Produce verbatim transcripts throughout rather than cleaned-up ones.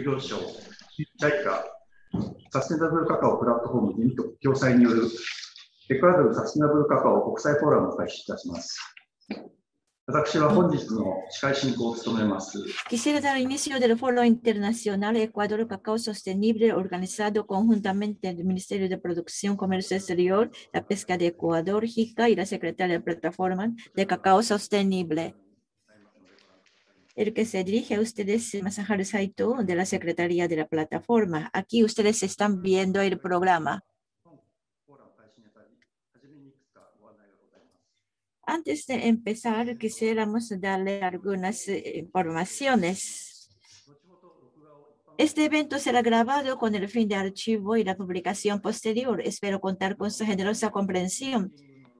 業省、ジャイカ、サステナブルカカオプラットフォームユニット共催によるエクアドルサステナブルカカオ国際フォーラムを開始いたします。私は本日の司会進行を務めます。 Quisiera dar inicio del Foro Internacional Ecuador Cacao Sostenible organizado conjuntamente el Ministerio de Producción, Comercio Exterior, la Pesca de Ecuador, J I C A y la Secretaría de Plataforma de Cacao Sostenible. El que se dirige a ustedes es Masaharu Saito de la Secretaría de la Plataforma. Aquí ustedes están viendo el programa. Antes de empezar, quisiéramos darle algunas informaciones. Este evento será grabado con el fin de archivo y la publicación posterior. Espero contar con su generosa comprensión.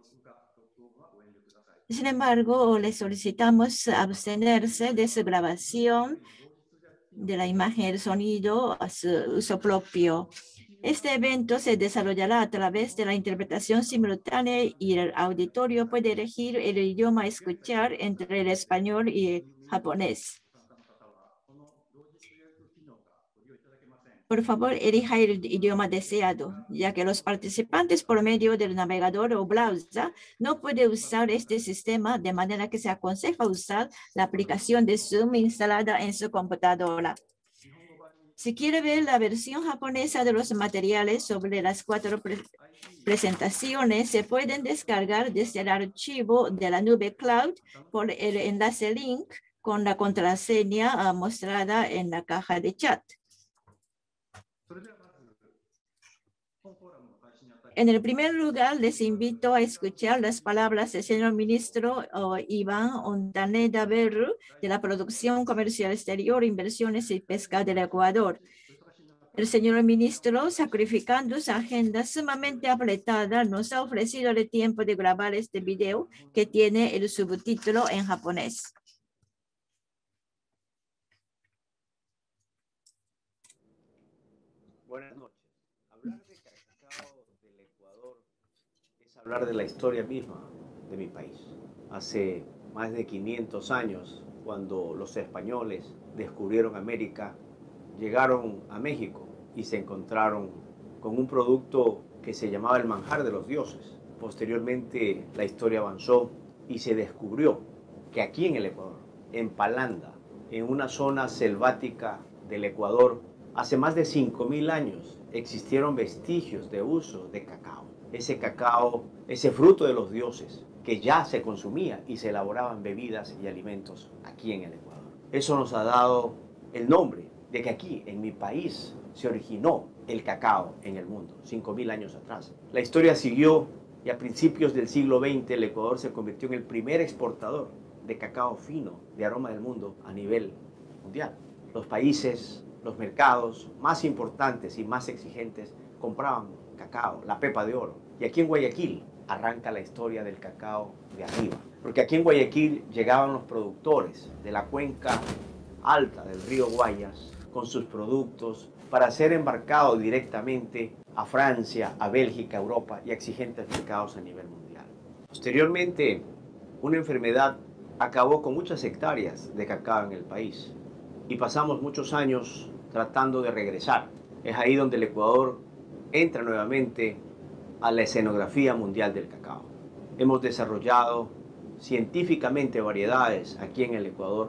Sin embargo, les solicitamos abstenerse de su grabación de la imagen y el sonido a su uso propio. Este evento se desarrollará a través de la interpretación simultánea y el auditorio puede elegir el idioma a escuchar entre el español y el japonés. Por favor, elija el idioma deseado, ya que los participantes por medio del navegador o browser no pueden usar este sistema, de manera que se aconseja usar la aplicación de Zoom instalada en su computadora. Si quiere ver la versión japonesa de los materiales sobre las cuatro pre presentaciones, se pueden descargar desde el archivo de la nube cloud por el enlace link con la contraseña uh, mostrada en la caja de chat. En el primer lugar, les invito a escuchar las palabras del señor ministro uh, Iván Ontaneda Berru de la Producción Comercial Exterior, Inversiones y Pesca del Ecuador. El señor ministro, sacrificando su agenda sumamente apretada, nos ha ofrecido el tiempo de grabar este video que tiene el subtítulo en japonés. Buenas noches. Hablar de cacao del Ecuador es hablar de la historia misma de mi país. Hace más de quinientos años, cuando los españoles descubrieron América, llegaron a México y se encontraron con un producto que se llamaba el manjar de los dioses. Posteriormente la historia avanzó y se descubrió que aquí en el Ecuador, en Palanda, en una zona selvática del Ecuador, hace más de cinco mil años existieron vestigios de uso de cacao. Ese cacao, ese fruto de los dioses, que ya se consumía y se elaboraban bebidas y alimentos aquí en el Ecuador. Eso nos ha dado el nombre de que aquí, en mi país, se originó el cacao en el mundo, cinco mil años atrás. La historia siguió y a principios del siglo veinte el Ecuador se convirtió en el primer exportador de cacao fino de aroma del mundo a nivel mundial. Los países, los mercados más importantes y más exigentes compraban cacao, la pepa de oro. Y aquí en Guayaquil arranca la historia del cacao de arriba. Porque aquí en Guayaquil llegaban los productores de la cuenca alta del río Guayas con sus productos para ser embarcados directamente a Francia, a Bélgica, a Europa y a exigentes mercados a nivel mundial. Posteriormente, una enfermedad acabó con muchas hectáreas de cacao en el país y pasamos muchos años tratando de regresar. Es ahí donde el Ecuador entra nuevamente a la escenografía mundial del cacao. Hemos desarrollado científicamente variedades aquí en el Ecuador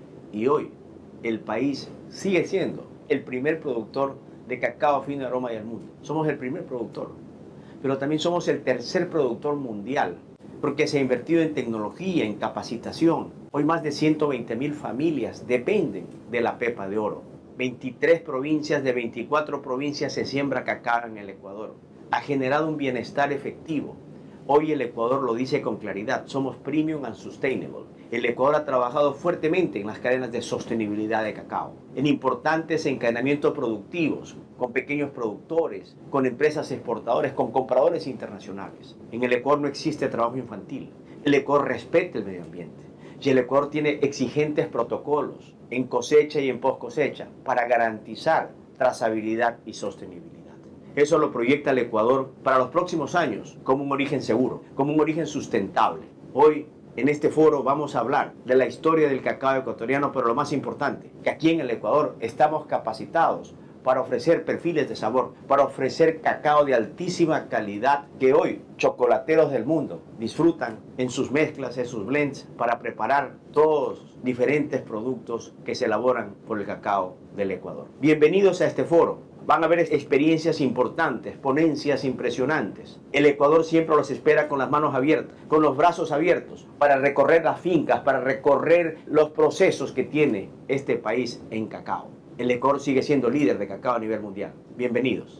y hoy el país sigue siendo el primer productor de cacao fino de aroma del mundo. Somos el primer productor, pero también somos el tercer productor mundial, porque se ha invertido en tecnología, en capacitación. Hoy más de ciento veinte mil familias dependen de la pepa de oro. veintitrés provincias de veinticuatro provincias se siembra cacao en el Ecuador. Ha generado un bienestar efectivo. Hoy el Ecuador lo dice con claridad, somos premium and sustainable. El Ecuador ha trabajado fuertemente en las cadenas de sostenibilidad de cacao, en importantes encadenamientos productivos, con pequeños productores, con empresas exportadoras, con compradores internacionales. En el Ecuador no existe trabajo infantil. El Ecuador respeta el medio ambiente. Y el Ecuador tiene exigentes protocolos en cosecha y en post cosecha para garantizar trazabilidad y sostenibilidad. Eso lo proyecta el Ecuador para los próximos años como un origen seguro, como un origen sustentable. Hoy En este foro vamos a hablar de la historia del cacao ecuatoriano, pero lo más importante, que aquí en el Ecuador estamos capacitados para ofrecer perfiles de sabor, para ofrecer cacao de altísima calidad que hoy chocolateros del mundo disfrutan en sus mezclas, en sus blends, para preparar todos diferentes productos que se elaboran por el cacao del Ecuador. Bienvenidos a este foro. Van a haber experiencias importantes, ponencias impresionantes. El Ecuador siempre los espera con las manos abiertas, con los brazos abiertos, para recorrer las fincas, para recorrer los procesos que tiene este país en cacao. El Ecuador sigue siendo líder de cacao a nivel mundial. Bienvenidos.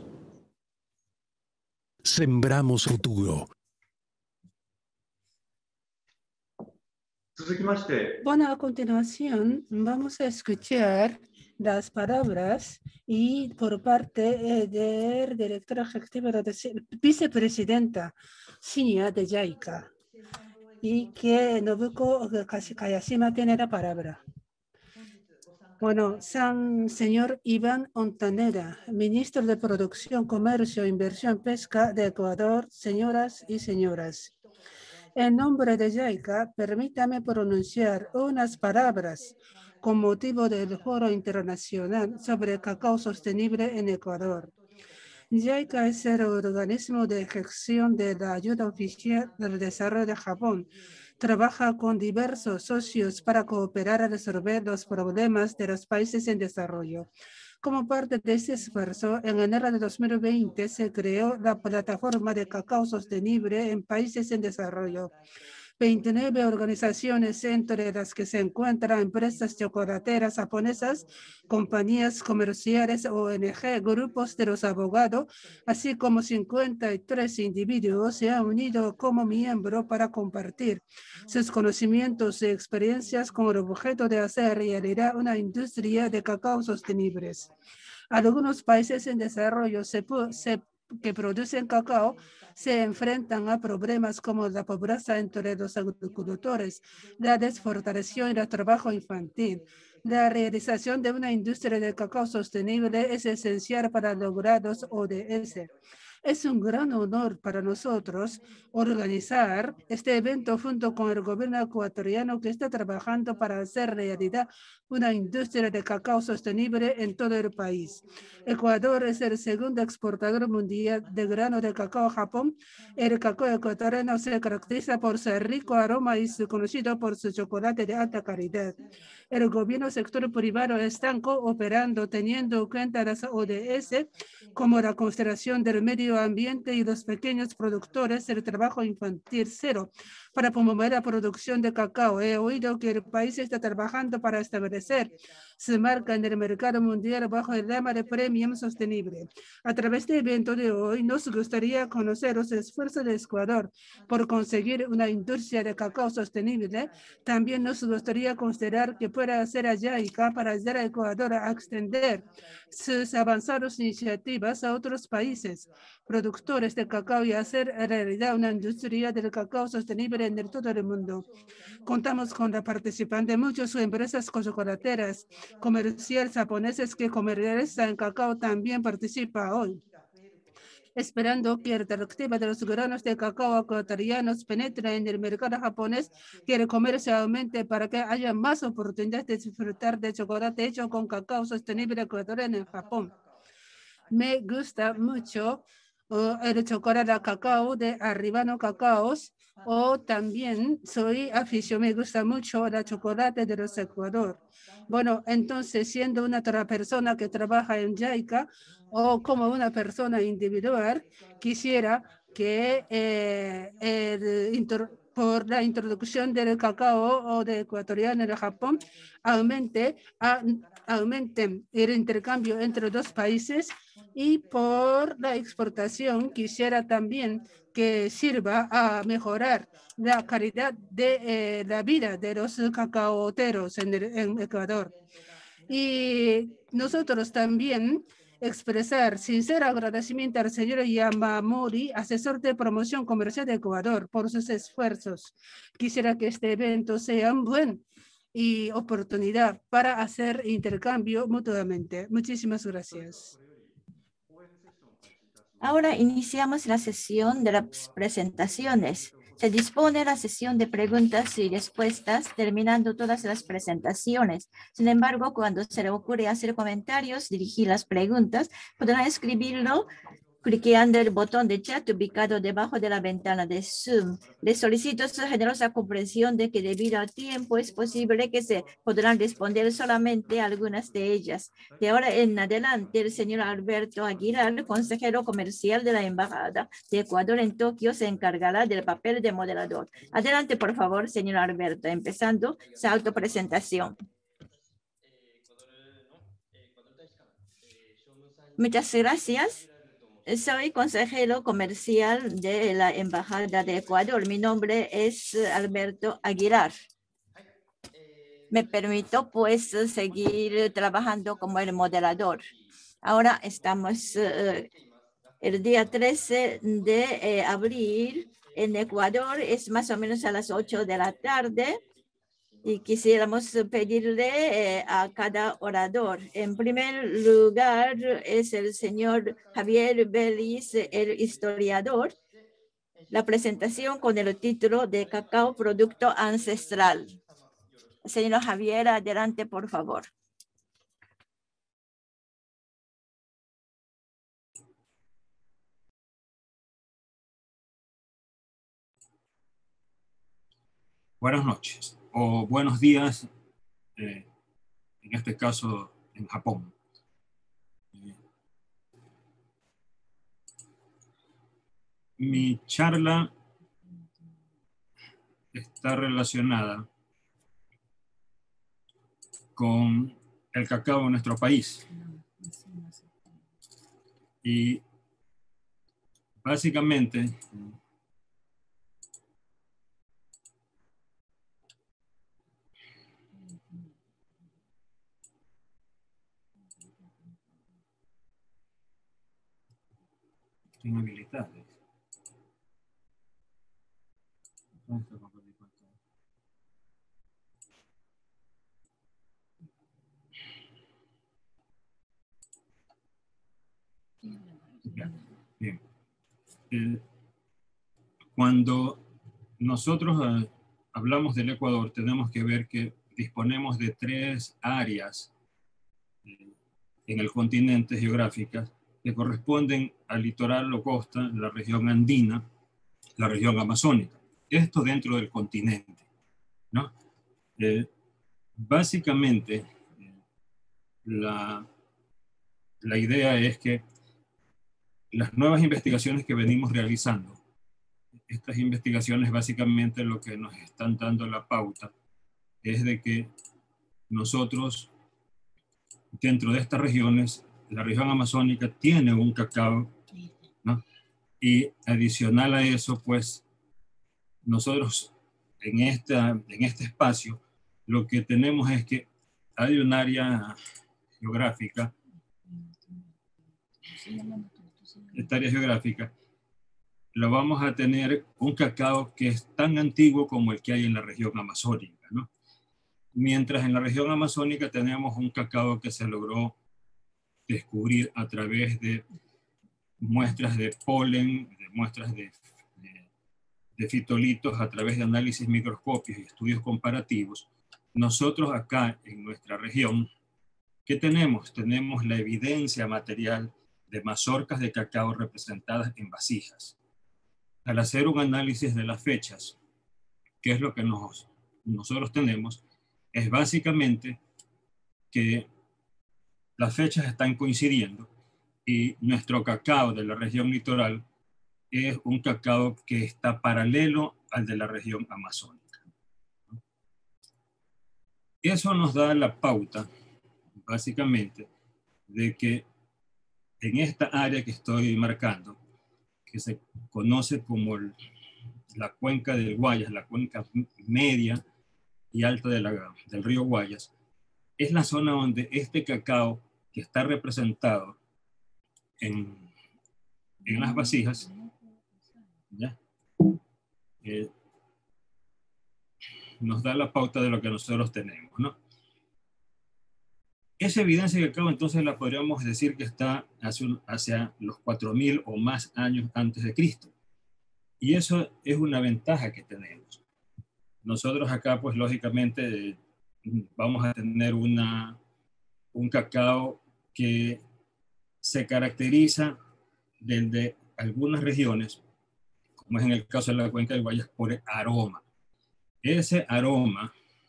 Sembramos futuro. Bueno, a continuación vamos a escuchar las palabras y por parte eh, del director ejecutivo, de vicepresidenta senior de JICA, y que Nobuko Kayashima tiene la palabra. Bueno, San, señor Iván Ontaneda, ministro de Producción, Comercio, Inversión, Pesca de Ecuador, señoras y señores. En nombre de JICA, permítame pronunciar unas palabras con motivo del Foro Internacional sobre Cacao Sostenible en Ecuador. JICA es el organismo de gestión de la ayuda oficial del desarrollo de Japón. Trabaja con diversos socios para cooperar a resolver los problemas de los países en desarrollo. Como parte de este esfuerzo, en enero de dos mil veinte se creó la Plataforma de Cacao Sostenible en Países en Desarrollo. veintinueve organizaciones, entre las que se encuentran empresas chocolateras japonesas, compañías comerciales, O N G, grupos de los abogados, así como cincuenta y tres individuos se han unido como miembro para compartir sus conocimientos y experiencias con el objeto de hacer realidad una industria de cacao sostenibles. Algunos países en desarrollo se, se que producen cacao se enfrentan a problemas como la pobreza entre los agricultores, la desforestación y el trabajo infantil. La realización de una industria de cacao sostenible es esencial para lograr los O D S. Es un gran honor para nosotros organizar este evento junto con el gobierno ecuatoriano que está trabajando para hacer realidad una industria de cacao sostenible en todo el país. Ecuador es el segundo exportador mundial de grano de cacao a Japón. El cacao ecuatoriano se caracteriza por su rico aroma y es conocido por su chocolate de alta calidad. El gobierno sector privado está cooperando teniendo en cuenta las O D S como la consideración del medio ambiente y los pequeños productores, el trabajo infantil cero, para promover la producción de cacao. He oído que el país está trabajando para establecer su marca en el mercado mundial bajo el lema de Premium Sostenible. A través del evento de hoy, nos gustaría conocer los esfuerzos de Ecuador por conseguir una industria de cacao sostenible. También nos gustaría considerar que pueda hacer a JICA para ayudar a Ecuador a extender sus avanzadas iniciativas a otros países productores de cacao y hacer realidad una industria del cacao sostenible en el todo el mundo. Contamos con la participación de muchas empresas chocolateras comerciales japonesas que comercializan cacao también participa hoy, esperando que la directiva de los granos de cacao ecuatorianos penetre en el mercado japonés, que el comercio aumente para que haya más oportunidades de disfrutar de chocolate hecho con cacao sostenible ecuatoriano en Japón. Me gusta mucho uh, el chocolate de cacao de Arribano Cacaos, o también soy aficionado, me gusta mucho el chocolate de los Ecuador. Bueno, entonces, siendo una persona que trabaja en JICA o como una persona individual, quisiera que eh, el, por la introducción del cacao o de ecuatoriano en el Japón aumente, a, aumente el intercambio entre dos países, y por la exportación quisiera también que sirva a mejorar la calidad de eh, la vida de los cacaoteros en, el, en Ecuador. Y nosotros también expresar sincero agradecimiento al señor Yamamori, asesor de promoción comercial de Ecuador, por sus esfuerzos. Quisiera que este evento sea un buen y oportunidad para hacer intercambio mutuamente. Muchísimas gracias. Ahora iniciamos la sesión de las presentaciones. Se dispone la sesión de preguntas y respuestas, terminando todas las presentaciones. Sin embargo, cuando se le ocurre hacer comentarios, dirigir las preguntas, podrán escribirlo cliqueando el botón de chat ubicado debajo de la ventana de Zoom. Les solicito su generosa comprensión de que debido al tiempo es posible que se podrán responder solamente a algunas de ellas. De ahora en adelante, el señor Alberto Aguilar, consejero comercial de la Embajada de Ecuador en Tokio, se encargará del papel de moderador. Adelante, por favor, señor Alberto, empezando su autopresentación. Muchas gracias. Soy consejero comercial de la Embajada de Ecuador. Mi nombre es Alberto Aguilar. Me permito, pues, seguir trabajando como el moderador. Ahora estamos uh, el día trece de uh, abril en Ecuador. Es más o menos a las ocho de la tarde. Y quisiéramos pedirle eh, a cada orador. En primer lugar es el señor Javier Vélez, el historiador. La presentación con el título de Cacao Producto Ancestral. Señor Javier, adelante, por favor. Buenas noches o buenos días, eh, en este caso en Japón. Eh, mi charla está relacionada con el cacao en nuestro país. Y básicamente inhabilitades. Bien. Eh, cuando nosotros eh, hablamos del Ecuador, tenemos que ver que disponemos de tres áreas eh, en el continente geográficas que corresponden al litoral o costa, la región andina, la región amazónica. Esto dentro del continente, ¿no? Eh, básicamente, eh, la, la idea es que las nuevas investigaciones que venimos realizando, estas investigaciones básicamente lo que nos están dando la pauta es de que nosotros, dentro de estas regiones, la región amazónica tiene un cacao, ¿no? Y adicional a eso, pues, nosotros en, esta, en este espacio lo que tenemos es que hay un área geográfica, esta área geográfica, lo vamos a tener un cacao que es tan antiguo como el que hay en la región amazónica, ¿no? Mientras en la región amazónica tenemos un cacao que se logró descubrir a través de muestras de polen, de muestras de, de, de fitolitos, a través de análisis microscópicos y estudios comparativos. Nosotros acá en nuestra región, ¿qué tenemos? Tenemos la evidencia material de mazorcas de cacao representadas en vasijas. Al hacer un análisis de las fechas, ¿qué es lo que nos, nosotros tenemos? Es básicamente que las fechas están coincidiendo y nuestro cacao de la región litoral es un cacao que está paralelo al de la región amazónica. Eso nos da la pauta, básicamente, de que en esta área que estoy marcando, que se conoce como el, la cuenca del Guayas, la cuenca media y alta de la, del río Guayas, es la zona donde este cacao que está representado en, en las vasijas, ¿ya? Eh, nos da la pauta de lo que nosotros tenemos, ¿no? Esa evidencia de cacao entonces la podríamos decir que está hacia, hacia los cuatro mil o más años antes de Cristo. Y eso es una ventaja que tenemos. Nosotros acá, pues lógicamente, vamos a tener una, un cacao que se caracteriza desde algunas regiones, como es en el caso de la cuenca del Guayas, por el aroma. Ese aroma,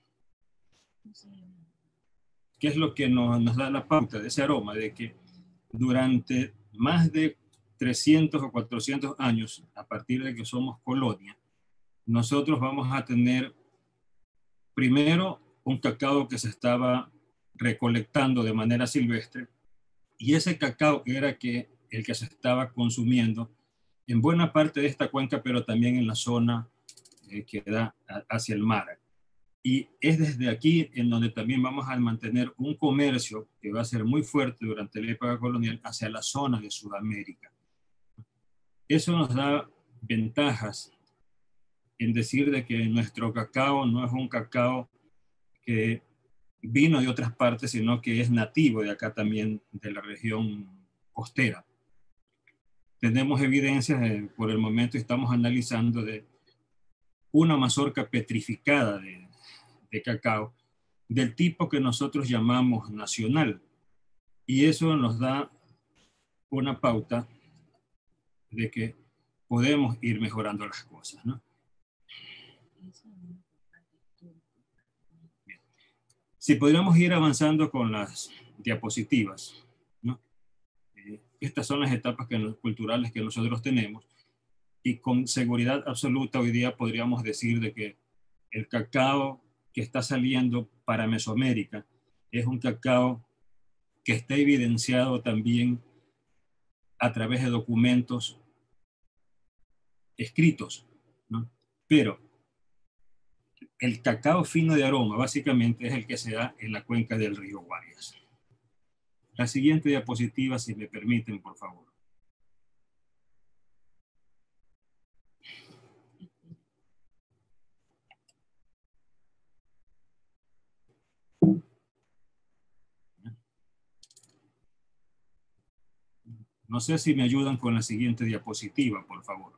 ¿qué es lo que nos, nos da la pauta de ese aroma? De que durante más de trescientos o cuatrocientos años, a partir de que somos colonia, nosotros vamos a tener primero un cacao que se estaba recolectando de manera silvestre, y ese cacao era que, el que se estaba consumiendo en buena parte de esta cuenca, pero también en la zona eh, que da a, hacia el mar. Y es desde aquí en donde también vamos a mantener un comercio que va a ser muy fuerte durante la época colonial hacia la zona de Sudamérica. Eso nos da ventajas en decir de que nuestro cacao no es un cacao que vino de otras partes, sino que es nativo de acá también, de la región costera. Tenemos evidencias, eh, por el momento estamos analizando de una mazorca petrificada de, de cacao, del tipo que nosotros llamamos nacional. Y eso nos da una pauta de que podemos ir mejorando las cosas, ¿no? Bien. Si podríamos ir avanzando con las diapositivas, ¿no? Eh, estas son las etapas que, culturales que nosotros tenemos, y con seguridad absoluta hoy día podríamos decir de que el cacao que está saliendo para Mesoamérica es un cacao que está evidenciado también a través de documentos escritos, ¿no? Pero el cacao fino de aroma básicamente es el que se da en la cuenca del río Guayas. La siguiente diapositiva, si me permiten, por favor. No sé si me ayudan con la siguiente diapositiva, por favor.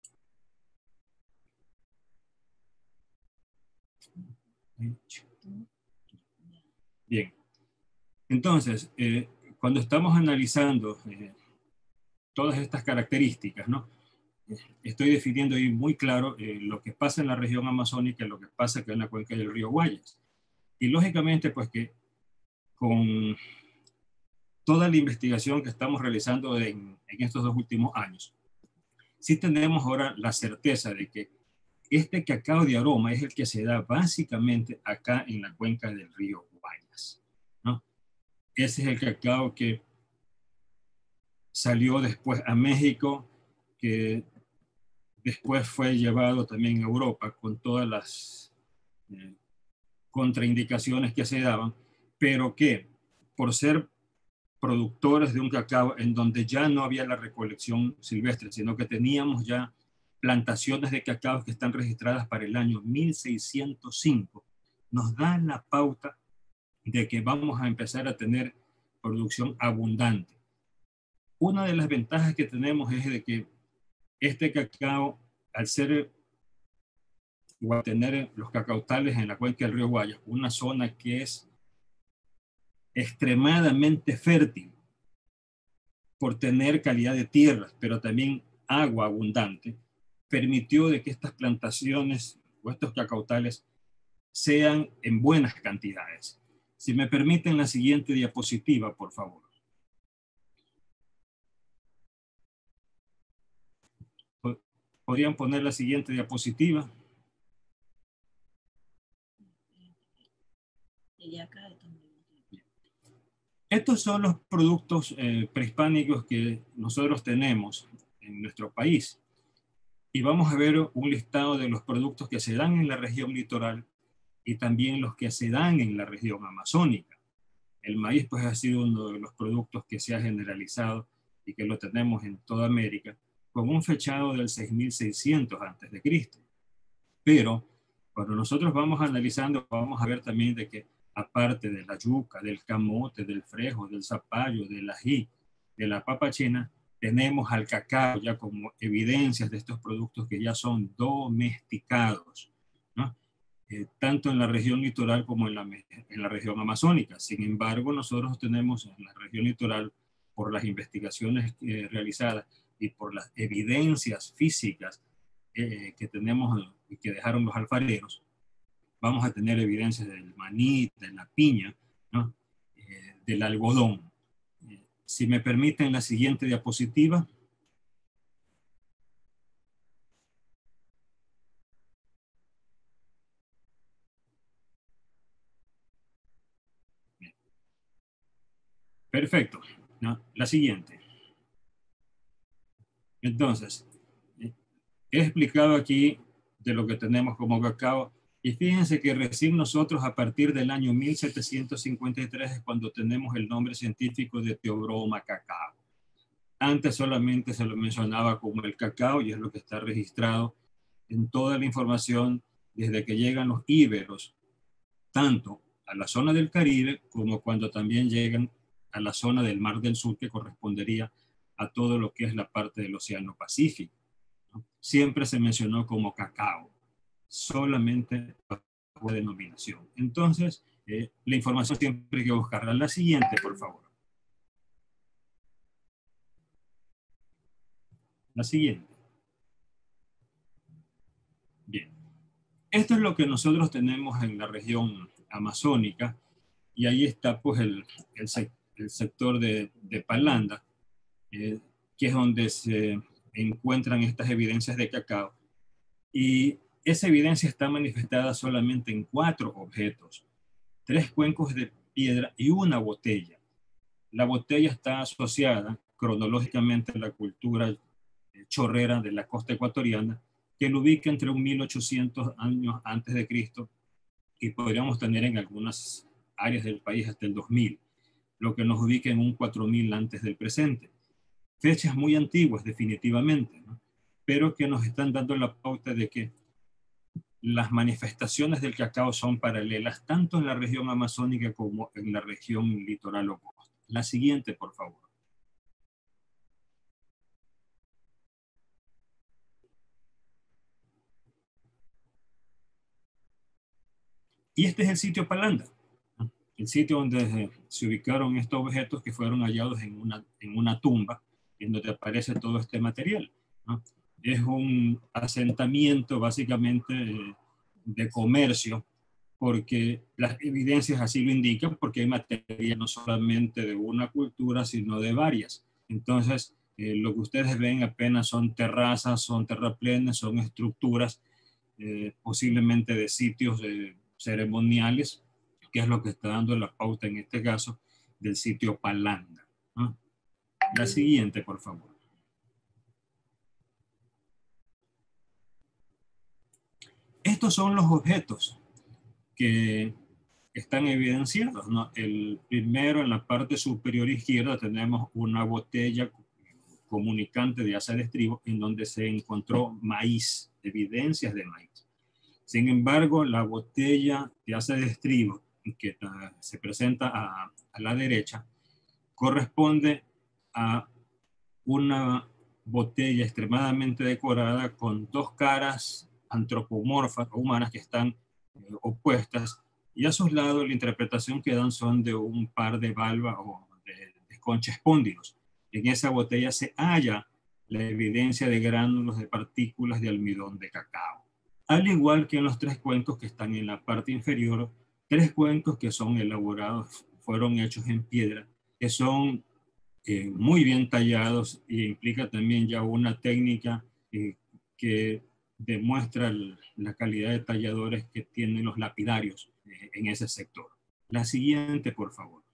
Bien. Entonces, eh, cuando estamos analizando eh, todas estas características, ¿no? Estoy definiendo ahí muy claro eh, lo que pasa en la región amazónica y lo que pasa acá en la cuenca del río Guayas. Y lógicamente, pues que con toda la investigación que estamos realizando en, en estos dos últimos años, sí tenemos ahora la certeza de que este cacao de aroma es el que se da básicamente acá en la cuenca del río Guayas, ¿no? Ese es el cacao que salió después a México, que después fue llevado también a Europa con todas las eh, contraindicaciones que se daban, pero que por ser productores de un cacao en donde ya no había la recolección silvestre, sino que teníamos ya plantaciones de cacao que están registradas para el año mil seiscientos cinco, nos dan la pauta de que vamos a empezar a tener producción abundante. Una de las ventajas que tenemos es de que este cacao, al ser o a tener los cacautales en la cuenca del río Guayas, una zona que es extremadamente fértil por tener calidad de tierras, pero también agua abundante, permitió de que estas plantaciones o estos cacautales sean en buenas cantidades. Si me permiten la siguiente diapositiva, por favor. ¿Podrían poner la siguiente diapositiva? Y acá también. Estos son los productos eh, prehispánicos que nosotros tenemos en nuestro país. Y vamos a ver un listado de los productos que se dan en la región litoral y también los que se dan en la región amazónica. El maíz pues ha sido uno de los productos que se ha generalizado y que lo tenemos en toda América, con un fechado del seis mil seiscientos antes de Cristo. Pero cuando nosotros vamos analizando, vamos a ver también de que aparte de la yuca, del camote, del frejo, del zapallo, del ají, de la papa china, tenemos al cacao ya como evidencias de estos productos que ya son domesticados, ¿no? Eh, tanto en la región litoral como en la, en la región amazónica. Sin embargo, nosotros tenemos en la región litoral, por las investigaciones eh, realizadas y por las evidencias físicas eh, que tenemos y que dejaron los alfareros, vamos a tener evidencias del maní, de la piña, ¿no? eh, del algodón. Eh, si me permiten la siguiente diapositiva. Bien. Perfecto. ¿No? La siguiente. Entonces, eh, he explicado aquí de lo que tenemos como cacao. Y fíjense que recién nosotros a partir del año mil setecientos cincuenta y tres es cuando tenemos el nombre científico de Theobroma cacao. Antes solamente se lo mencionaba como el cacao y es lo que está registrado en toda la información desde que llegan los íberos, tanto a la zona del Caribe como cuando también llegan a la zona del Mar del Sur, que correspondería a todo lo que es la parte del Océano Pacífico, ¿no? Siempre se mencionó como cacao, solamente bajo denominación. Entonces, eh, la información siempre hay que buscarla. La siguiente, por favor. La siguiente. Bien. Esto es lo que nosotros tenemos en la región amazónica y ahí está pues el, el, el sector de, de Palanda, eh, que es donde se encuentran estas evidencias de cacao. Y esa evidencia está manifestada solamente en cuatro objetos, tres cuencos de piedra y una botella. La botella está asociada cronológicamente a la cultura chorrera de la costa ecuatoriana, que lo ubica entre un mil ochocientos años antes de Cristo y podríamos tener en algunas áreas del país hasta el dos mil, lo que nos ubica en un cuatro mil antes del presente. Fechas muy antiguas definitivamente, ¿no? Pero que nos están dando la pauta de que las manifestaciones del cacao son paralelas tanto en la región amazónica como en la región litoral o costa. La siguiente, por favor. Y este es el sitio Palanda, ¿no? El sitio donde se ubicaron estos objetos que fueron hallados en una, en una tumba, en donde aparece todo este material, ¿no? Es un asentamiento básicamente eh, de comercio, porque las evidencias así lo indican, porque hay material no solamente de una cultura, sino de varias. Entonces, eh, lo que ustedes ven apenas son terrazas, son terraplenes, son estructuras, eh, posiblemente de sitios eh, ceremoniales, que es lo que está dando la pauta en este caso del sitio Palanda, ¿no? La siguiente, por favor. Estos son los objetos que están evidenciados, ¿no? El primero, en la parte superior izquierda, tenemos una botella comunicante de asa de estribo en donde se encontró maíz, evidencias de maíz. Sin embargo, la botella de asa de estribo que se presenta a, a la derecha corresponde a una botella extremadamente decorada con dos caras antropomorfas o humanas que están eh, opuestas, y a sus lados la interpretación que dan son de un par de valvas o de, de conchas espóndilos. En esa botella se halla la evidencia de gránulos de partículas de almidón de cacao. Al igual que en los tres cuencos que están en la parte inferior, tres cuencos que son elaborados, fueron hechos en piedra, que son eh, muy bien tallados y implica también ya una técnica eh, que demuestra el, la calidad de talladores que tienen los lapidarios eh, en ese sector. La siguiente, por favor.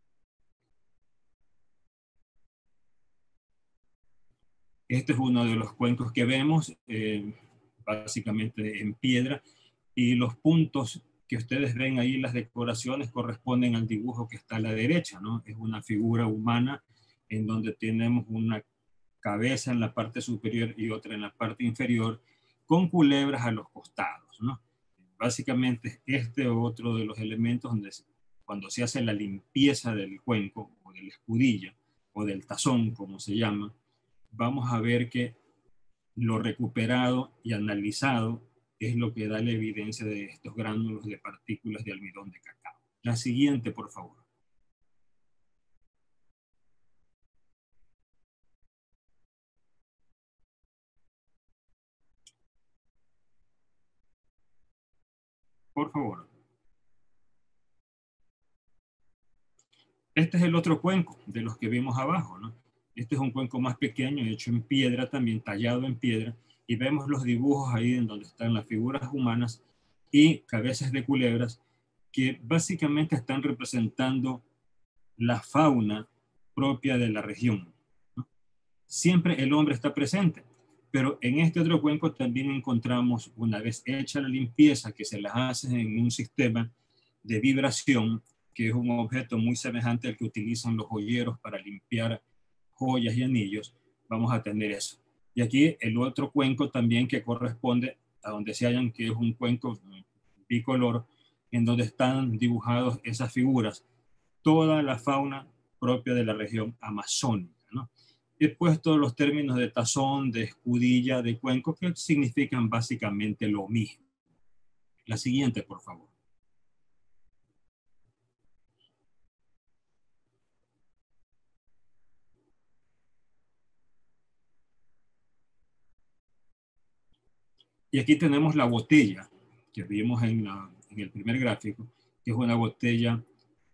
Este es uno de los cuencos que vemos, eh, básicamente en piedra, y los puntos que ustedes ven ahí, las decoraciones, corresponden al dibujo que está a la derecha, ¿no? Es una figura humana en donde tenemos una cabeza en la parte superior y otra en la parte inferior, con culebras a los costados, ¿no? Básicamente este es otro de los elementos donde cuando se hace la limpieza del cuenco o de la escudilla o del tazón, como se llama, vamos a ver que lo recuperado y analizado es lo que da la evidencia de estos gránulos de partículas de almidón de cacao. La siguiente, por favor. Por favor. Este es el otro cuenco de los que vimos abajo, ¿no? Este es un cuenco más pequeño, hecho en piedra también, tallado en piedra, y vemos los dibujos ahí en donde están las figuras humanas y cabezas de culebras que básicamente están representando la fauna propia de la región, ¿no? Siempre el hombre está presente, pero en este otro cuenco también encontramos, una vez hecha la limpieza que se las hace en un sistema de vibración, que es un objeto muy semejante al que utilizan los joyeros para limpiar joyas y anillos, vamos a tener eso. Y aquí el otro cuenco también que corresponde a donde se hallan, que es un cuenco bicolor, en donde están dibujados esas figuras, toda la fauna propia de la región amazónica, ¿no? He puesto los términos de tazón, de escudilla, de cuenco, que significan básicamente lo mismo. La siguiente, por favor. Y aquí tenemos la botella que vimos en, la, en el primer gráfico, que es una botella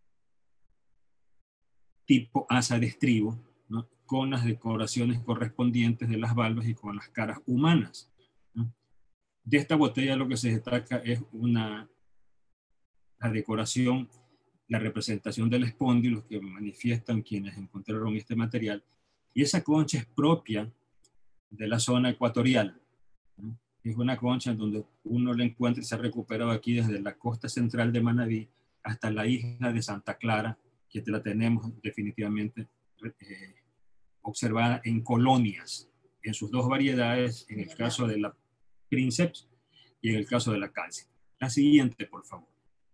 tipo asa de estribo, ¿no? Con las decoraciones correspondientes de las valvas y con las caras humanas, ¿no? De esta botella lo que se destaca es una, la decoración, la representación del espóndilo que manifiestan quienes encontraron este material, y esa concha es propia de la zona ecuatorial, ¿no? Es una concha en donde uno la encuentra y se ha recuperado aquí desde la costa central de Manabí hasta la isla de Santa Clara, que la tenemos definitivamente eh, observada en colonias, en sus dos variedades, en el caso de la Princeps y en el caso de la Calcita. La siguiente, por favor.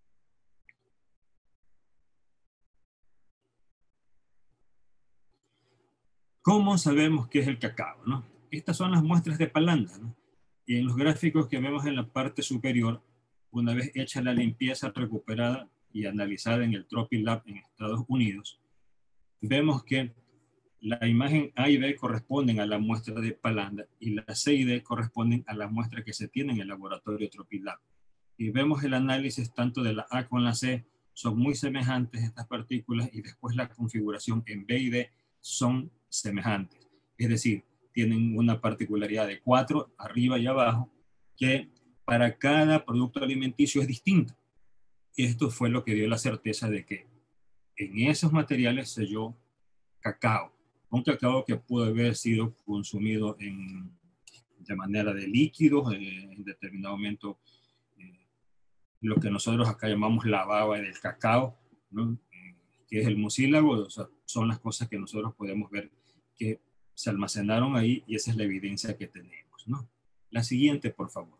¿Cómo sabemos qué es el cacao, no? Estas son las muestras de palanda, ¿no? Y en los gráficos que vemos en la parte superior, una vez hecha la limpieza recuperada y analizada en el TROPILab en Estados Unidos, vemos que la imagen A y B corresponden a la muestra de palanda y la C y D corresponden a la muestra que se tiene en el laboratorio TROPILab. Y vemos el análisis tanto de la A con la C, son muy semejantes estas partículas, y después la configuración en B y D son semejantes. Es decir, tienen una particularidad de cuatro arriba y abajo, que para cada producto alimenticio es distinto. Esto fue lo que dio la certeza de que en esos materiales se halló cacao, un cacao que pudo haber sido consumido en, de manera de líquidos, eh, en determinado momento, eh, lo que nosotros acá llamamos la baba del cacao, ¿no? Eh, que es el mucílago, o sea, son las cosas que nosotros podemos ver que se almacenaron ahí, y esa es la evidencia que tenemos, ¿no? La siguiente, por favor.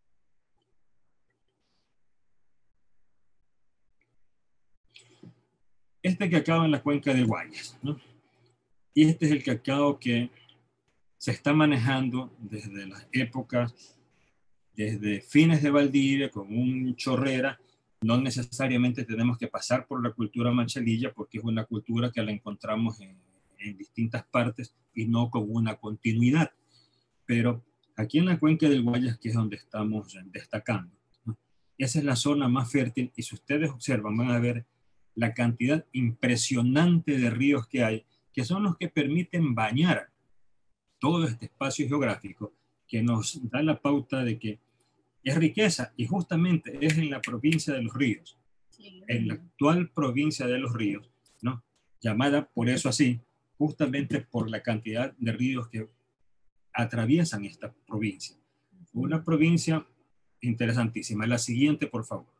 Este cacao en la cuenca de Guayas, ¿no? Y este es el cacao que se está manejando desde las épocas, desde fines de Valdivia, con un chorrera. No necesariamente tenemos que pasar por la cultura manchalilla, porque es una cultura que la encontramos en, en distintas partes y no con una continuidad. Pero aquí en la cuenca del Guayas, que es donde estamos destacando, ¿no? Esa es la zona más fértil, y si ustedes observan van a ver la cantidad impresionante de ríos que hay, que son los que permiten bañar todo este espacio geográfico, que nos da la pauta de que es riqueza, y justamente es en la provincia de Los Ríos, sí, en la actual provincia de Los Ríos, ¿no? Llamada por eso así, justamente por la cantidad de ríos que atraviesan esta provincia. Una provincia interesantísima. La siguiente, por favor.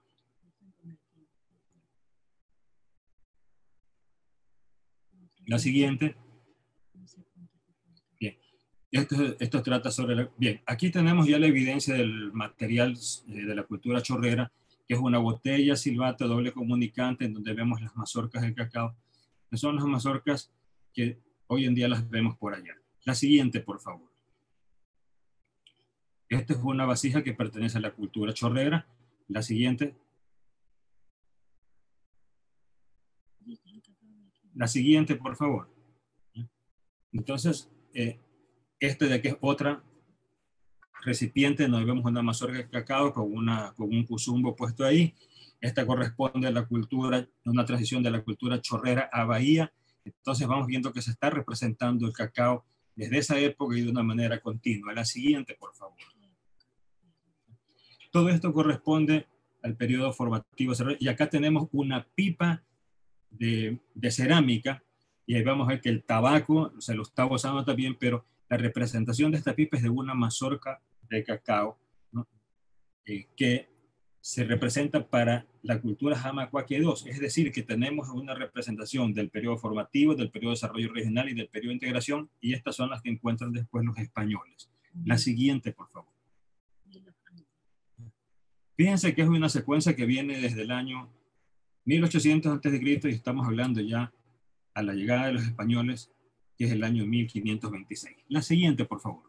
La siguiente. Bien. Esto, esto trata sobre... La, bien, aquí tenemos ya la evidencia del material eh, de la cultura chorrera, que es una botella silbata doble comunicante, en donde vemos las mazorcas de cacao, que son las mazorcas que hoy en día las vemos por allá. La siguiente, por favor. Esta es una vasija que pertenece a la cultura chorrera. La siguiente. La siguiente, por favor. Entonces, eh, este de aquí es otra recipiente, nos vemos una mazorca de cacao con, una, con un cuzumbo puesto ahí. Esta corresponde a la cultura, una transición de la cultura chorrera a Bahía. Entonces vamos viendo que se está representando el cacao desde esa época y de una manera continua. La siguiente, por favor. Todo esto corresponde al periodo formativo. Y acá tenemos una pipa de, de cerámica, y ahí vamos a ver que el tabaco se lo está usando también, pero la representación de esta pipa es de una mazorca de cacao, ¿no? eh, que se representa para la cultura Jamacuaque dos, es decir, que tenemos una representación del periodo formativo, del periodo de desarrollo regional y del periodo de integración, y estas son las que encuentran después los españoles. La siguiente, por favor. Fíjense que es una secuencia que viene desde el año mil ochocientos antes de Cristo y estamos hablando ya a la llegada de los españoles, que es el año mil quinientos veintiséis. La siguiente, por favor.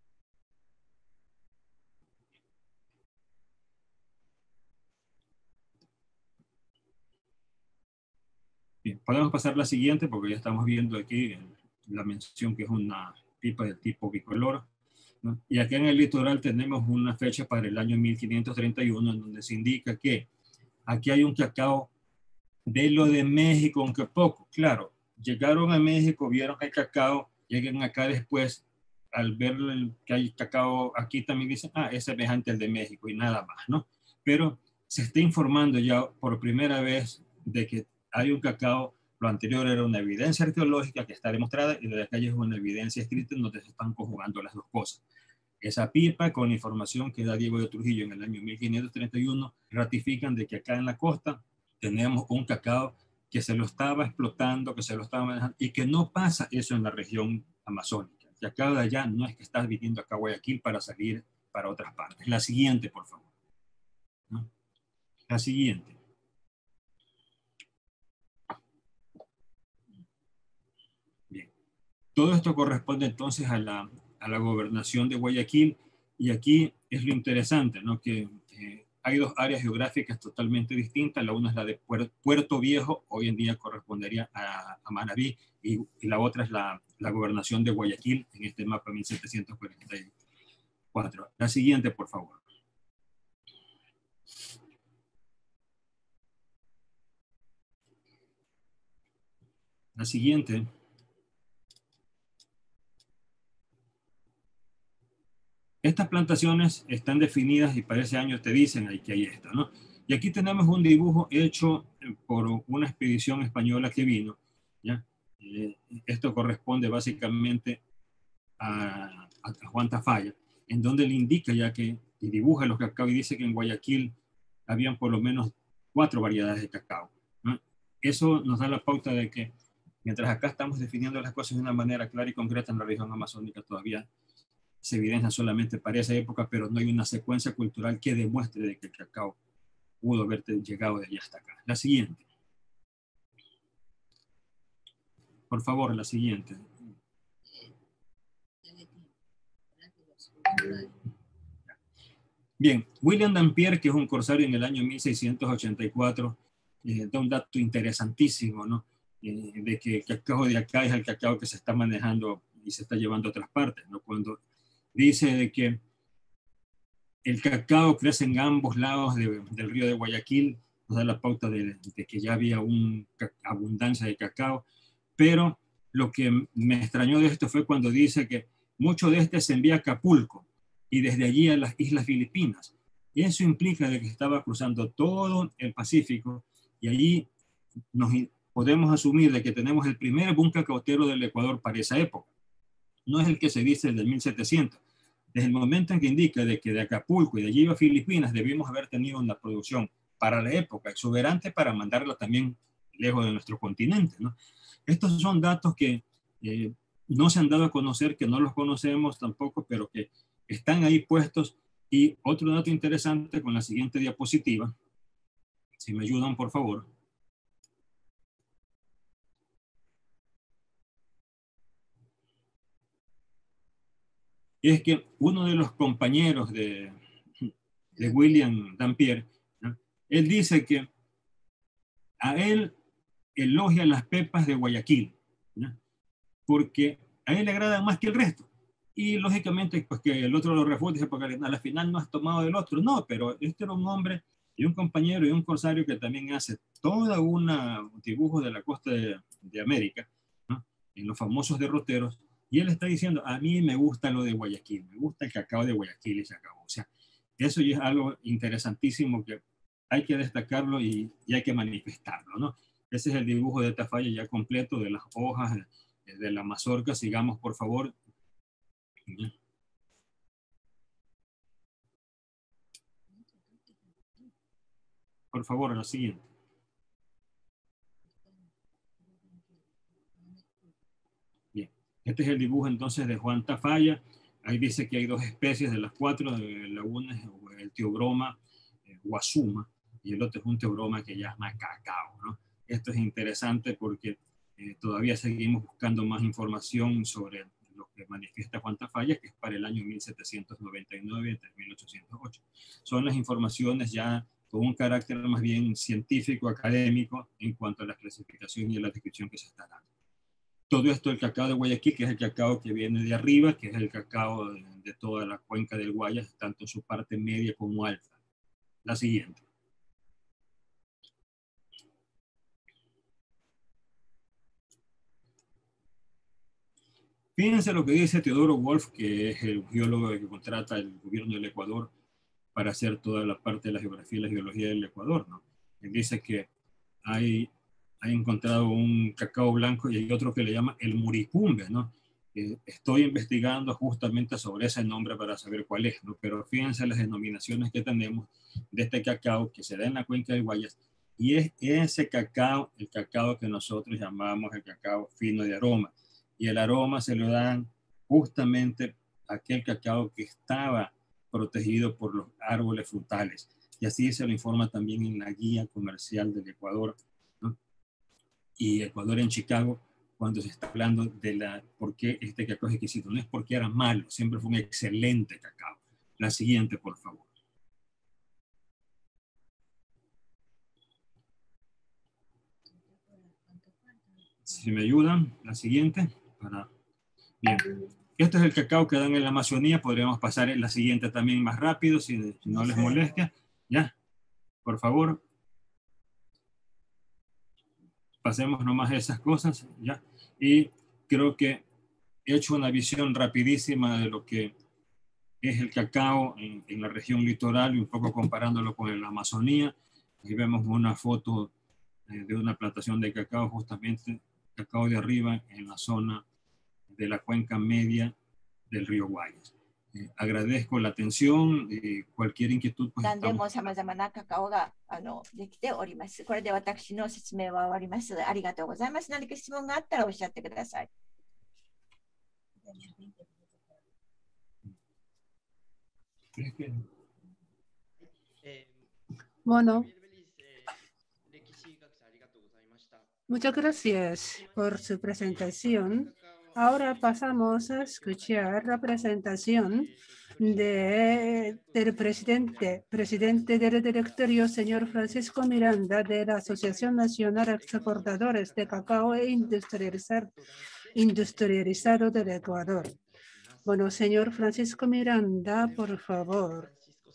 Bien, podemos pasar la siguiente porque ya estamos viendo aquí la mención que es una pipa de tipo bicolor, ¿no? Y acá en el litoral tenemos una fecha para el año mil quinientos treinta y uno en donde se indica que aquí hay un cacao de lo de México, aunque poco. Claro, llegaron a México, vieron que hay cacao, llegan acá después, al ver que hay cacao aquí también dicen, ah, es semejante al de México y nada más, ¿no? Pero se está informando ya por primera vez de que hay un cacao. Lo anterior era una evidencia arqueológica que está demostrada y de acá es una evidencia escrita en donde se están conjugando las dos cosas. Esa pipa con la información que da Diego de Trujillo en el año mil quinientos treinta y uno ratifican de que acá en la costa tenemos un cacao que se lo estaba explotando, que se lo estaba manejando y que no pasa eso en la región amazónica. Y acá de allá no es que estás viniendo acá a Guayaquil para salir para otras partes. La siguiente, por favor. ¿No? La siguiente. Bien. Todo esto corresponde entonces a la, a la gobernación de Guayaquil y aquí es lo interesante, ¿no? Que eh, hay dos áreas geográficas totalmente distintas. La una es la de Puerto Viejo, hoy en día correspondería a, a Manabí, y, y la otra es la, la gobernación de Guayaquil en este mapa mil setecientos cuarenta y cuatro. La siguiente, por favor. La siguiente. Estas plantaciones están definidas y para ese año te dicen ahí que hay esta, ¿no? Y aquí tenemos un dibujo hecho por una expedición española que vino, ¿ya? Eh, esto corresponde básicamente a, a Juan Tafalla, en donde le indica ya que, y dibuja los cacao y dice que en Guayaquil habían por lo menos cuatro variedades de cacao, ¿no? Eso nos da la pauta de que mientras acá estamos definiendo las cosas de una manera clara y concreta, en la región amazónica todavía se evidencia solamente para esa época, pero no hay una secuencia cultural que demuestre de que el cacao pudo haber llegado de allá hasta acá. La siguiente. Por favor, la siguiente. Bien, William Dampier, que es un corsario en el año mil seiscientos ochenta y cuatro, eh, da un dato interesantísimo, ¿no? Eh, de que el cacao de acá es el cacao que se está manejando y se está llevando a otras partes, ¿no? Cuando dice de que el cacao crece en ambos lados de, del río de Guayaquil, nos da la pauta de, de que ya había una abundancia de cacao, pero lo que me extrañó de esto fue cuando dice que mucho de este se envía a Acapulco y desde allí a las Islas Filipinas. Y eso implica de que estaba cruzando todo el Pacífico y allí nos podemos asumir de que tenemos el primer boom cacautero del Ecuador para esa época. No es el que se dice del mil setecientos. Desde el momento en que indica de que de Acapulco y de allí a Filipinas debimos haber tenido una producción para la época exuberante para mandarla también lejos de nuestro continente, ¿no? Estos son datos que eh, no se han dado a conocer, que no los conocemos tampoco, pero que están ahí puestos. Y otro dato interesante con la siguiente diapositiva, si me ayudan por favor. es que uno de los compañeros de, de William Dampier, ¿no? Él dice que a él elogia las pepas de Guayaquil, ¿no? Porque a él le agradan más que el resto. Y lógicamente, pues que el otro lo refuta, porque a la final no has tomado del otro. No, pero este era un hombre y un compañero y un corsario que también hace toda una un dibujo de la costa de, de América, ¿no? En los famosos derroteros, y él está diciendo, a mí me gusta lo de Guayaquil, me gusta el cacao de Guayaquil y se acabó. O sea, eso ya es algo interesantísimo que hay que destacarlo y, y hay que manifestarlo, ¿no? Ese es el dibujo de Tafalla ya completo de las hojas de, de la mazorca. Sigamos, por favor. Por favor, la siguiente. Bien, este es el dibujo entonces de Juan Tafalla. Ahí dice que hay dos especies de las cuatro. La una es el teobroma eh, guasuma y el otro es un teobroma que llama cacao, ¿no? Esto es interesante porque eh, todavía seguimos buscando más información sobre lo que manifiesta Juan Tafalla, que es para el año mil setecientos noventa y nueve entre mil ochocientos ocho. Son las informaciones ya con un carácter más bien científico, académico, en cuanto a la clasificación y a la descripción que se está dando. Todo esto, el cacao de Guayaquil, que es el cacao que viene de arriba, que es el cacao de, de toda la cuenca del Guayas, tanto en su parte media como alta. La siguiente. Fíjense lo que dice Teodoro Wolf, que es el geólogo que contrata el gobierno del Ecuador para hacer toda la parte de la geografía y la geología del Ecuador, ¿no? Él dice que hay, ha encontrado un cacao blanco y hay otro que le llama el muricumbe, ¿no? Eh, estoy investigando justamente sobre ese nombre para saber cuál es, ¿no? Pero fíjense las denominaciones que tenemos de este cacao que se da en la cuenca del Guayas, y es ese cacao, el cacao que nosotros llamamos el cacao fino de aroma. Y el aroma se lo dan justamente a aquel cacao que estaba protegido por los árboles frutales. Y así se lo informa también en la guía comercial del Ecuador, ¿no? Y Ecuador en Chicago, cuando se está hablando de la, por qué este cacao es exquisito. No es porque era malo, siempre fue un excelente cacao. La siguiente, por favor. Si me ayudan, la siguiente. Para... Bien. Este es el cacao que dan en la Amazonía. Podríamos pasar en la siguiente también más rápido, si, si no les molesta. Ya, por favor. Pasemos nomás esas cosas, ya. Y creo que he hecho una visión rapidísima de lo que es el cacao en, en la región litoral y un poco comparándolo con la Amazonía. Aquí vemos una foto eh, de una plantación de cacao, justamente cacao de arriba en la zona de la cuenca media del río Guayas. Eh, agradezco la atención y cualquier inquietud. Pues 何でも様々なカカオがあのできております。これで私の説明は終わります。ありがとうございます。何か質問があったらおっしゃってください。 Bueno, muchas gracias por su presentación. Ahora pasamos a escuchar la presentación de, del presidente, presidente del directorio, señor Francisco Miranda, de la Asociación Nacional de Exportadores de Cacao e Industrializado, Industrializado del Ecuador. Bueno, señor Francisco Miranda, por favor.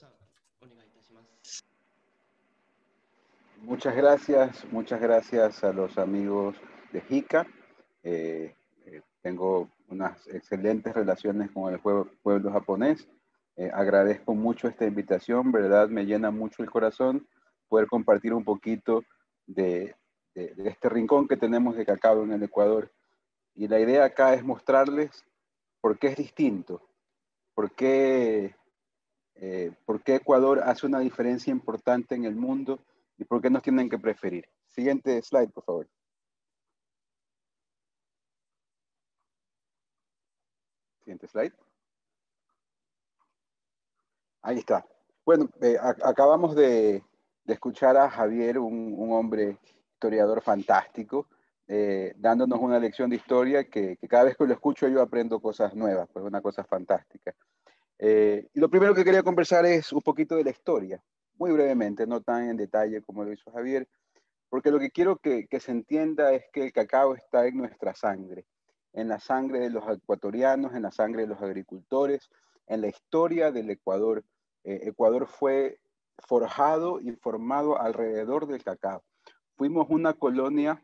Muchas gracias, muchas gracias a los amigos de JICA. Eh, eh, tengo unas excelentes relaciones con el pueblo, pueblo japonés. Eh, agradezco mucho esta invitación, ¿verdad? Me llena mucho el corazón poder compartir un poquito de, de, de este rincón que tenemos de cacao en el Ecuador. Y la idea acá es mostrarles por qué es distinto, por qué, eh, por qué Ecuador hace una diferencia importante en el mundo y por qué nos tienen que preferir. Siguiente slide, por favor. Siguiente slide. Ahí está. Bueno, eh, acabamos de, de escuchar a Javier, un, un hombre historiador fantástico, eh, dándonos una lección de historia que, que cada vez que lo escucho yo aprendo cosas nuevas, pues una cosa fantástica. Eh, y lo primero que quería conversar es un poquito de la historia, muy brevemente, no tan en detalle como lo hizo Javier, porque lo que quiero que, que se entienda es que el cacao está en nuestra sangre, en la sangre de los ecuatorianos, en la sangre de los agricultores, en la historia del Ecuador. Eh, Ecuador fue forjado y formado alrededor del cacao. Fuimos una colonia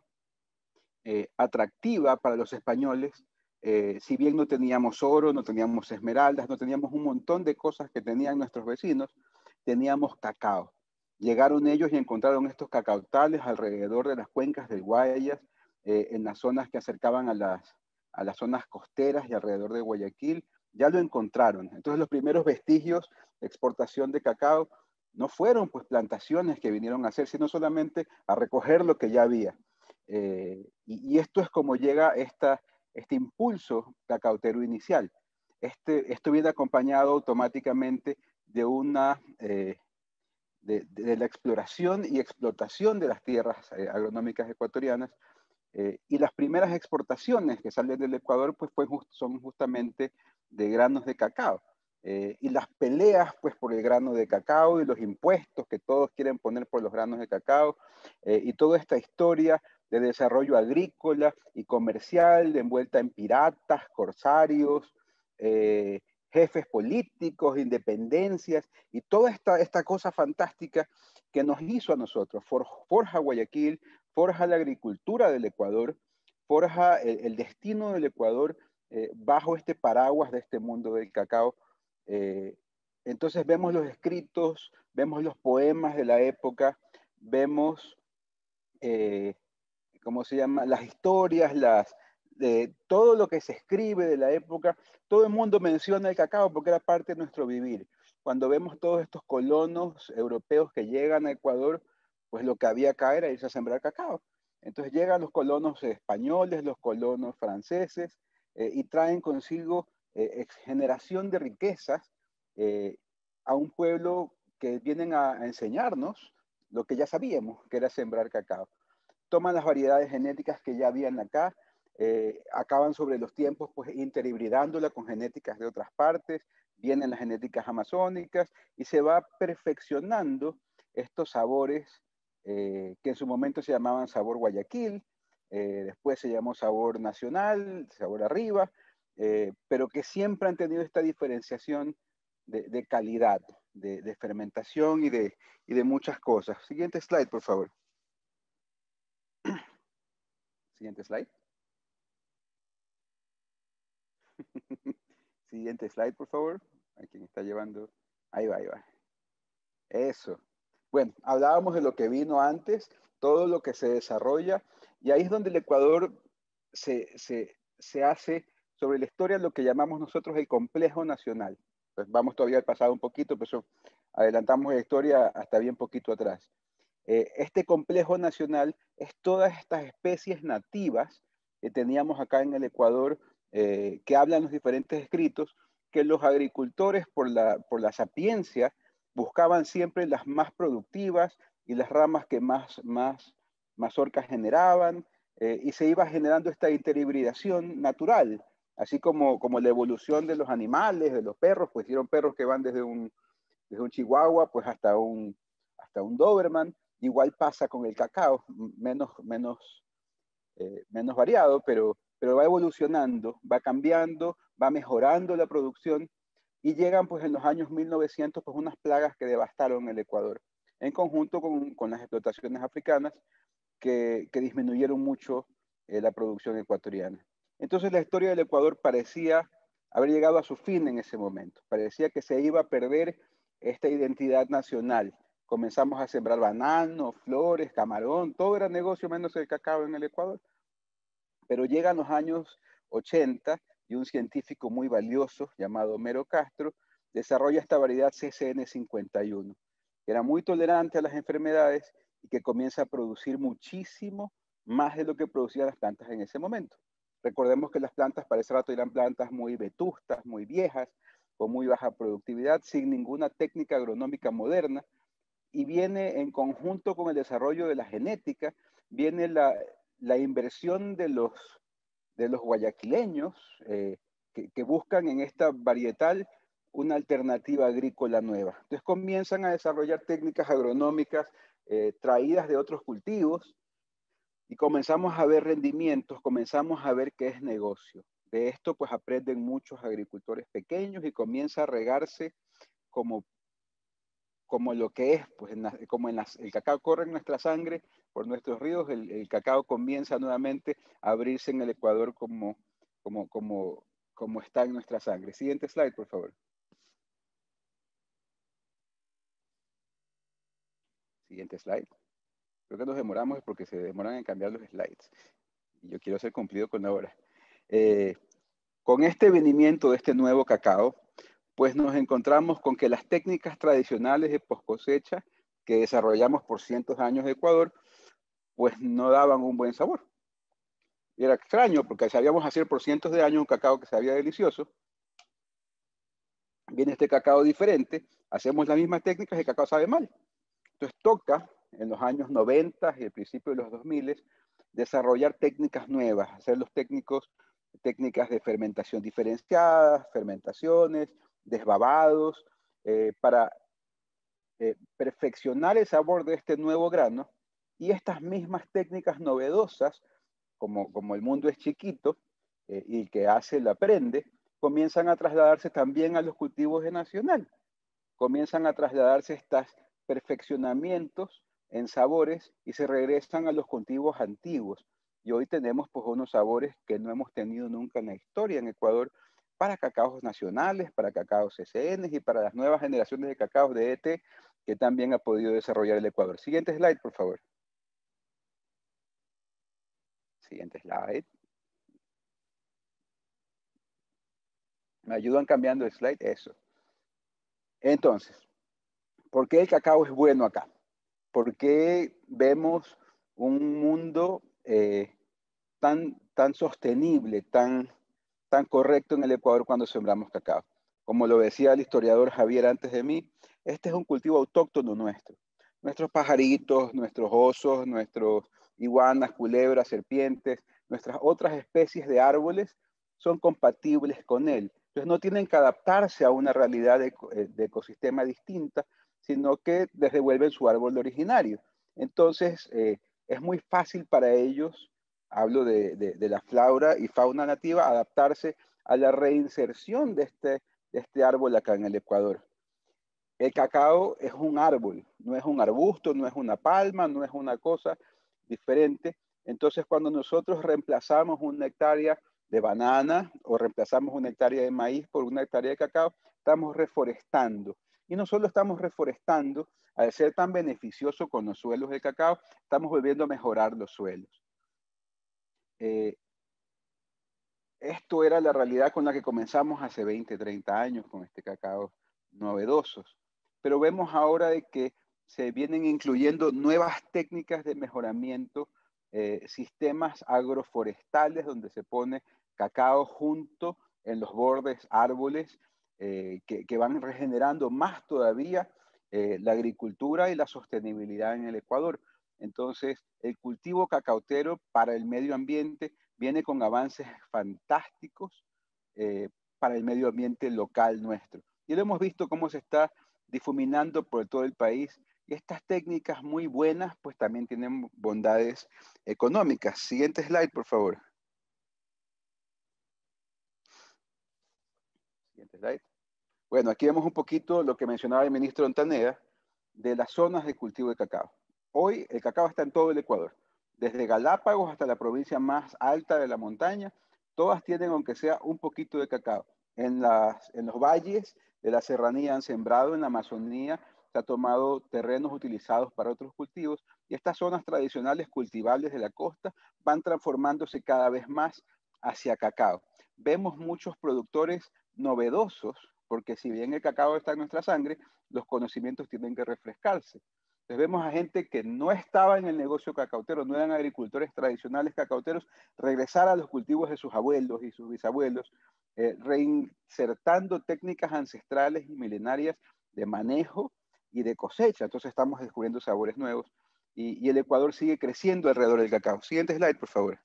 eh, atractiva para los españoles, eh, si bien no teníamos oro, no teníamos esmeraldas, no teníamos un montón de cosas que tenían nuestros vecinos, teníamos cacao. Llegaron ellos y encontraron estos cacautales alrededor de las cuencas del Guayas, eh, en las zonas que acercaban a las, a las zonas costeras y alrededor de Guayaquil, ya lo encontraron. Entonces los primeros vestigios de exportación de cacao no fueron pues plantaciones que vinieron a hacer, sino solamente a recoger lo que ya había. Eh, y, y esto es como llega esta, este impulso cacautero inicial. Este, esto viene acompañado automáticamente de una... Eh, De, de, de la exploración y explotación de las tierras eh, agronómicas ecuatorianas, eh, y las primeras exportaciones que salen del Ecuador pues, pues just, son justamente de granos de cacao, eh, y las peleas pues por el grano de cacao y los impuestos que todos quieren poner por los granos de cacao, eh, y toda esta historia de desarrollo agrícola y comercial de envuelta en piratas, corsarios, eh, jefes políticos, independencias y toda esta, esta cosa fantástica que nos hizo a nosotros. For, forja Guayaquil, forja la agricultura del Ecuador, forja el, el destino del Ecuador eh, bajo este paraguas de este mundo del cacao. Eh, entonces vemos los escritos, vemos los poemas de la época, vemos, eh, ¿cómo se llama? Las historias, las... de todo lo que se escribe de la época, todo el mundo menciona el cacao porque era parte de nuestro vivir. Cuando vemos todos estos colonos europeos que llegan a Ecuador, pues lo que había acá era irse a sembrar cacao. Entonces llegan los colonos españoles, los colonos franceses, eh, y traen consigo eh, generación de riquezas eh, a un pueblo que vienen a, a enseñarnos lo que ya sabíamos, que era sembrar cacao. Toman las variedades genéticas que ya habían acá, eh, acaban sobre los tiempos pues interhibridándola con genéticas de otras partes, vienen las genéticas amazónicas y se va perfeccionando estos sabores eh, que en su momento se llamaban sabor Guayaquil, eh, después se llamó sabor nacional, sabor arriba, eh, pero que siempre han tenido esta diferenciación de, de calidad, de, de fermentación y de, y de muchas cosas. Siguiente slide, por favor. Siguiente slide. Siguiente slide, por favor. ¿A quién está llevando? Ahí va, ahí va. Eso. Bueno, hablábamos de lo que vino antes, todo lo que se desarrolla, y ahí es donde el Ecuador se, se, se hace sobre la historia lo que llamamos nosotros el complejo nacional. Pues vamos todavía al pasado un poquito, pero adelantamos la historia hasta bien poquito atrás. Eh, este complejo nacional es todas estas especies nativas que teníamos acá en el Ecuador, eh, que hablan los diferentes escritos, que los agricultores por la, por la sapiencia buscaban siempre las más productivas y las ramas que más, más mazorcas generaban, eh, y se iba generando esta interhibridación natural, así como, como la evolución de los animales, de los perros, pues hicieron perros que van desde un, desde un chihuahua pues hasta un, hasta un doberman. Igual pasa con el cacao, menos, menos, eh, menos variado, pero, pero va evolucionando, va cambiando, va mejorando la producción, y llegan pues en los años mil novecientos pues unas plagas que devastaron el Ecuador, en conjunto con, con las explotaciones africanas que, que disminuyeron mucho eh, la producción ecuatoriana. Entonces la historia del Ecuador parecía haber llegado a su fin en ese momento, parecía que se iba a perder esta identidad nacional. Comenzamos a sembrar bananos, flores, camarón, todo era negocio menos el cacao en el Ecuador. Pero llegan los años ochenta y un científico muy valioso llamado Homero Castro desarrolla esta variedad C C N cincuenta y uno, que era muy tolerante a las enfermedades y que comienza a producir muchísimo más de lo que producían las plantas en ese momento. Recordemos que las plantas para ese rato eran plantas muy vetustas, muy viejas, con muy baja productividad, sin ninguna técnica agronómica moderna, y viene en conjunto con el desarrollo de la genética, viene la, la inversión de los, de los guayaquileños eh, que, que buscan en esta varietal una alternativa agrícola nueva. Entonces comienzan a desarrollar técnicas agronómicas eh, traídas de otros cultivos y comenzamos a ver rendimientos, comenzamos a ver qué es negocio. De esto pues aprenden muchos agricultores pequeños y comienza a regarse como, como lo que es, pues en la, como en las, el cacao corre en nuestra sangre, por nuestros ríos, el, el cacao comienza nuevamente a abrirse en el Ecuador como, como, como, como está en nuestra sangre. Siguiente slide, por favor. Siguiente slide. Creo que nos demoramos porque se demoran en cambiar los slides. Y yo quiero ser cumplido con la hora. Eh, con este venimiento de este nuevo cacao, pues nos encontramos con que las técnicas tradicionales de post cosecha que desarrollamos por cientos de años en Ecuador, pues no daban un buen sabor. Y era extraño porque sabíamos hacer por cientos de años un cacao que sabía delicioso. Viene este cacao diferente, hacemos las mismas técnicas y el cacao sabe mal. Entonces toca en los años noventa y el principio de los dos mil desarrollar técnicas nuevas, hacer los técnicos, técnicas de fermentación diferenciada, fermentaciones, desbabados, eh, para eh, perfeccionar el sabor de este nuevo grano. Y estas mismas técnicas novedosas, como, como el mundo es chiquito eh, y el que hace lo aprende, comienzan a trasladarse también a los cultivos de nacional. Comienzan a trasladarse estos perfeccionamientos en sabores y se regresan a los cultivos antiguos. Y hoy tenemos pues unos sabores que no hemos tenido nunca en la historia en Ecuador para cacaos nacionales, para cacaos C C N y para las nuevas generaciones de cacaos de E T que también ha podido desarrollar el Ecuador. Siguiente slide, por favor. Siguiente slide. ¿Me ayudan cambiando el slide? Eso. Entonces, ¿por qué el cacao es bueno acá? ¿Por qué vemos un mundo eh, tan, tan sostenible, tan, tan correcto en el Ecuador cuando sembramos cacao? Como lo decía el historiador Javier antes de mí, este es un cultivo autóctono nuestro. Nuestros pajaritos, nuestros osos, nuestros iguanas, culebras, serpientes, nuestras otras especies de árboles son compatibles con él. Entonces no tienen que adaptarse a una realidad de, de ecosistema distinta, sino que les devuelven su árbol originario. Entonces, eh, es muy fácil para ellos, hablo de, de, de la flora y fauna nativa, adaptarse a la reinserción de este, de este árbol acá en el Ecuador. El cacao es un árbol, no es un arbusto, no es una palma, no es una cosa diferente. Entonces, cuando nosotros reemplazamos una hectárea de banana o reemplazamos una hectárea de maíz por una hectárea de cacao, estamos reforestando. Y no solo estamos reforestando, al ser tan beneficioso con los suelos del cacao, estamos volviendo a mejorar los suelos. Eh, esto era la realidad con la que comenzamos hace veinte, treinta años con este cacao novedosos. Pero vemos ahora de que se vienen incluyendo nuevas técnicas de mejoramiento, eh, sistemas agroforestales donde se pone cacao junto en los bordes árboles eh, que, que van regenerando más todavía eh, la agricultura y la sostenibilidad en el Ecuador. Entonces, el cultivo cacautero para el medio ambiente viene con avances fantásticos eh, para el medio ambiente local nuestro. Y lo hemos visto cómo se está difuminando por todo el país. Y estas técnicas muy buenas, pues también tienen bondades económicas. Siguiente slide, por favor. Siguiente slide. Bueno, aquí vemos un poquito lo que mencionaba el ministro Ontaneda de las zonas de cultivo de cacao. Hoy el cacao está en todo el Ecuador, desde Galápagos hasta la provincia más alta de la montaña, todas tienen aunque sea un poquito de cacao. En, las, en los valles de la serranía han sembrado, en la Amazonía se ha tomado terrenos utilizados para otros cultivos y estas zonas tradicionales cultivables de la costa van transformándose cada vez más hacia cacao. Vemos muchos productores novedosos, porque si bien el cacao está en nuestra sangre, los conocimientos tienen que refrescarse. Entonces vemos a gente que no estaba en el negocio cacautero, no eran agricultores tradicionales cacauteros, regresar a los cultivos de sus abuelos y sus bisabuelos, eh, reinsertando técnicas ancestrales y milenarias de manejo y de cosecha. Entonces estamos descubriendo sabores nuevos. y, y el Ecuador sigue creciendo alrededor del cacao. Siguiente slide, por favor.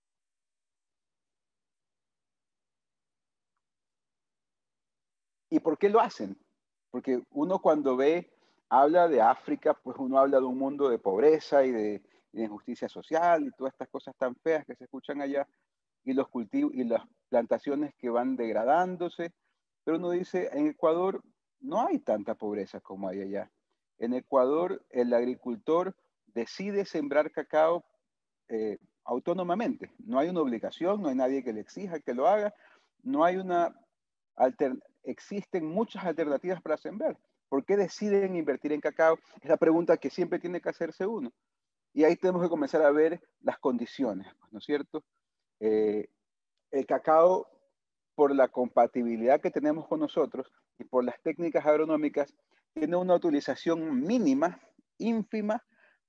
¿Y por qué lo hacen? Porque uno cuando ve, habla de África, pues uno habla de un mundo de pobreza y de, y de injusticia social y todas estas cosas tan feas que se escuchan allá, y los cultivos y las plantaciones que van degradándose. Pero uno dice, en Ecuador no hay tanta pobreza como hay allá. En Ecuador el agricultor decide sembrar cacao eh, autónomamente. No hay una obligación, no hay nadie que le exija que lo haga, no hay una alternativa. Existen muchas alternativas para sembrar. ¿Por qué deciden invertir en cacao? Es la pregunta que siempre tiene que hacerse uno. Y ahí tenemos que comenzar a ver las condiciones, ¿no es cierto? Eh, el cacao, por la compatibilidad que tenemos con nosotros y por las técnicas agronómicas, tiene una utilización mínima, ínfima,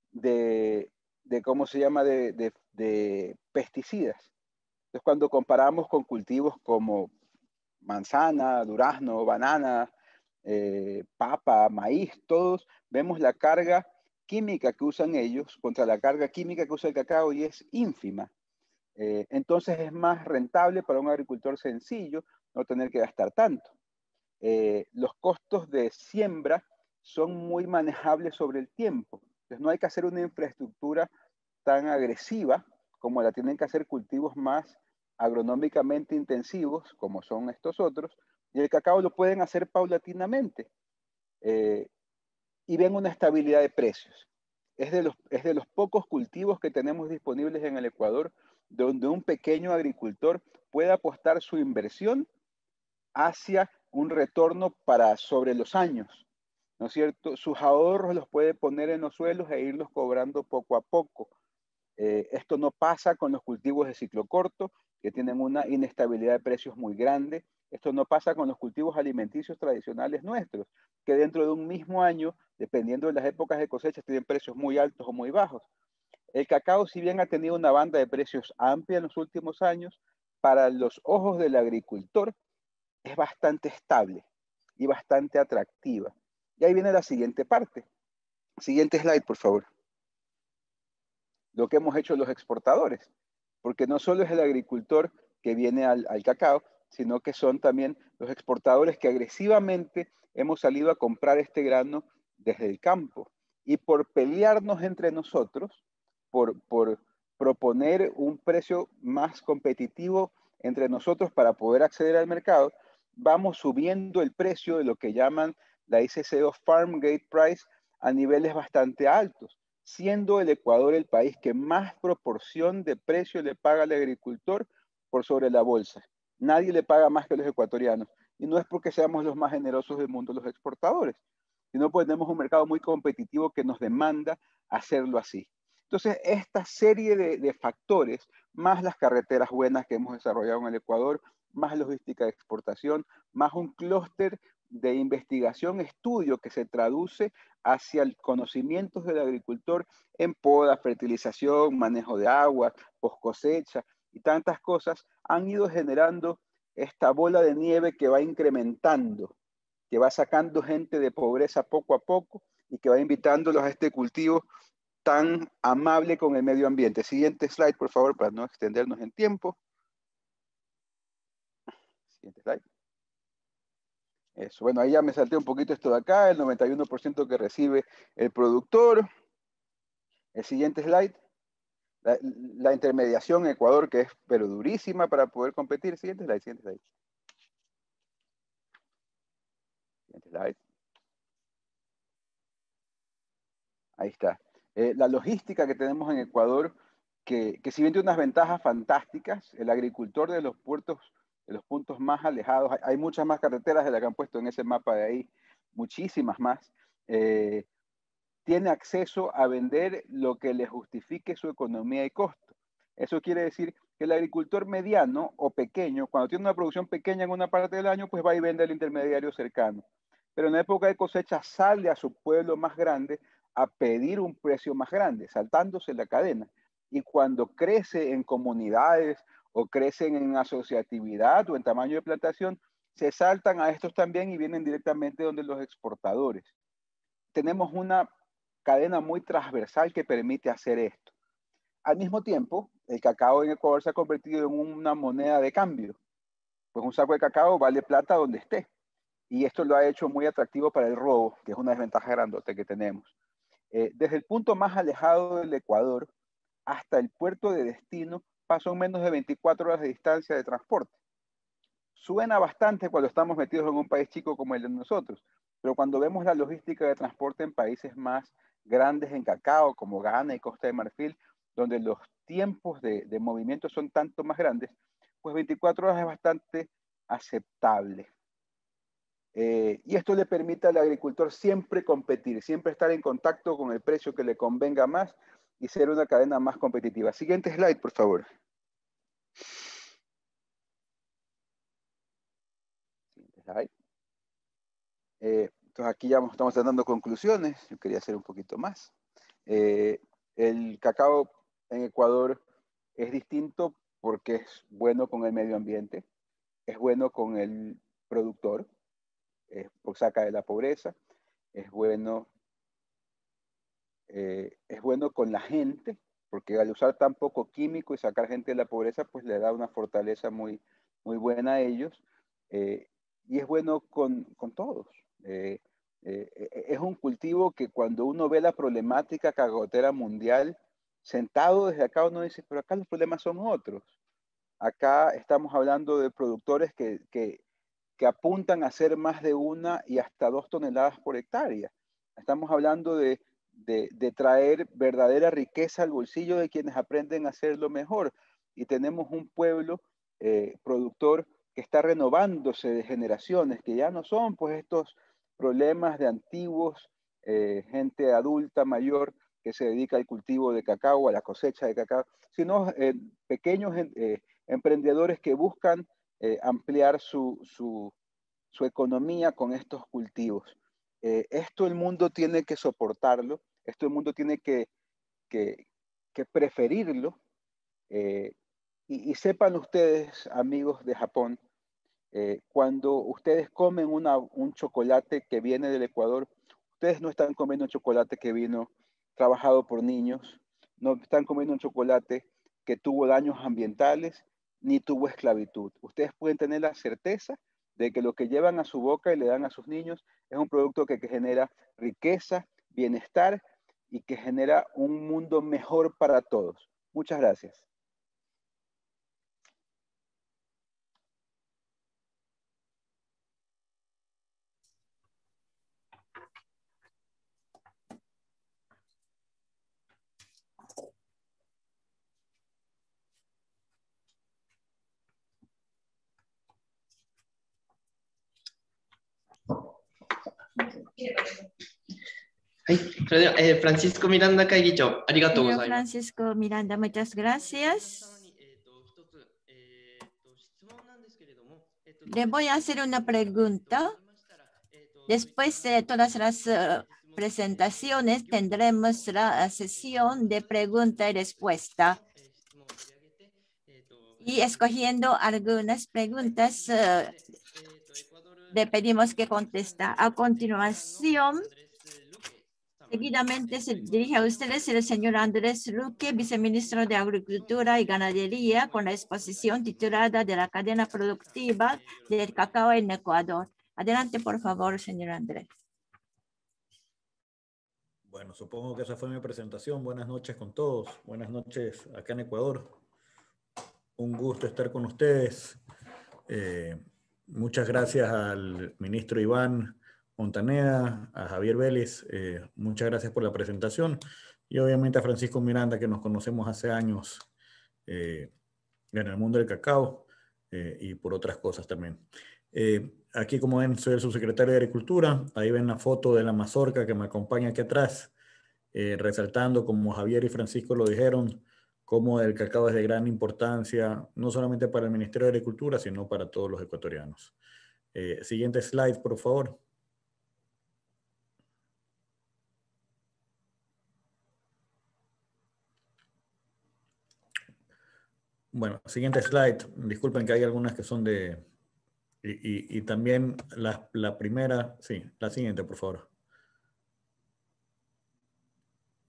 de, de ¿cómo se llama?, de, de, de pesticidas. Entonces, cuando comparamos con cultivos como manzana, durazno, banana, eh, papa, maíz, todos vemos la carga química que usan ellos contra la carga química que usa el cacao y es ínfima. Eh, entonces es más rentable para un agricultor sencillo no tener que gastar tanto. Eh, los costos de siembra son muy manejables sobre el tiempo. Entonces no hay que hacer una infraestructura tan agresiva como la tienen que hacer cultivos más agronómicamente intensivos, como son estos otros, y el cacao lo pueden hacer paulatinamente eh, y ven una estabilidad de precios. Es de, los, es de los pocos cultivos que tenemos disponibles en el Ecuador donde un pequeño agricultor puede apostar su inversión hacia un retorno para sobre los años, ¿no es cierto? Sus ahorros los puede poner en los suelos e irlos cobrando poco a poco. Eh, esto no pasa con los cultivos de ciclo corto, que tienen una inestabilidad de precios muy grande. Esto no pasa con los cultivos alimenticios tradicionales nuestros, que dentro de un mismo año, dependiendo de las épocas de cosecha, tienen precios muy altos o muy bajos. El cacao, si bien ha tenido una banda de precios amplia en los últimos años, para los ojos del agricultor es bastante estable y bastante atractiva. Y ahí viene la siguiente parte. Siguiente slide, por favor. Lo que hemos hecho los exportadores, porque no solo es el agricultor que viene al, al cacao, sino que son también los exportadores que agresivamente hemos salido a comprar este grano desde el campo. Y por pelearnos entre nosotros, por, por proponer un precio más competitivo entre nosotros para poder acceder al mercado, vamos subiendo el precio de lo que llaman la I C C O Farm Gate Price a niveles bastante altos, siendo el Ecuador el país que más proporción de precio le paga al agricultor por sobre la bolsa. Nadie le paga más que los ecuatorianos. Y no es porque seamos los más generosos del mundo los exportadores, sino porque tenemos un mercado muy competitivo que nos demanda hacerlo así. Entonces, esta serie de, de factores, más las carreteras buenas que hemos desarrollado en el Ecuador, más logística de exportación, más un clúster de investigación, estudio que se traduce hacia el conocimiento del agricultor en poda, fertilización, manejo de agua, post cosecha y tantas cosas, han ido generando esta bola de nieve que va incrementando, que va sacando gente de pobreza poco a poco y que va invitándolos a este cultivo tan amable con el medio ambiente. Siguiente slide, por favor, para no extendernos en tiempo. Siguiente slide. Eso, bueno, ahí ya me salté un poquito esto de acá, el noventa y uno por ciento que recibe el productor. El siguiente slide. La, la intermediación en Ecuador, que es pero durísima para poder competir. Siguiente slide, siguiente slide. Siguiente slide. Ahí está. Eh, la logística que tenemos en Ecuador, que, que si bien tiene unas ventajas fantásticas, el agricultor de los puertos, de los puntos más alejados, hay, hay muchas más carreteras de las que han puesto en ese mapa de ahí, muchísimas más, eh, tiene acceso a vender lo que le justifique su economía y costo. Eso quiere decir que el agricultor mediano o pequeño, cuando tiene una producción pequeña en una parte del año, pues va y vende al intermediario cercano. Pero en la época de cosecha sale a su pueblo más grande a pedir un precio más grande, saltándose la cadena. Y cuando crece en comunidades o crecen en asociatividad o en tamaño de plantación, se saltan a estos también y vienen directamente donde los exportadores. Tenemos una cadena muy transversal que permite hacer esto. Al mismo tiempo, el cacao en Ecuador se ha convertido en una moneda de cambio. Pues un saco de cacao vale plata donde esté. Y esto lo ha hecho muy atractivo para el robo, que es una desventaja grandote que tenemos. Eh, desde el punto más alejado del Ecuador hasta el puerto de destino, pasan menos de veinticuatro horas de distancia de transporte. Suena bastante cuando estamos metidos en un país chico como el de nosotros, pero cuando vemos la logística de transporte en países más grandes en cacao, como Ghana y Costa de Marfil, donde los tiempos de, de movimiento son tanto más grandes, pues veinticuatro horas es bastante aceptable. Eh, y esto le permite al agricultor siempre competir, siempre estar en contacto con el precio que le convenga más y ser una cadena más competitiva. Siguiente slide, por favor. Siguiente slide. Eh, entonces aquí ya estamos dando conclusiones. Yo quería hacer un poquito más. Eh, el cacao en Ecuador es distinto porque es bueno con el medio ambiente, es bueno con el productor, eh, porque saca de la pobreza, es bueno, eh, es bueno con la gente, porque al usar tan poco químico y sacar gente de la pobreza, pues le da una fortaleza muy, muy buena a ellos, eh, y es bueno con, con todos. Eh, eh, es un cultivo que cuando uno ve la problemática cacaotera mundial, sentado desde acá uno dice, pero acá los problemas son otros. Acá estamos hablando de productores que, que, que apuntan a hacer más de una y hasta dos toneladas por hectárea. Estamos hablando de, de, de traer verdadera riqueza al bolsillo de quienes aprenden a hacerlo mejor. Y tenemos un pueblo eh, productor que está renovándose de generaciones, que ya no son pues estos problemas de antiguos, eh, gente adulta, mayor, que se dedica al cultivo de cacao, a la cosecha de cacao, sino eh, pequeños eh, emprendedores que buscan eh, ampliar su, su, su economía con estos cultivos. Eh, esto el mundo tiene que soportarlo, esto el mundo tiene que, que, que preferirlo, eh, y, y sepan ustedes, amigos de Japón, eh, cuando ustedes comen una, un chocolate que viene del Ecuador, ustedes no están comiendo un chocolate que vino trabajado por niños, no están comiendo un chocolate que tuvo daños ambientales ni tuvo esclavitud. Ustedes pueden tener la certeza de que lo que llevan a su boca y le dan a sus niños es un producto que, que genera riqueza, bienestar y que genera un mundo mejor para todos. Muchas gracias. Eh, Francisco Miranda, Kaigicho, arigatou Señor gozaimasu. Francisco Miranda, muchas gracias. Le voy a hacer una pregunta. Después de todas las uh, presentaciones, tendremos la sesión de pregunta y respuesta. Y escogiendo algunas preguntas, uh, le pedimos que conteste. A continuación, seguidamente se dirige a ustedes el señor Andrés Luque, viceministro de Agricultura y Ganadería, con la exposición titulada de la cadena productiva del cacao en Ecuador. Adelante, por favor, señor Andrés. Bueno, supongo que esa fue mi presentación. Buenas noches con todos. Buenas noches acá en Ecuador. Un gusto estar con ustedes. Eh, muchas gracias al ministro Iván Montaneda, a Javier Vélez. Eh, muchas gracias por la presentación. Y obviamente a Francisco Miranda, que nos conocemos hace años eh, en el mundo del cacao eh, y por otras cosas también. Eh, aquí, como ven, soy el subsecretario de Agricultura. Ahí ven la foto de la mazorca que me acompaña aquí atrás, eh, resaltando, como Javier y Francisco lo dijeron, cómo el cacao es de gran importancia, no solamente para el Ministerio de Agricultura, sino para todos los ecuatorianos. Eh, siguiente slide, por favor. Bueno, siguiente slide. Disculpen que hay algunas que son de... Y, y, y también la, la primera, sí, la siguiente, por favor.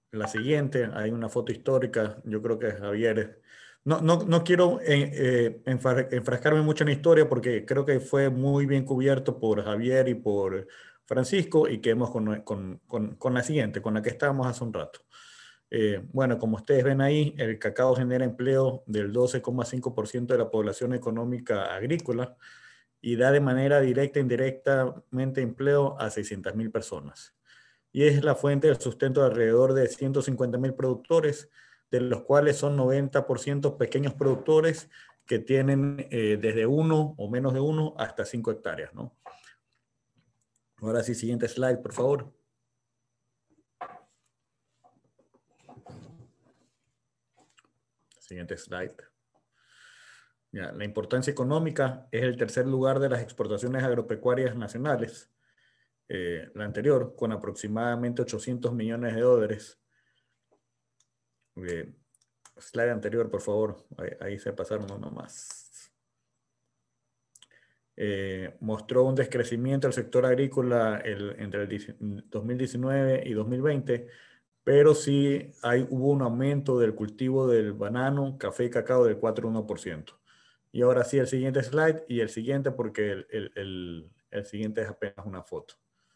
la siguiente, hay una foto histórica, yo creo que Javier... No, no, no quiero eh, enfrascarme mucho en la historia porque creo que fue muy bien cubierto por Javier y por Francisco, y quedemos con, con, con, con la siguiente, con la que estábamos hace un rato. Eh, bueno, como ustedes ven ahí, el cacao genera empleo del doce coma cinco por ciento de la población económica agrícola y da de manera directa e indirectamente empleo a seiscientas mil personas. Y es la fuente del sustento de alrededor de ciento cincuenta mil productores, de los cuales son noventa por ciento pequeños productores que tienen eh, desde uno o menos de uno hasta cinco hectáreas, ¿no? Ahora sí, siguiente slide, por favor. Siguiente slide. Ya, la importancia económica es el tercer lugar de las exportaciones agropecuarias nacionales. Eh, la anterior, con aproximadamente ochocientos millones de dólares. Eh, slide anterior, por favor. Ahí, ahí se pasaron uno más. Eh, mostró un descrecimiento del sector agrícola el, entre el dos mil diecinueve y dos mil veinte, pero sí hay, hubo un aumento del cultivo del banano, café y cacao del cuatro coma uno por ciento. Y ahora sí, el siguiente slide y el siguiente, porque el, el, el, el siguiente es apenas una foto.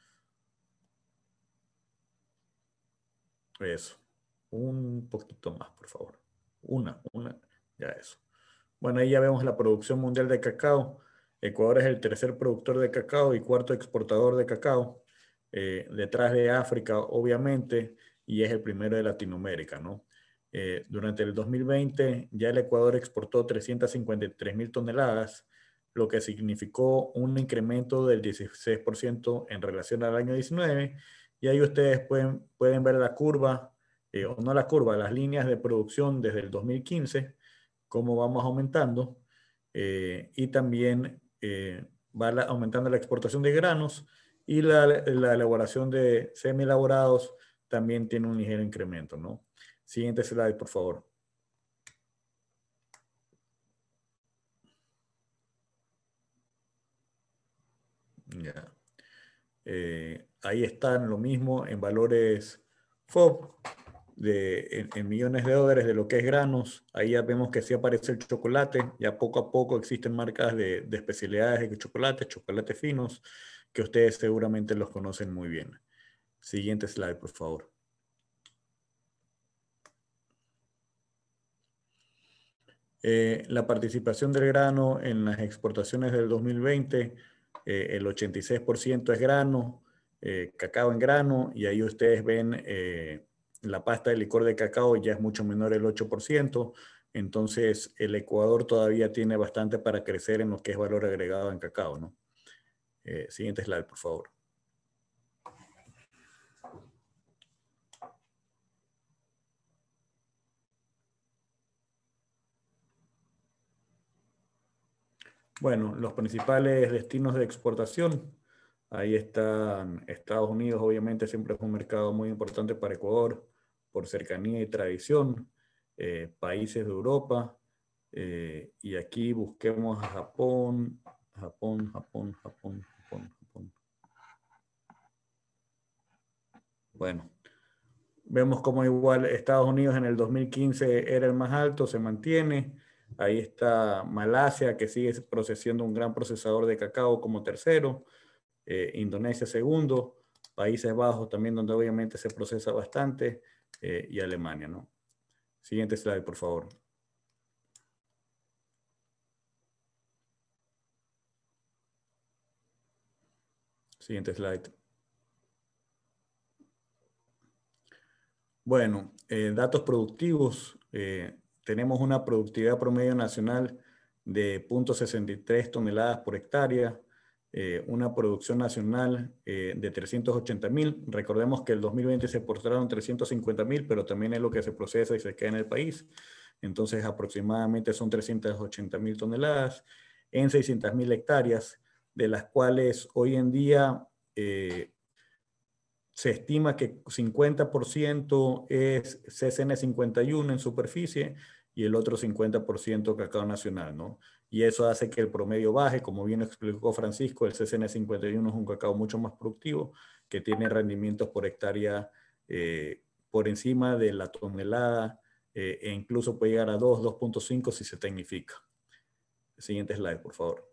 Eso. Un poquito más, por favor. Una, una, ya eso. Bueno, ahí ya vemos la producción mundial de cacao. Ecuador es el tercer productor de cacao y cuarto exportador de cacao, eh, detrás de África, obviamente, y es el primero de Latinoamérica, ¿no? Eh, durante el dos mil veinte ya el Ecuador exportó trescientas cincuenta y tres mil toneladas, lo que significó un incremento del dieciséis por ciento en relación al año diecinueve, y ahí ustedes pueden, pueden ver la curva, eh, o no la curva, las líneas de producción desde el dos mil quince, cómo vamos aumentando, eh, y también eh, va la, aumentando la exportación de granos, y la, la elaboración de semi-elaborados también tiene un ligero incremento, ¿no? Siguiente slide, por favor. Ya. Eh, ahí están lo mismo en valores F O B, de, en, en millones de dólares de lo que es granos. Ahí ya vemos que sí aparece el chocolate. Ya poco a poco existen marcas de, de especialidades de chocolate, chocolates finos, que ustedes seguramente los conocen muy bien. Siguiente slide, por favor. Eh, la participación del grano en las exportaciones del dos mil veinte, eh, el ochenta y seis por ciento es grano, eh, cacao en grano, y ahí ustedes ven eh, la pasta de licor de cacao ya es mucho menor, el ocho por ciento, entonces el Ecuador todavía tiene bastante para crecer en lo que es valor agregado en cacao, ¿no? Eh, siguiente slide, por favor. Bueno, los principales destinos de exportación. Ahí están Estados Unidos, obviamente siempre es un mercado muy importante para Ecuador por cercanía y tradición. Eh, países de Europa. Eh, y aquí busquemos a Japón, Japón, Japón, Japón, Japón, Japón. Bueno, vemos como igual Estados Unidos en el dos mil quince era el más alto, se mantiene. Ahí está Malasia, que sigue procesando un gran procesador de cacao como tercero. Eh, Indonesia segundo. Países Bajos también, donde obviamente se procesa bastante. Eh, y Alemania, ¿no? Siguiente slide, por favor. Siguiente slide. Bueno, eh, datos productivos. Eh, tenemos una productividad promedio nacional de cero punto sesenta y tres toneladas por hectárea, eh, una producción nacional eh, de trescientos ochenta mil. Recordemos que el dos mil veinte se exportaron trescientos cincuenta mil, pero también es lo que se procesa y se queda en el país. Entonces, aproximadamente son trescientos ochenta mil toneladas en seiscientas mil hectáreas, de las cuales hoy en día eh, se estima que cincuenta por ciento es C C N cincuenta y uno en superficie y el otro cincuenta por ciento cacao nacional, ¿no? Y eso hace que el promedio baje. Como bien explicó Francisco, el C C N cincuenta y uno es un cacao mucho más productivo, que tiene rendimientos por hectárea eh, por encima de la tonelada eh, e incluso puede llegar a dos, dos punto cinco si se tecnifica. Siguiente slide, por favor.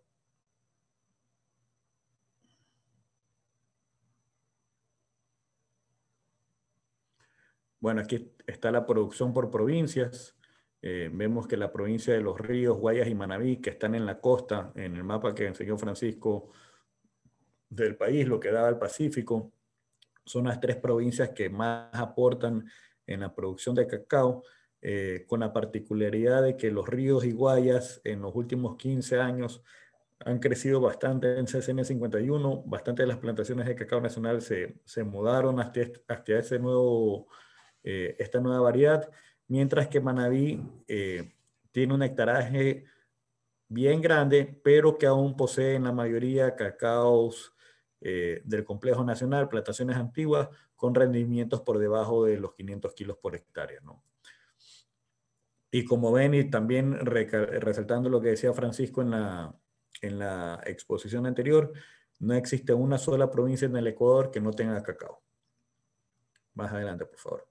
Bueno, aquí está la producción por provincias. Eh, vemos que la provincia de Los Ríos, Guayas y Manabí, que están en la costa, en el mapa que enseñó Francisco del país, lo que da al Pacífico, son las tres provincias que más aportan en la producción de cacao, eh, con la particularidad de que Los Ríos y Guayas en los últimos quince años han crecido bastante en C S N cincuenta y uno, bastante de las plantaciones de cacao nacional se, se mudaron hasta, hasta ese nuevo, eh, esta nueva variedad, mientras que Manabí eh, tiene un hectaraje bien grande, pero que aún posee en la mayoría cacaos eh, del complejo nacional, plantaciones antiguas, con rendimientos por debajo de los quinientos kilos por hectárea, ¿no? Y como ven, y también resaltando lo que decía Francisco en la, en la exposición anterior, no existe una sola provincia en el Ecuador que no tenga cacao. Más adelante, por favor.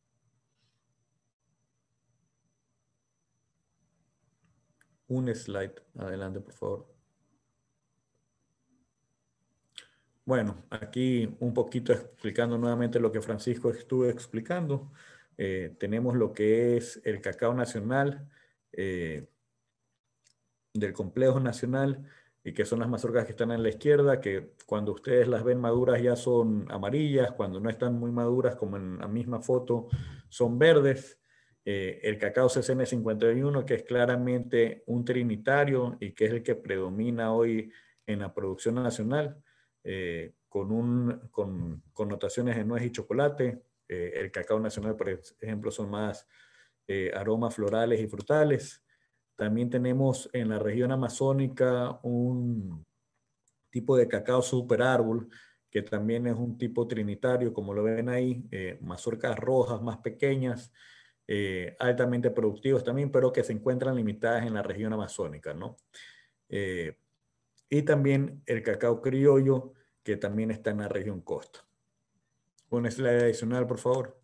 Un slide adelante, por favor. Bueno, aquí un poquito explicando nuevamente lo que Francisco estuvo explicando. Eh, tenemos lo que es el cacao nacional eh, del complejo nacional, y que son las mazorcas que están en la izquierda, que cuando ustedes las ven maduras ya son amarillas, cuando no están muy maduras, como en la misma foto, son verdes. Eh, el cacao C S N cincuenta y uno, que es claramente un trinitario y que es el que predomina hoy en la producción nacional, eh, con, un, con connotaciones de nuez y chocolate. Eh, el cacao nacional, por ejemplo, son más eh, aromas florales y frutales. También tenemos en la región amazónica un tipo de cacao super árbol, que también es un tipo trinitario, como lo ven ahí, eh, mazorcas rojas más pequeñas, eh, altamente productivos también, pero que se encuentran limitadas en la región amazónica, ¿no? Eh, y también el cacao criollo, que también está en la región costa. Un slide adicional, por favor.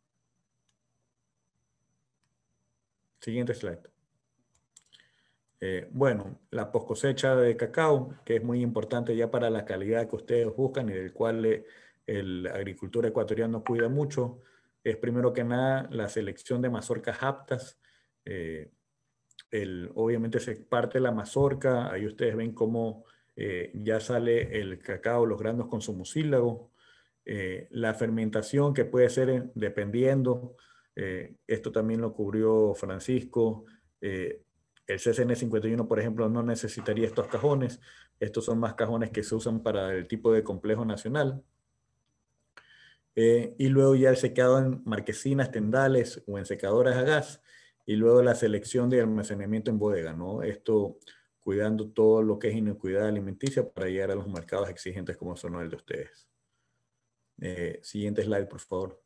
Siguiente slide. Eh, bueno, la post cosecha de cacao, que es muy importante ya para la calidad que ustedes buscan y del cual eh, el agricultor ecuatoriano cuida mucho, es primero que nada la selección de mazorcas aptas. Eh, el, obviamente se parte la mazorca, ahí ustedes ven cómo eh, ya sale el cacao, los granos con su mucílago. Eh, la fermentación, que puede ser en, dependiendo, eh, esto también lo cubrió Francisco. Eh, el C S N cincuenta y uno, por ejemplo, no necesitaría estos cajones. Estos son más cajones que se usan para el tipo de complejo nacional. Eh, y luego ya el secado en marquesinas, tendales o en secadoras a gas. Y luego la selección de almacenamiento en bodega, ¿no? Esto cuidando todo lo que es inocuidad alimenticia para llegar a los mercados exigentes como son el de ustedes. Eh, siguiente slide, por favor.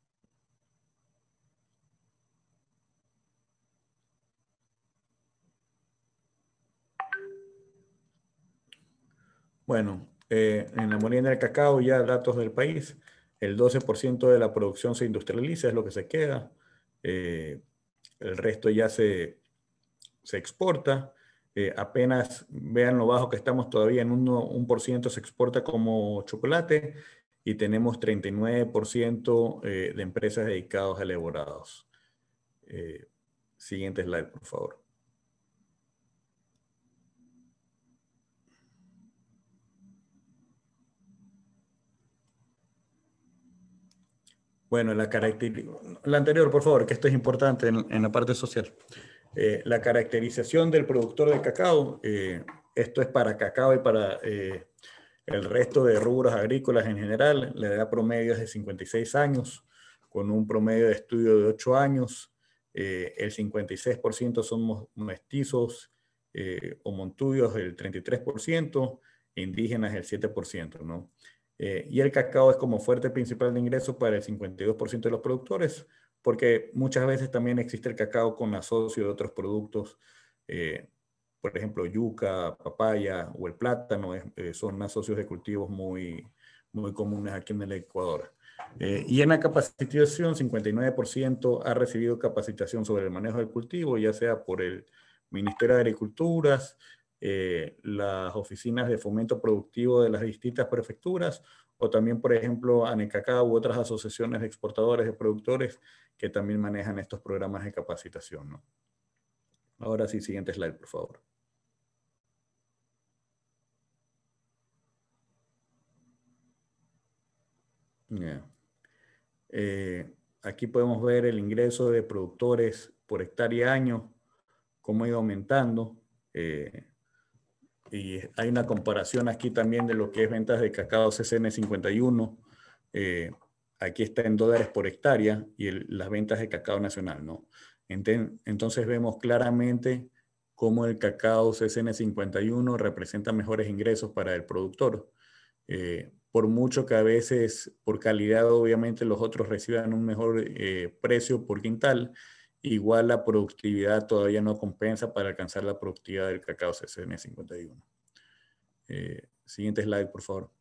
Bueno, eh, en la molienda del cacao, ya datos del país, el doce por ciento de la producción se industrializa, es lo que se queda. Eh, el resto ya se, se exporta. Eh, apenas vean lo bajo que estamos todavía, en un por ciento se exporta como chocolate y tenemos treinta y nueve por ciento eh, de empresas dedicadas a elaborados. Eh, siguiente slide, por favor. Bueno, la característica, la anterior, por favor, que esto es importante en, en la parte social. Eh, la caracterización del productor de cacao, eh, esto es para cacao y para eh, el resto de rubros agrícolas en general. La edad promedio es de cincuenta y seis años, con un promedio de estudio de ocho años. Eh, el cincuenta y seis por ciento son mestizos eh, o montuyos, el treinta y tres por ciento, indígenas el siete por ciento, ¿no? Eh, y el cacao es como fuente principal de ingreso para el cincuenta y dos por ciento de los productores, porque muchas veces también existe el cacao con asocio de otros productos, eh, por ejemplo, yuca, papaya o el plátano, eh, son asocios de cultivos muy, muy comunes aquí en el Ecuador. Eh, y en la capacitación, cincuenta y nueve por ciento ha recibido capacitación sobre el manejo del cultivo, ya sea por el Ministerio de Agricultura, eh, las oficinas de fomento productivo de las distintas prefecturas, o también, por ejemplo, ANECACAO u otras asociaciones de exportadores y productores que también manejan estos programas de capacitación, ¿no? Ahora sí, siguiente slide, por favor. Yeah. Eh, aquí podemos ver el ingreso de productores por hectárea año, cómo ha ido aumentando. Eh, y hay una comparación aquí también de lo que es ventas de cacao C C N cincuenta y uno. Eh, aquí está en dólares por hectárea y el, las ventas de cacao nacional, ¿no? Enten, entonces vemos claramente cómo el cacao C C N cincuenta y uno representa mejores ingresos para el productor. Eh, por mucho que a veces por calidad obviamente los otros reciban un mejor eh, precio por quintal, igual la productividad todavía no compensa para alcanzar la productividad del cacao C C N cincuenta y uno. Eh, siguiente slide, por favor.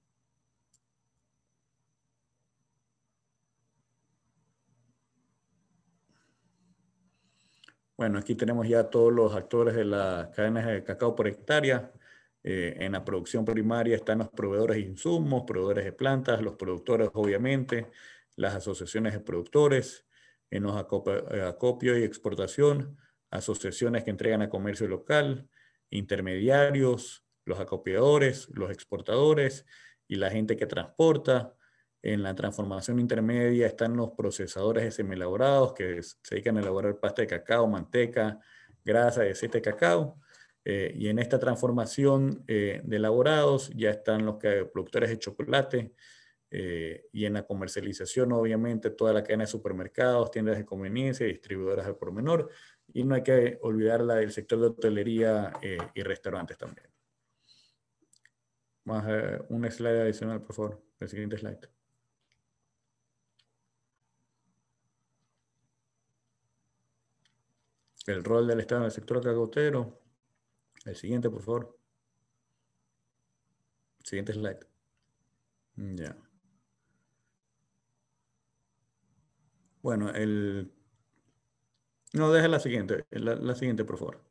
Bueno, aquí tenemos ya todos los actores de las cadenas de cacao por hectárea. Eh, en la producción primaria están los proveedores de insumos, proveedores de plantas, los productores obviamente, las asociaciones de productores, en los acopio y exportación, asociaciones que entregan a comercio local, intermediarios, los acopiadores, los exportadores y la gente que transporta. En la transformación intermedia están los procesadores de semielaborados que se dedican a elaborar pasta de cacao, manteca, grasa y aceite de cacao. Eh, y en esta transformación eh, de elaborados ya están los que, productores de chocolate. Eh, y en la comercialización, obviamente, toda la cadena de supermercados, tiendas de conveniencia y distribuidoras de por menor. Y no hay que olvidar la del sector de hotelería eh, y restaurantes también. Más eh, un slide adicional, por favor. El siguiente slide. El rol del Estado en el sector cacautero. El siguiente, por favor. Siguiente slide. Ya. Bueno, el... No, deja la siguiente. La, la siguiente, por favor.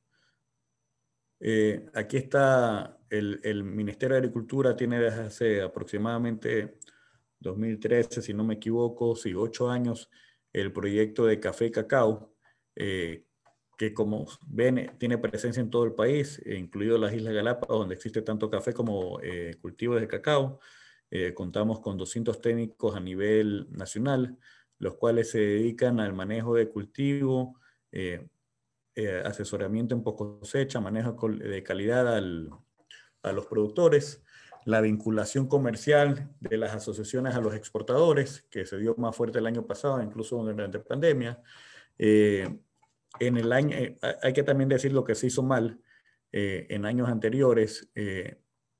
Eh, aquí está el, el Ministerio de Agricultura, tiene desde hace aproximadamente dos mil trece, si no me equivoco, sí, ocho años, el proyecto de café y cacao, eh, que como ven tiene presencia en todo el país, eh, incluido las Islas Galápagos, donde existe tanto café como eh, cultivos de cacao. Eh, contamos con doscientos técnicos a nivel nacional, los cuales se dedican al manejo de cultivo, eh, eh, asesoramiento en post cosecha, manejo de calidad al, a los productores, la vinculación comercial de las asociaciones a los exportadores, que se dio más fuerte el año pasado, incluso durante la pandemia. Eh, en el año, eh, hay que también decir lo que se hizo mal. Eh, en años anteriores eh,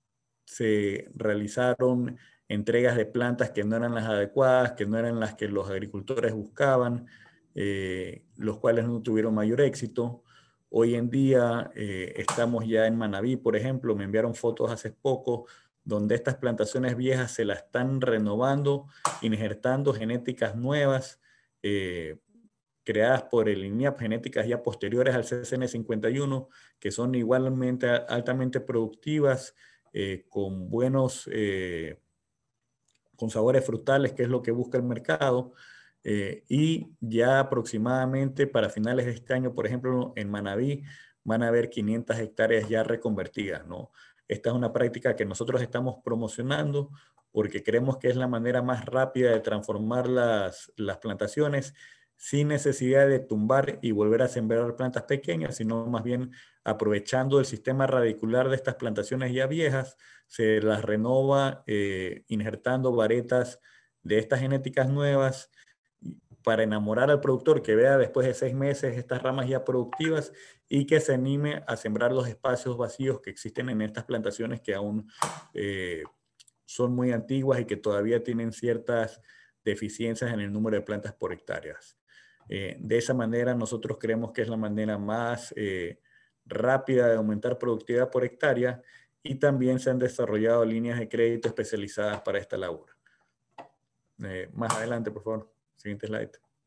se realizaron entregas de plantas que no eran las adecuadas, que no eran las que los agricultores buscaban, eh, los cuales no tuvieron mayor éxito. Hoy en día eh, estamos ya en Manabí, por ejemplo, me enviaron fotos hace poco, donde estas plantaciones viejas se las están renovando, injertando genéticas nuevas, eh, creadas por el INIAP, genéticas ya posteriores al C C N cincuenta y uno, que son igualmente altamente productivas, eh, con buenos, eh, con sabores frutales, que es lo que busca el mercado. Eh, y ya aproximadamente para finales de este año, por ejemplo, en Manabí, van a haber quinientas hectáreas ya reconvertidas, ¿no? Esta es una práctica que nosotros estamos promocionando porque creemos que es la manera más rápida de transformar las, las plantaciones sin necesidad de tumbar y volver a sembrar plantas pequeñas, sino más bien aprovechando el sistema radicular de estas plantaciones ya viejas, se las renova eh, injertando varetas de estas genéticas nuevas para enamorar al productor que vea después de seis meses estas ramas ya productivas y que se anime a sembrar los espacios vacíos que existen en estas plantaciones que aún eh, son muy antiguas y que todavía tienen ciertas deficiencias en el número de plantas por hectáreas. Eh, de esa manera nosotros creemos que es la manera más eh, rápida de aumentar productividad por hectárea y también se han desarrollado líneas de crédito especializadas para esta labor. Eh, más adelante, por favor. Siguiente slide.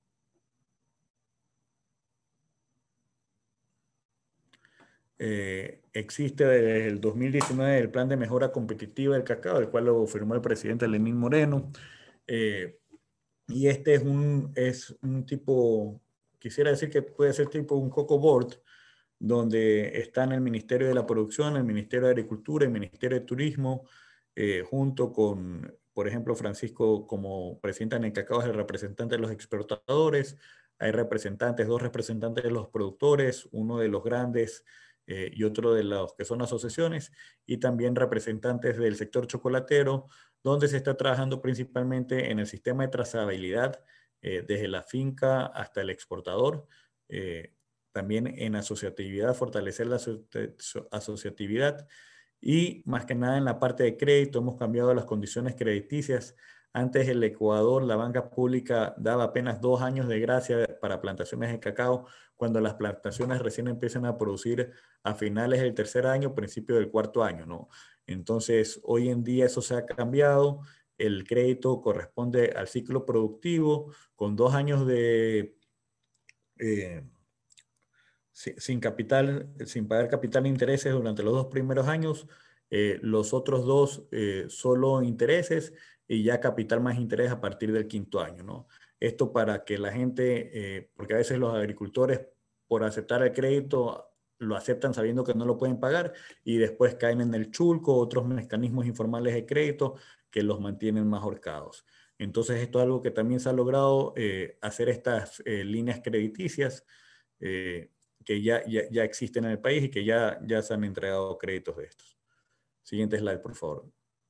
Eh, existe desde el dos mil diecinueve el Plan de Mejora Competitiva del Cacao, el cual lo firmó el presidente Lenín Moreno. Eh, y este es un, es un tipo, quisiera decir que puede ser tipo un coco board, donde están el Ministerio de la Producción, el Ministerio de Agricultura, el Ministerio de Turismo, eh, junto con, por ejemplo, Francisco como presidente de Cacao es el representante de los exportadores, hay representantes, dos representantes de los productores, uno de los grandes eh, y otro de los que son asociaciones, y también representantes del sector chocolatero, donde se está trabajando principalmente en el sistema de trazabilidad, eh, desde la finca hasta el exportador, eh, también en asociatividad, fortalecer la asociatividad y más que nada en la parte de crédito hemos cambiado las condiciones crediticias. Antes el Ecuador, la banca pública daba apenas dos años de gracia para plantaciones de cacao, cuando las plantaciones recién empiezan a producir a finales del tercer año, principio del cuarto año, ¿no? Entonces, hoy en día eso se ha cambiado. El crédito corresponde al ciclo productivo, con dos años de... Eh, sin capital, sin pagar capital e intereses durante los dos primeros años, eh, los otros dos eh, solo intereses y ya capital más interés a partir del quinto año, ¿no? Esto para que la gente, eh, porque a veces los agricultores por aceptar el crédito lo aceptan sabiendo que no lo pueden pagar y después caen en el chulco, otros mecanismos informales de crédito que los mantienen más ahorcados. Entonces esto es algo que también se ha logrado eh, hacer estas eh, líneas crediticias eh, que ya, ya, ya existen en el país y que ya, ya se han entregado créditos de estos. Siguiente slide, por favor.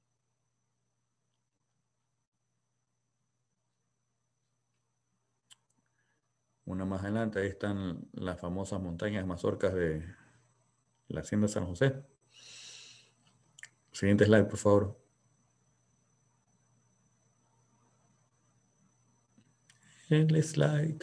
Una más adelante, ahí están las famosas montañas mazorcas de la Hacienda San José. Siguiente slide, por favor. El slide.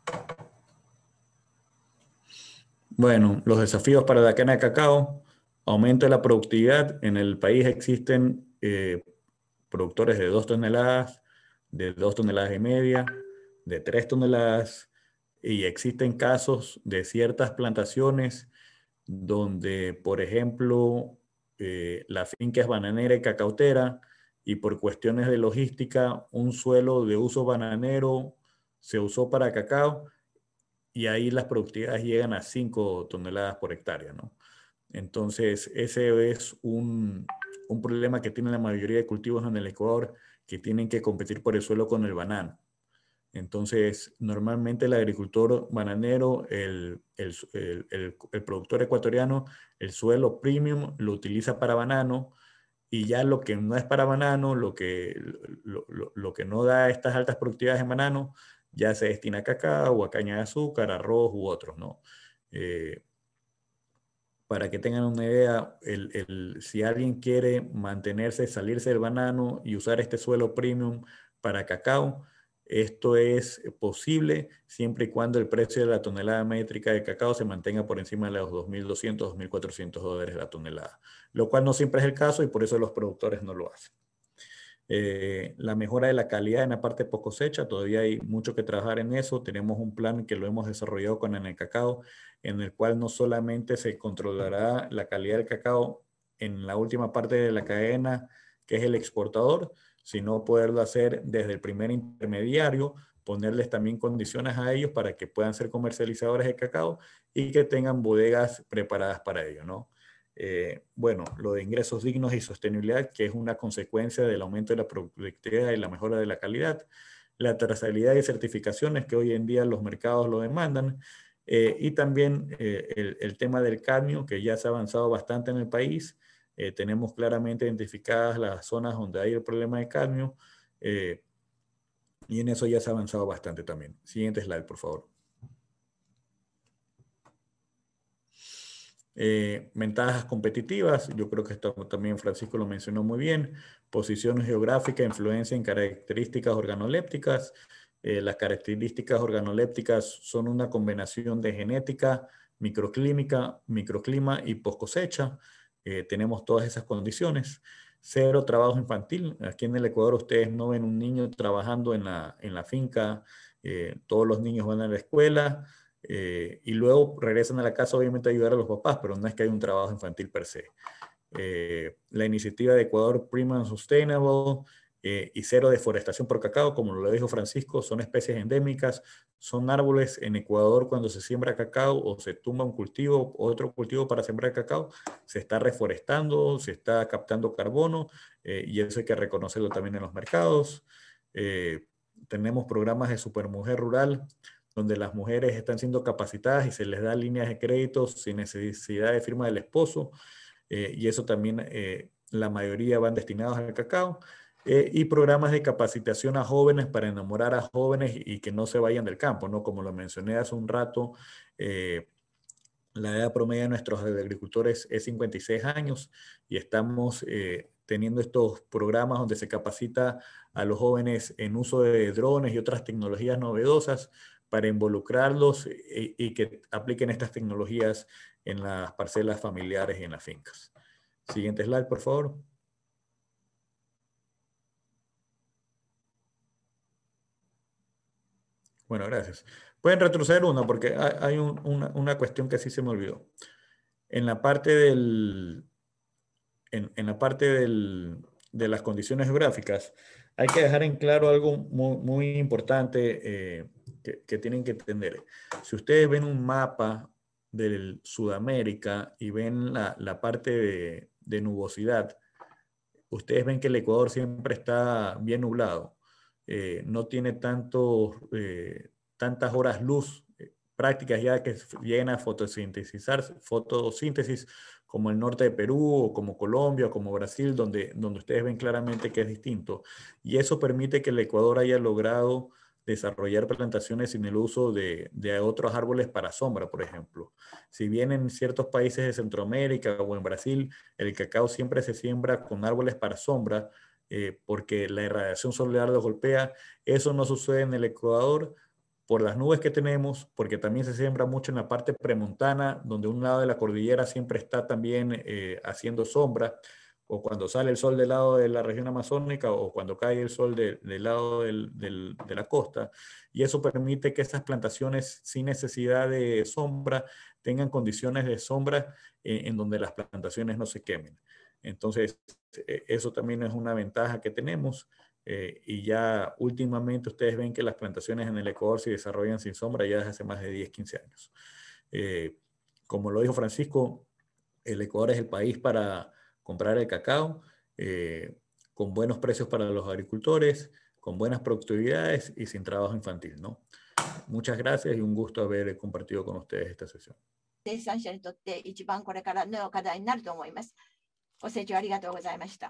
Bueno, los desafíos para la cana de cacao. Aumento de la productividad. En el país existen eh, productores de dos toneladas, de dos toneladas y media, de tres toneladas, y existen casos de ciertas plantaciones donde, por ejemplo, eh, la finca es bananera y cacautera, y por cuestiones de logística, un suelo de uso bananero se usó para cacao, y ahí las productividades llegan a cinco toneladas por hectárea, ¿no? Entonces, ese es un, un problema que tiene la mayoría de cultivos en el Ecuador, que tienen que competir por el suelo con el banano. Entonces, normalmente el agricultor bananero, el, el, el, el, el productor ecuatoriano, el suelo premium lo utiliza para banano, y ya lo que no es para banano, lo que, lo, lo, lo que no da estas altas productividades en banano, ya se destina a cacao, a caña de azúcar, arroz u otros, ¿no? Eh, para que tengan una idea, el, el, si alguien quiere mantenerse, salirse del banano y usar este suelo premium para cacao, esto es posible siempre y cuando el precio de la tonelada métrica de cacao se mantenga por encima de los dos mil doscientos, dos mil cuatrocientos dólares la tonelada, lo cual no siempre es el caso y por eso los productores no lo hacen. Eh, la mejora de la calidad en la parte post cosecha, todavía hay mucho que trabajar en eso. Tenemos un plan que lo hemos desarrollado con el cacao, en el cual no solamente se controlará la calidad del cacao en la última parte de la cadena, que es el exportador, sino poderlo hacer desde el primer intermediario, ponerles también condiciones a ellos para que puedan ser comercializadores de cacao y que tengan bodegas preparadas para ello, ¿no? Eh, bueno, lo de ingresos dignos y sostenibilidad, que es una consecuencia del aumento de la productividad y la mejora de la calidad, la trazabilidad y certificaciones que hoy en día los mercados lo demandan, eh, y también eh, el, el tema del cadmio, que ya se ha avanzado bastante en el país. Eh, tenemos claramente identificadas las zonas donde hay el problema de cadmio, eh, y en eso ya se ha avanzado bastante también. Siguiente slide, por favor. Eh, ventajas competitivas, yo creo que esto también Francisco lo mencionó muy bien. Posición geográfica, influencia en características organolépticas. Eh, las características organolépticas son una combinación de genética, microclímica, microclima y post cosecha. Eh, tenemos todas esas condiciones. cero trabajo infantil. Aquí en el Ecuador ustedes no ven un niño trabajando en la, en la finca, eh, todos los niños van a la escuela eh, y luego regresan a la casa obviamente a ayudar a los papás, pero no es que haya un trabajo infantil per se. Eh, la iniciativa de Ecuador Prima and Sustainable eh, y cero deforestación por cacao, como lo dijo Francisco, son especies endémicas, son árboles en Ecuador cuando se siembra cacao o se tumba un cultivo o otro cultivo para sembrar cacao, se está reforestando, se está captando carbono eh, y eso hay que reconocerlo también en los mercados. Eh, tenemos programas de Supermujer Rural donde las mujeres están siendo capacitadas y se les da líneas de créditos sin necesidad de firma del esposo. Eh, y eso también, eh, la mayoría van destinados al cacao, eh, y programas de capacitación a jóvenes para enamorar a jóvenes y, y que no se vayan del campo, ¿no? Como lo mencioné hace un rato, eh, la edad promedio de nuestros agricultores es cincuenta y seis años y estamos eh, teniendo estos programas donde se capacita a los jóvenes en uso de drones y otras tecnologías novedosas para involucrarlos y, y que apliquen estas tecnologías en las parcelas familiares y en las fincas. Siguiente slide, por favor. Bueno, gracias. Pueden retroceder uno porque hay un, una, una cuestión que sí se me olvidó. En la parte del, en, en la parte del, de las condiciones geográficas, hay que dejar en claro algo muy, muy importante eh, que, que tienen que entender. Si ustedes ven un mapa de Sudamérica y ven la, la parte de, de nubosidad, ustedes ven que el Ecuador siempre está bien nublado. Eh, no tiene tanto, eh, tantas horas luz eh, prácticas ya que lleguen a fotosintetizar, fotosíntesis como el norte de Perú o como Colombia o como Brasil, donde, donde ustedes ven claramente que es distinto. Y eso permite que el Ecuador haya logrado desarrollar plantaciones sin el uso de, de otros árboles para sombra, por ejemplo. Si bien en ciertos países de Centroamérica o en Brasil, el cacao siempre se siembra con árboles para sombra, eh, porque la irradiación solar lo golpea, eso no sucede en el Ecuador por las nubes que tenemos, porque también se siembra mucho en la parte premontana, donde un lado de la cordillera siempre está también eh, haciendo sombra, o cuando sale el sol del lado de la región amazónica o cuando cae el sol de, del lado del, del, de la costa. Y eso permite que esas plantaciones sin necesidad de sombra tengan condiciones de sombra eh, en donde las plantaciones no se quemen. Entonces, eh, eso también es una ventaja que tenemos. Eh, y ya últimamente ustedes ven que las plantaciones en el Ecuador se desarrollan sin sombra ya desde hace más de diez, quince años. Eh, como lo dijo Francisco, el Ecuador es el país para comprar el cacao, eh, con buenos precios para los agricultores, con buenas productividades y sin trabajo infantil, ¿no? Muchas gracias y un gusto haber compartido con ustedes esta sesión. 生産者にとって一番これからの課題になると思います。ご清聴ありがとうございました。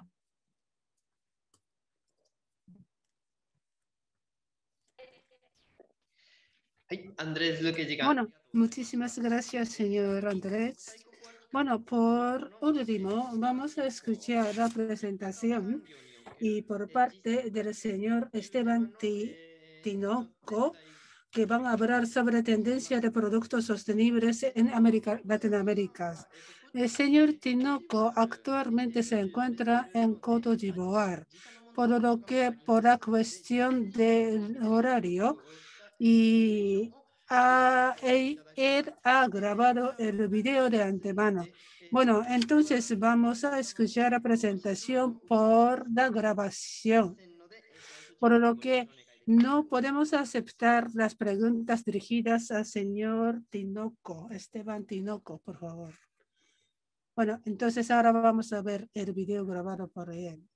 Bueno, muchísimas gracias, señor Andrés. Bueno, por último, vamos a escuchar la presentación y por parte del señor Esteban Tinoco, que van a hablar sobre tendencia de productos sostenibles en América, Latinoamérica. El señor Tinoco actualmente se encuentra en Cote d'Ivoire, por lo que por la cuestión del horario y a, él ha grabado el video de antemano. Bueno, entonces vamos a escuchar la presentación por la grabación, por lo que no podemos aceptar las preguntas dirigidas al señor Tinoco, Esteban Tinoco, por favor. Bueno, entonces ahora vamos a ver el video grabado por él.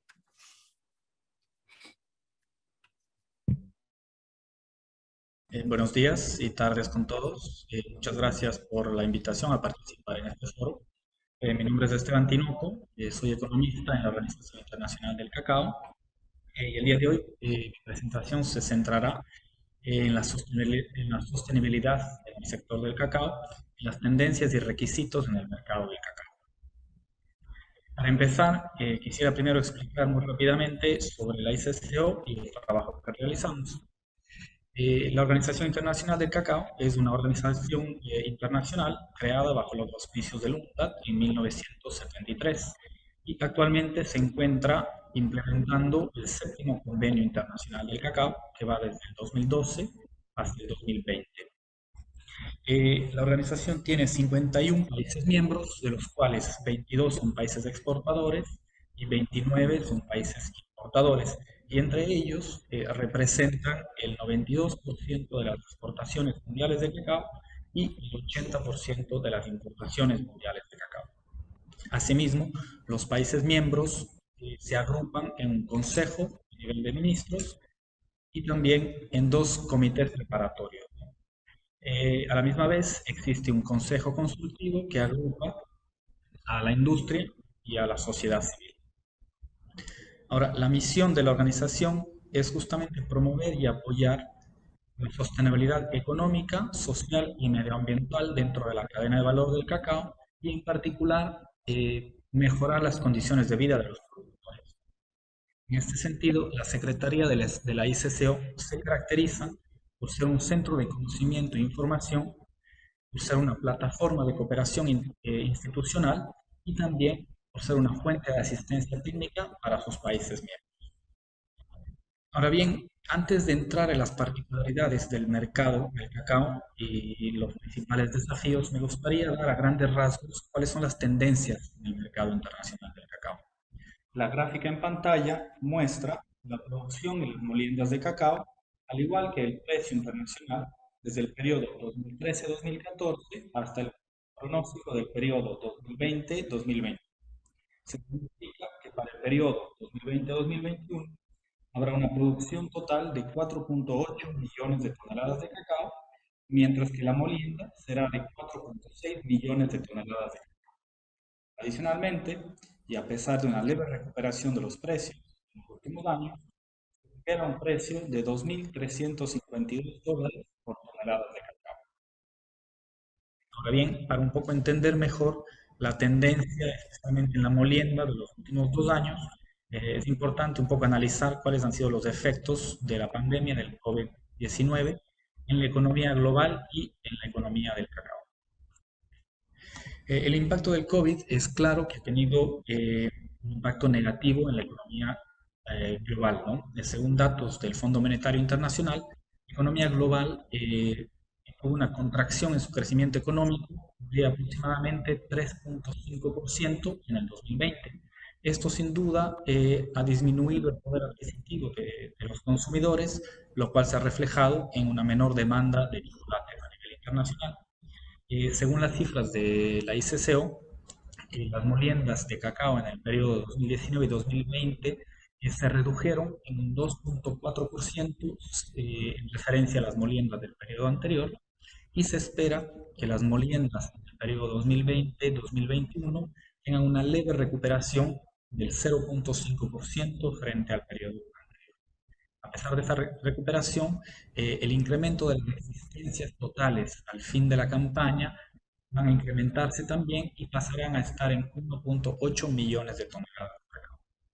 Eh, buenos días y tardes con todos. Eh, muchas gracias por la invitación a participar en este foro. Eh, mi nombre es Esteban Tinoco, eh, soy economista en la Organización Internacional del Cacao. Eh, y el día de hoy eh, mi presentación se centrará en la, en la sostenibilidad en el sector del cacao y las tendencias y requisitos en el mercado del cacao. Para empezar, eh, quisiera primero explicar muy rápidamente sobre la I C C O y el trabajo que realizamos. Eh, la Organización Internacional del Cacao es una organización eh, internacional creada bajo los auspicios del UNCTAD en mil novecientos setenta y tres y actualmente se encuentra implementando el séptimo Convenio Internacional del Cacao, que va desde el dos mil doce hasta el dos mil veinte. Eh, la organización tiene cincuenta y uno países miembros, de los cuales veintidós son países exportadores y veintinueve son países importadores, y entre ellos eh, representan el noventa y dos por ciento de las exportaciones mundiales de cacao y el ochenta por ciento de las importaciones mundiales de cacao. Asimismo, los países miembros eh, se agrupan en un consejo a nivel de ministros y también en dos comités preparatorios. Eh, a la misma vez, existe un consejo consultivo que agrupa a la industria y a la sociedad civil. Ahora, la misión de la organización es justamente promover y apoyar la sostenibilidad económica, social y medioambiental dentro de la cadena de valor del cacao y, en particular, eh, mejorar las condiciones de vida de los productores. En este sentido, la Secretaría de la, de la I C C O se caracteriza por ser un centro de conocimiento e información, por ser una plataforma de cooperación in, eh, institucional y también por ser una fuente de asistencia técnica para sus países miembros. Ahora bien, antes de entrar en las particularidades del mercado del cacao y los principales desafíos, me gustaría dar a grandes rasgos cuáles son las tendencias en el mercado internacional del cacao. La gráfica en pantalla muestra la producción y las moliendas de cacao, al igual que el precio internacional, desde el periodo dos mil trece a dos mil catorce hasta el pronóstico del periodo dos mil veinte a dos mil veinte. Se significa que para el periodo dos mil veinte a dos mil veintiuno habrá una producción total de cuatro punto ocho millones de toneladas de cacao, mientras que la molienda será de cuatro punto seis millones de toneladas de cacao. Adicionalmente, y a pesar de una leve recuperación de los precios en los últimos años, era un precio de dos mil trescientos cincuenta y dos dólares por tonelada de cacao. Ahora bien, para un poco entender mejor la tendencia, especialmente en la molienda de los últimos dos años, eh, es importante un poco analizar cuáles han sido los efectos de la pandemia del COVID diecinueve en la economía global y en la economía del cacao. Eh, el impacto del COVID es claro que ha tenido eh, un impacto negativo en la economía eh, global, ¿no? Según datos del Fondo Monetario Internacional, la economía global eh, tuvo una contracción en su crecimiento económico de aproximadamente tres punto cinco por ciento en el dos mil veinte. Esto sin duda eh, ha disminuido el poder adquisitivo de, de los consumidores, lo cual se ha reflejado en una menor demanda de chocolates a nivel internacional. Eh, según las cifras de la I C C O, eh, las moliendas de cacao en el periodo dos mil diecinueve y dos mil veinte eh, se redujeron en un dos punto cuatro por ciento eh, en referencia a las moliendas del periodo anterior, y se espera que las moliendas del periodo dos mil veinte a dos mil veintiuno tengan una leve recuperación del cero punto cinco por ciento frente al periodo anterior. A pesar de esta re recuperación, eh, el incremento de las existencias totales al fin de la campaña van a incrementarse también y pasarán a estar en uno punto ocho millones de toneladas de cacao.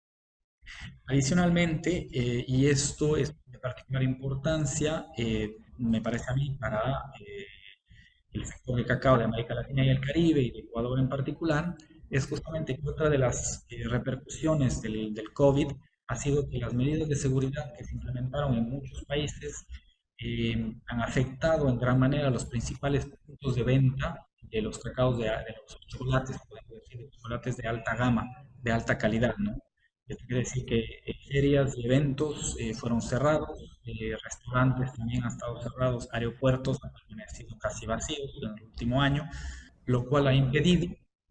Adicionalmente, eh, y esto es de particular importancia, eh, me parece a mí, para eh, el sector de cacao de América Latina y el Caribe y de Ecuador en particular, es justamente que otra de las eh, repercusiones del, del COVID ha sido que las medidas de seguridad que se implementaron en muchos países eh, han afectado en gran manera los principales puntos de venta de los cacaos, de, de los chocolates, podemos decir, de chocolates de alta gama, de alta calidad, ¿no? Esto quiere decir que eh, ferias y eventos eh, fueron cerrados, eh, restaurantes también han estado cerrados, aeropuertos han permanecido casi vacíos en el último año, lo cual ha impedido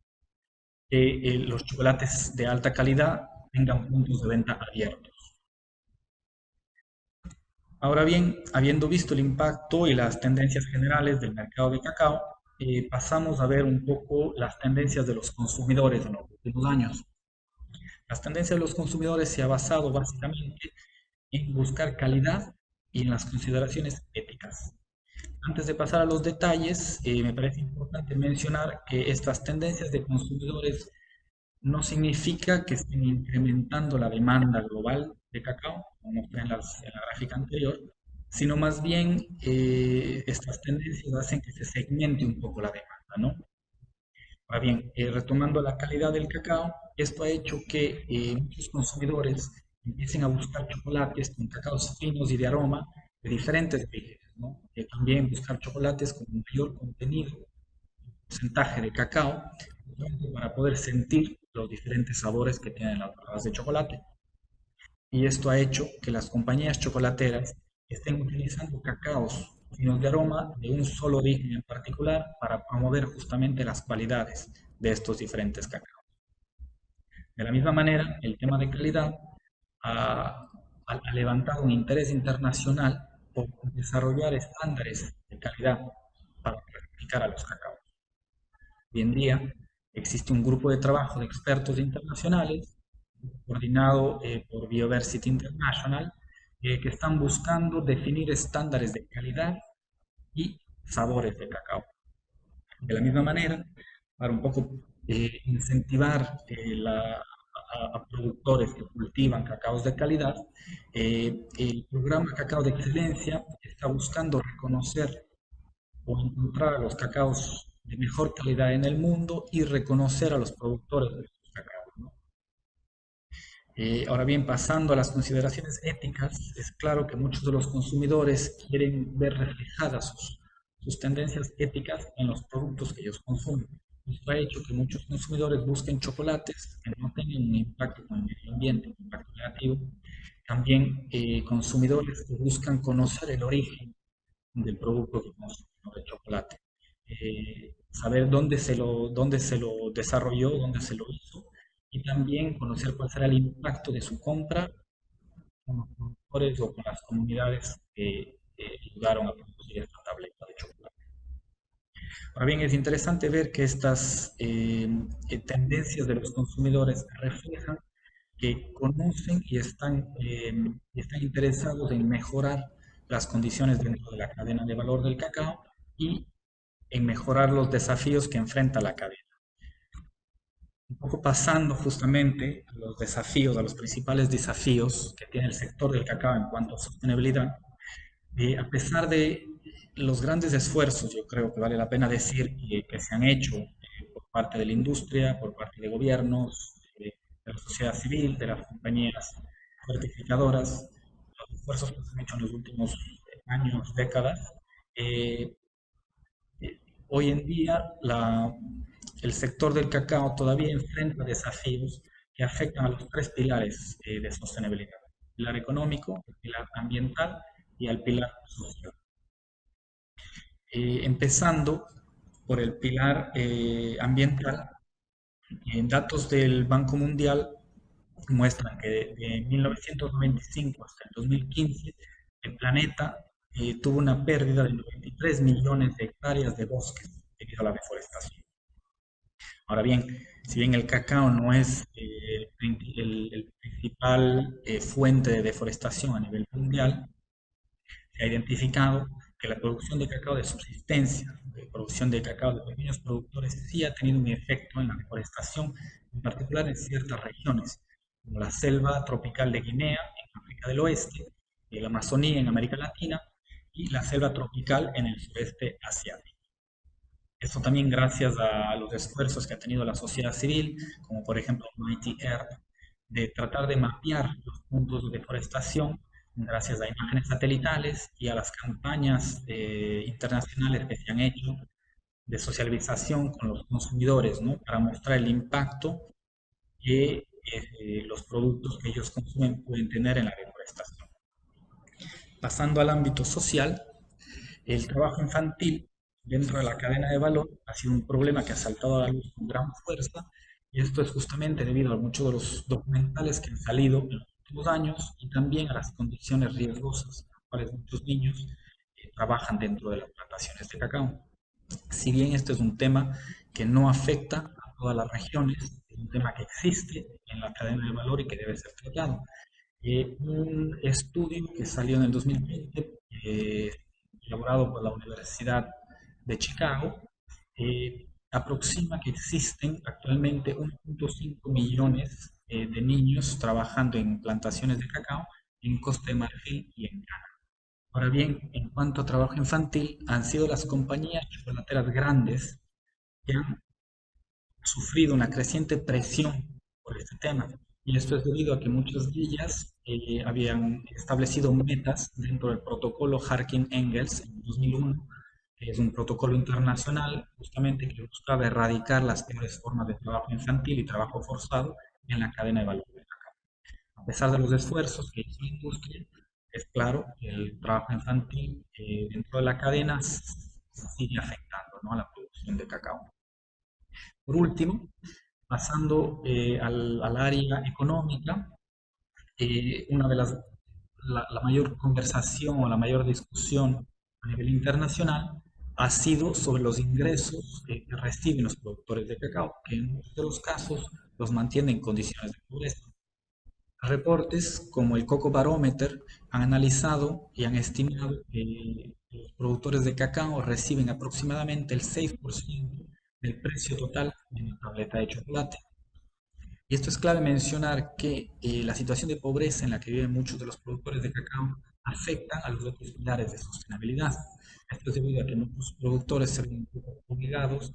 que eh, los chocolates de alta calidad tengan puntos de venta abiertos. Ahora bien, habiendo visto el impacto y las tendencias generales del mercado de cacao, eh, pasamos a ver un poco las tendencias de los consumidores en los últimos años. Las tendencias de los consumidores se han basado básicamente en buscar calidad y en las consideraciones éticas. Antes de pasar a los detalles, eh, me parece importante mencionar que estas tendencias de consumidores no significa que estén incrementando la demanda global de cacao, como mostré en, las, en la gráfica anterior, sino más bien eh, estas tendencias hacen que se segmente un poco la demanda, ¿no? Ahora bien, eh, retomando la calidad del cacao, Esto ha hecho que eh, muchos consumidores empiecen a buscar chocolates con cacaos finos y de aroma de diferentes orígenes, ¿no? Eh, también buscar chocolates con un mayor contenido, porcentaje de cacao, para poder sentir los diferentes sabores que tienen las barras de chocolate. Y esto ha hecho que las compañías chocolateras estén utilizando cacaos finos de aroma de un solo origen en particular para promover justamente las cualidades de estos diferentes cacaos. De la misma manera, el tema de calidad ha, ha levantado un interés internacional por desarrollar estándares de calidad para clasificar a los cacaos. Hoy en día existe un grupo de trabajo de expertos internacionales coordinado eh, por Bioversity International eh, que están buscando definir estándares de calidad y sabores de cacao. De la misma manera, para un poco eh, incentivar eh, la, a, a productores que cultivan cacaos de calidad, eh, el programa Cacao de Excelencia está buscando reconocer o encontrar a los cacaos de mejor calidad en el mundo y reconocer a los productores de estos cacaos, ¿no? Eh, ahora bien, pasando a las consideraciones éticas, es claro que muchos de los consumidores quieren ver reflejadas sus, sus tendencias éticas en los productos que ellos consumen. Esto ha hecho que muchos consumidores busquen chocolates que no tengan un impacto con el medio ambiente, un impacto negativo. También eh, consumidores que buscan conocer el origen del producto que consumen, del chocolate. Eh, saber dónde se, lo, dónde se lo desarrolló, dónde se lo hizo, y también conocer cuál será el impacto de su compra con los productores o con las comunidades que eh, ayudaron a producir esta tableta de chocolate. Ahora bien, es interesante ver que estas eh, tendencias de los consumidores reflejan que conocen y están, eh, están interesados en mejorar las condiciones dentro de la cadena de valor del cacao y en mejorar los desafíos que enfrenta la cadena. Un poco pasando justamente a los desafíos, a los principales desafíos que tiene el sector del cacao en cuanto a sostenibilidad, eh, a pesar de los grandes esfuerzos, yo creo que vale la pena decir que, que se han hecho eh, por parte de la industria, por parte de gobiernos, eh, de la sociedad civil, de las compañías certificadoras, los esfuerzos que se han hecho en los últimos años, décadas, eh, eh, hoy en día la, el sector del cacao todavía enfrenta desafíos que afectan a los tres pilares eh, de sostenibilidad: el pilar económico, el pilar ambiental y el pilar social. Eh, empezando por el pilar eh, ambiental, en datos del Banco Mundial muestran que de, de mil novecientos noventa y cinco hasta el dos mil quince el planeta eh, tuvo una pérdida de noventa y tres millones de hectáreas de bosques debido a la deforestación. Ahora bien, si bien el cacao no es eh, el, el principal eh, fuente de deforestación a nivel mundial, se ha identificado que la producción de cacao de subsistencia, de producción de cacao de pequeños productores, sí ha tenido un efecto en la deforestación, en particular en ciertas regiones, como la selva tropical de Guinea, en África del Oeste, la Amazonía en América Latina y la selva tropical en el sureste asiático. Esto también gracias a los esfuerzos que ha tenido la sociedad civil, como por ejemplo Mighty Earth, de tratar de mapear los puntos de deforestación gracias a imágenes satelitales y a las campañas eh, internacionales que se han hecho de socialización con los consumidores, ¿no? Para mostrar el impacto que eh, los productos que ellos consumen pueden tener en la deforestación. Pasando al ámbito social, el trabajo infantil dentro de la cadena de valor ha sido un problema que ha saltado a la luz con gran fuerza, y esto es justamente debido a muchos de los documentales que han salido en los últimos años y también a las condiciones riesgosas en las cuales muchos niños eh, trabajan dentro de las plantaciones de cacao. Si bien este es un tema que no afecta a todas las regiones, es un tema que existe en la cadena de valor y que debe ser tratado. Eh, un estudio que salió en el dos mil veinte, eh, elaborado por la Universidad de Chicago, eh, aproxima que existen actualmente uno punto cinco millones eh, de niños trabajando en plantaciones de cacao en Costa de Marfil y en Ghana. Ahora bien, en cuanto a trabajo infantil, han sido las compañías chocolateras grandes que han sufrido una creciente presión por este tema. Y esto es debido a que muchas de ellas eh, habían establecido metas dentro del protocolo Harkin-Engels en dos mil uno, que es un protocolo internacional justamente que buscaba erradicar las peores formas de trabajo infantil y trabajo forzado en la cadena de valor del cacao. A pesar de los esfuerzos que hizo la industria, es claro que el trabajo infantil eh, dentro de la cadena sigue afectando, ¿no?, a la producción de cacao. Por último, pasando eh, al, al área económica, eh, una de las, la, la mayor conversación o la mayor discusión a nivel internacional ha sido sobre los ingresos eh, que reciben los productores de cacao, que en muchos de los casos los mantienen en condiciones de pobreza. Reportes como el Cocoa Barometer han analizado y han estimado que los productores de cacao reciben aproximadamente el seis por ciento del precio total de una tableta de chocolate. Y esto es clave mencionar que eh, la situación de pobreza en la que viven muchos de los productores de cacao afecta a los otros pilares de sostenibilidad. Esto es debido a que muchos productores se ven obligados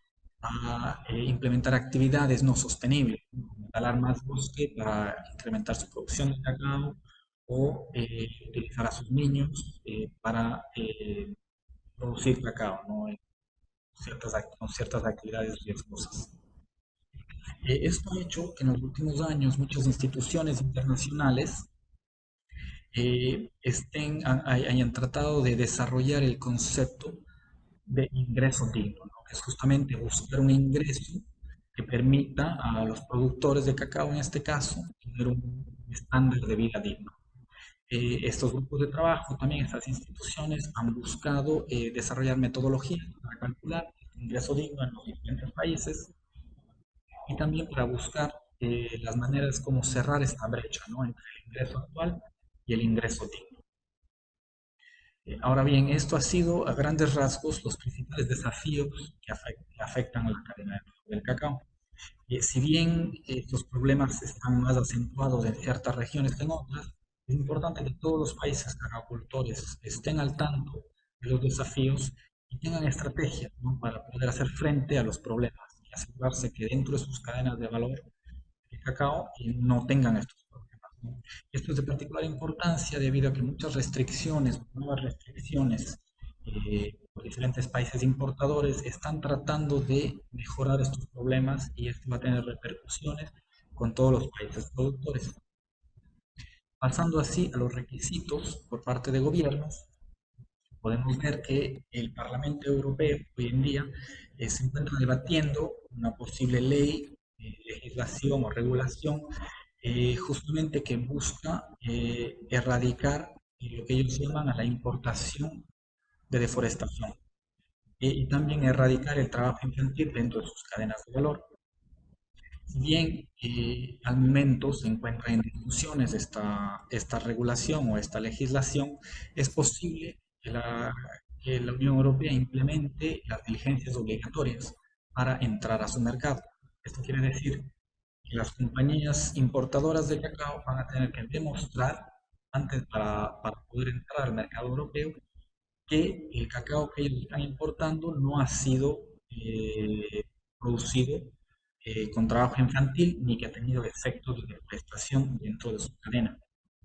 a eh, implementar actividades no sostenibles, como talar más bosque para incrementar su producción de cacao o eh, utilizar a sus niños eh, para eh, producir cacao, ¿no?, en ciertas, con ciertas actividades riesgosas. Eh, esto ha hecho que en los últimos años muchas instituciones internacionales eh, estén, a, hayan tratado de desarrollar el concepto de ingreso digno, ¿no?, que es justamente buscar un ingreso que permita a los productores de cacao, en este caso, tener un estándar de vida digno. Eh, estos grupos de trabajo, también estas instituciones, han buscado eh, desarrollar metodologías para calcular el ingreso digno en los diferentes países y también para buscar eh, las maneras como cerrar esta brecha, ¿no?, entre el ingreso actual y el ingreso digno. Eh, ahora bien, esto ha sido a grandes rasgos los principales desafíos que, afect que afectan a la cadena del cacao. Eh, si bien estos problemas están más acentuados en ciertas regiones que en otras, es importante que todos los países cacaucultores estén al tanto de los desafíos y tengan estrategias, ¿no?, para poder hacer frente a los problemas y asegurarse que dentro de sus cadenas de valor de cacao no tengan estos problemas, ¿no? Esto es de particular importancia debido a que muchas restricciones, nuevas restricciones eh, por diferentes países importadores están tratando de mejorar estos problemas y esto va a tener repercusiones con todos los países productores. Pasando así a los requisitos por parte de gobiernos, podemos ver que el Parlamento Europeo hoy en día eh, se encuentra debatiendo una posible ley, eh, legislación o regulación eh, justamente que busca eh, erradicar eh, lo que ellos llaman a la importación de deforestación eh, y también erradicar el trabajo infantil dentro de sus cadenas de valor. Si bien eh, al momento se encuentra en discusiones esta, esta regulación o esta legislación, es posible que la, que la Unión Europea implemente las diligencias obligatorias para entrar a su mercado. Esto quiere decir que las compañías importadoras de cacao van a tener que demostrar, antes para, para poder entrar al mercado europeo, que el cacao que ellos están importando no ha sido eh, producido eh, con trabajo infantil ni que ha tenido efectos de deforestación dentro de su cadena.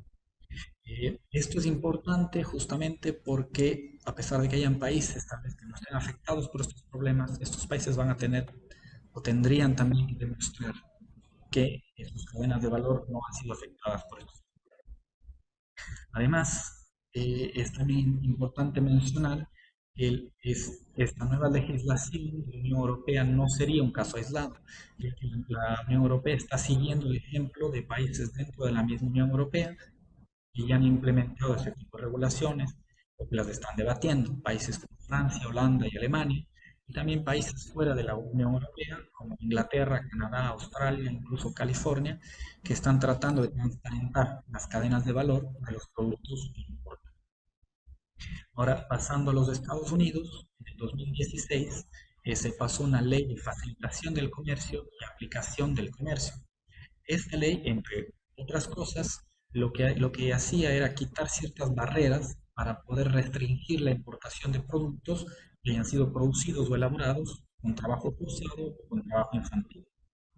Eh, esto es importante justamente porque a pesar de que hayan países tal vez que no estén afectados por estos problemas, estos países van a tener o tendrían también que demostrar que sus cadenas de valor no han sido afectadas por estos problemas. Además, Eh, es también importante mencionar que el, es, esta nueva legislación de la Unión Europea no sería un caso aislado, ya que la Unión Europea está siguiendo el ejemplo de países dentro de la misma Unión Europea que ya han implementado este tipo de regulaciones o que las están debatiendo, países como Francia, Holanda y Alemania, y también países fuera de la Unión Europea como Inglaterra, Canadá, Australia, incluso California, que están tratando de transparentar las cadenas de valor de los productos que importan. Ahora, pasando a los Estados Unidos, en el dos mil dieciséis eh, se pasó una ley de facilitación del comercio y aplicación del comercio. Esta ley, entre otras cosas, lo que, lo que hacía era quitar ciertas barreras para poder restringir la importación de productos que hayan sido producidos o elaborados con trabajo forzado o con trabajo infantil.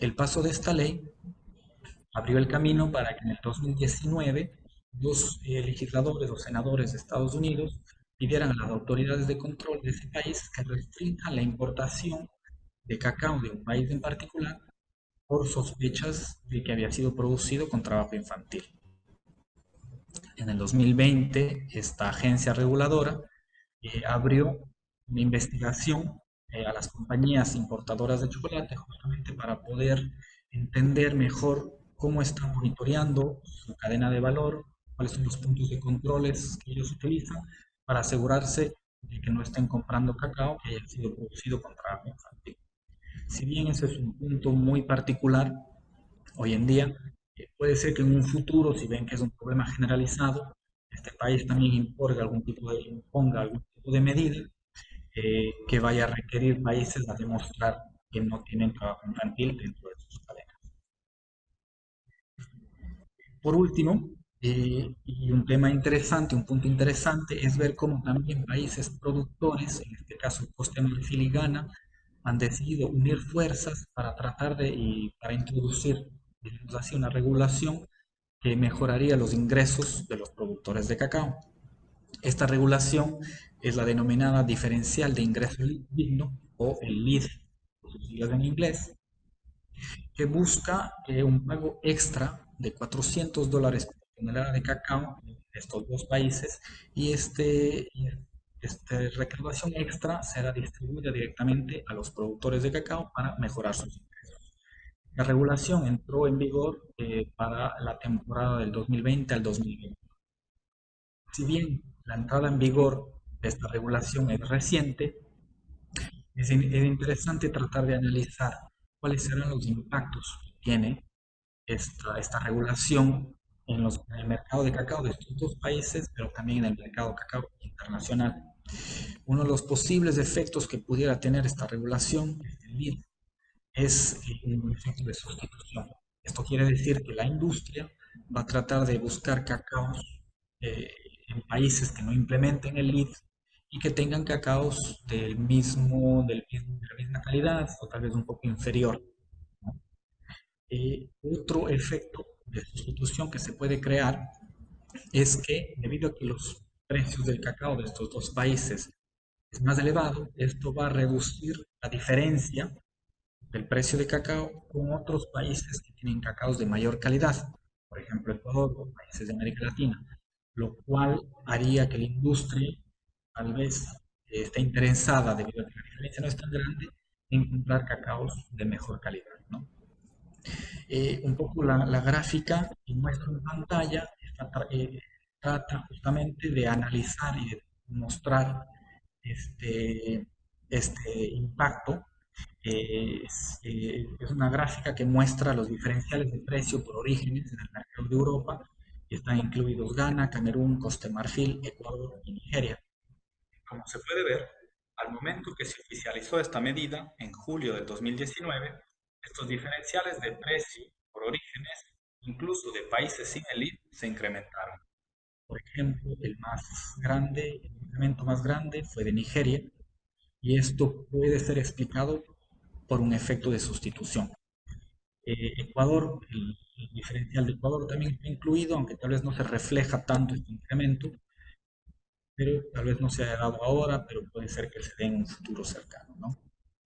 El paso de esta ley abrió el camino para que en el dos mil diecinueve los eh, legisladores o senadores de Estados Unidos pidieran a las autoridades de control de ese país que restrinjan la importación de cacao de un país en particular por sospechas de que había sido producido con trabajo infantil. En el dos mil veinte, esta agencia reguladora eh, abrió una investigación eh, a las compañías importadoras de chocolate justamente para poder entender mejor cómo están monitoreando su cadena de valor, cuáles son los puntos de controles que ellos utilizan para asegurarse de que no estén comprando cacao que haya sido producido con trabajo infantil. Si bien ese es un punto muy particular, hoy en día eh, puede ser que en un futuro, si ven que es un problema generalizado, este país también imponga algún tipo de, imponga algún tipo de medida eh, que vaya a requerir países a demostrar que no tienen trabajo infantil dentro de sus cadenas. Por último, eh, y un tema interesante, un punto interesante, es ver cómo también países productores, en este caso Costa de Marfil y Ghana, han decidido unir fuerzas para tratar de, y para introducir, digamos así, una regulación que mejoraría los ingresos de los productores de cacao. Esta regulación es la denominada diferencial de ingreso digno, o el L I D, por sus siglas en inglés, que busca eh, un pago extra de cuatrocientos dólares por tonelada de cacao en estos dos países, y este, esta recaudación extra será distribuida directamente a los productores de cacao para mejorar sus ingresos. La regulación entró en vigor eh, para la temporada del dos mil veinte al dos mil veintiuno. Si bien la entrada en vigor de esta regulación es reciente, es, es interesante tratar de analizar cuáles serán los impactos que tiene esta, esta regulación en, los, en el mercado de cacao de estos dos países, pero también en el mercado de cacao internacional. Uno de los posibles efectos que pudiera tener esta regulación, este L I D, es un efecto de sustitución. Esto quiere decir que la industria va a tratar de buscar cacaos eh, en países que no implementen el L I D y que tengan cacaos del mismo, del mismo, de la misma calidad o tal vez un poco inferior. Eh, otro efecto de sustitución que se puede crear es que debido a que los precios del cacao de estos dos países es más elevado, esto va a reducir la diferencia del precio de cacao con otros países que tienen cacaos de mayor calidad, por ejemplo Ecuador o países de América Latina, lo cual haría que la industria tal vez eh, esté interesada, debido a que la diferencia no es tan grande, en comprar cacaos de mejor calidad, ¿no? Eh, un poco la, la gráfica que muestro en pantalla está, eh, trata justamente de analizar y de mostrar este, este impacto. Eh, es, eh, es una gráfica que muestra los diferenciales de precio por orígenes en el mercado de Europa, y están incluidos Ghana, Camerún, Costa de Marfil, Ecuador y Nigeria. Como se puede ver, al momento que se oficializó esta medida, en julio del dos mil diecinueve, estos diferenciales de precio por orígenes, incluso de países sin el L I D, se incrementaron. Por ejemplo, el más grande, el incremento más grande fue de Nigeria, y esto puede ser explicado por un efecto de sustitución. Eh, Ecuador, el, el diferencial de Ecuador también está incluido, aunque tal vez no se refleja tanto este incremento, pero tal vez no se haya dado ahora, pero puede ser que se dé en un futuro cercano, ¿no?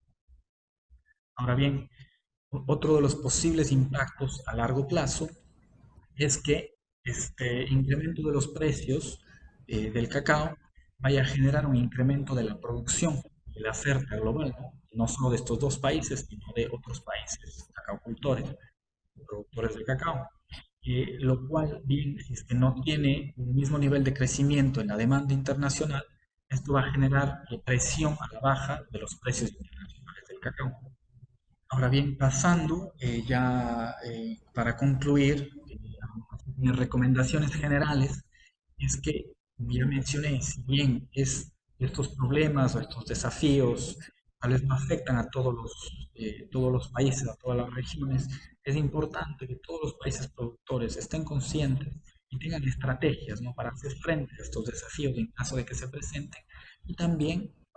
Ahora bien, otro de los posibles impactos a largo plazo es que este incremento de los precios eh, del cacao vaya a generar un incremento de la producción, de la oferta global, ¿no? No solo de estos dos países, sino de otros países cacaocultores, productores de cacao. Eh, lo cual, bien, si es que no tiene un mismo nivel de crecimiento en la demanda internacional, esto va a generar eh, presión a la baja de los precios internacionales del cacao. Ahora bien, pasando eh, ya eh, para concluir, eh, mis recomendaciones generales es que, como ya mencioné, si bien es, estos problemas o estos desafíos tal vez no afectan a todos los, eh, todos los países, a todas las regiones, es importante que todos los países productores estén conscientes y tengan estrategias, ¿no?, para hacer frente a estos desafíos en caso de que se presenten, y también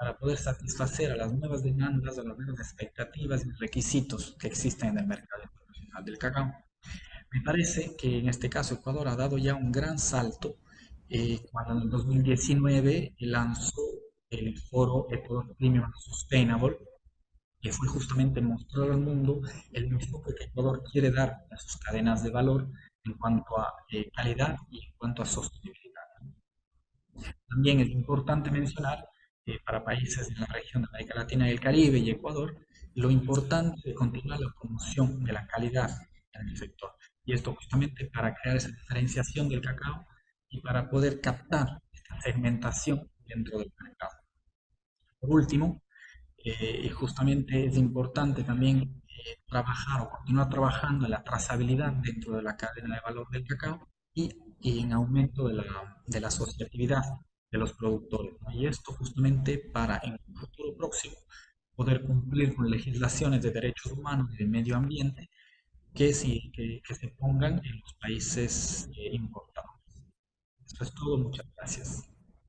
para poder satisfacer a las nuevas demandas, a las nuevas expectativas y requisitos que existen en el mercado internacional del cacao. Me parece que en este caso Ecuador ha dado ya un gran salto eh, cuando en el dos mil diecinueve lanzó el foro Ecuador Premium and Sustainable, que fue justamente mostrar al mundo el enfoque que Ecuador quiere dar a sus cadenas de valor en cuanto a eh, calidad y en cuanto a sostenibilidad. También es importante mencionar eh, para países de la región de América Latina y el Caribe y Ecuador lo importante de continuar la promoción de la calidad en el sector. Y esto justamente para crear esa diferenciación del cacao y para poder captar esta segmentación dentro del mercado. Por último, eh, justamente es importante también eh, trabajar o continuar trabajando en la trazabilidad dentro de la cadena de valor del cacao y, y en aumento de la, de la asociatividad de los productores, ¿no? Y esto justamente para en un futuro próximo poder cumplir con legislaciones de derechos humanos y de medio ambiente que, sí, que, que se pongan en los países eh, importadores. Eso es todo, muchas gracias.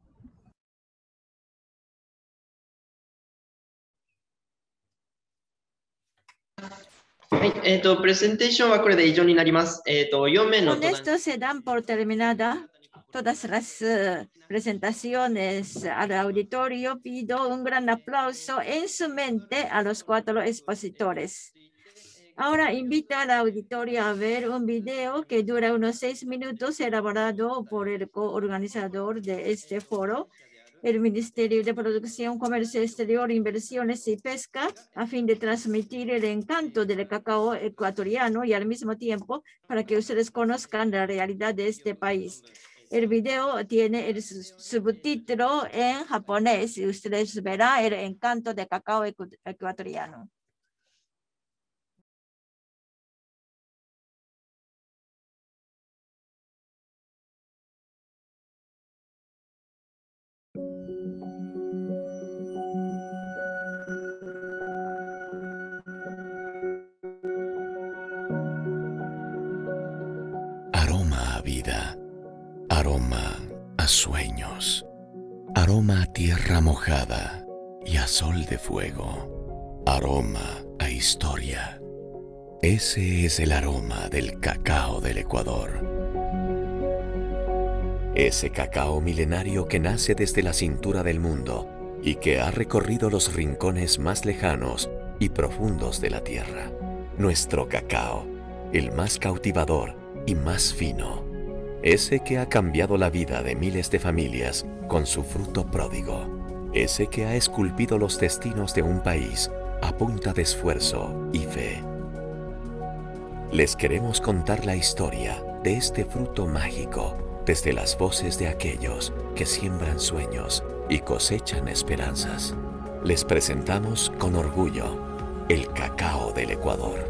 はい、えっと、プレゼンテーションはこれで以上になります。えっと、よん名の Con esto se dan por terminada todas las uh, presentaciones al auditorio. Pido un gran aplauso en su mente a los cuatro expositores. Ahora invito al auditorio a ver un video que dura unos seis minutos elaborado por el coorganizador de este foro, el Ministerio de Producción, Comercio Exterior, Inversiones y Pesca, a fin de transmitir el encanto del cacao ecuatoriano y al mismo tiempo para que ustedes conozcan la realidad de este país. El video tiene el subtítulo en japonés y ustedes verán el encanto del cacao ecuatoriano. Aroma a vida, aroma a sueños, aroma a tierra mojada y a sol de fuego, aroma a historia. Ese es el aroma del cacao del Ecuador. Ese cacao milenario que nace desde la cintura del mundo y que ha recorrido los rincones más lejanos y profundos de la tierra. Nuestro cacao, el más cautivador y más fino. Ese que ha cambiado la vida de miles de familias con su fruto pródigo. Ese que ha esculpido los destinos de un país a punta de esfuerzo y fe. Les queremos contar la historia de este fruto mágico desde las voces de aquellos que siembran sueños y cosechan esperanzas. Les presentamos con orgullo el cacao del Ecuador.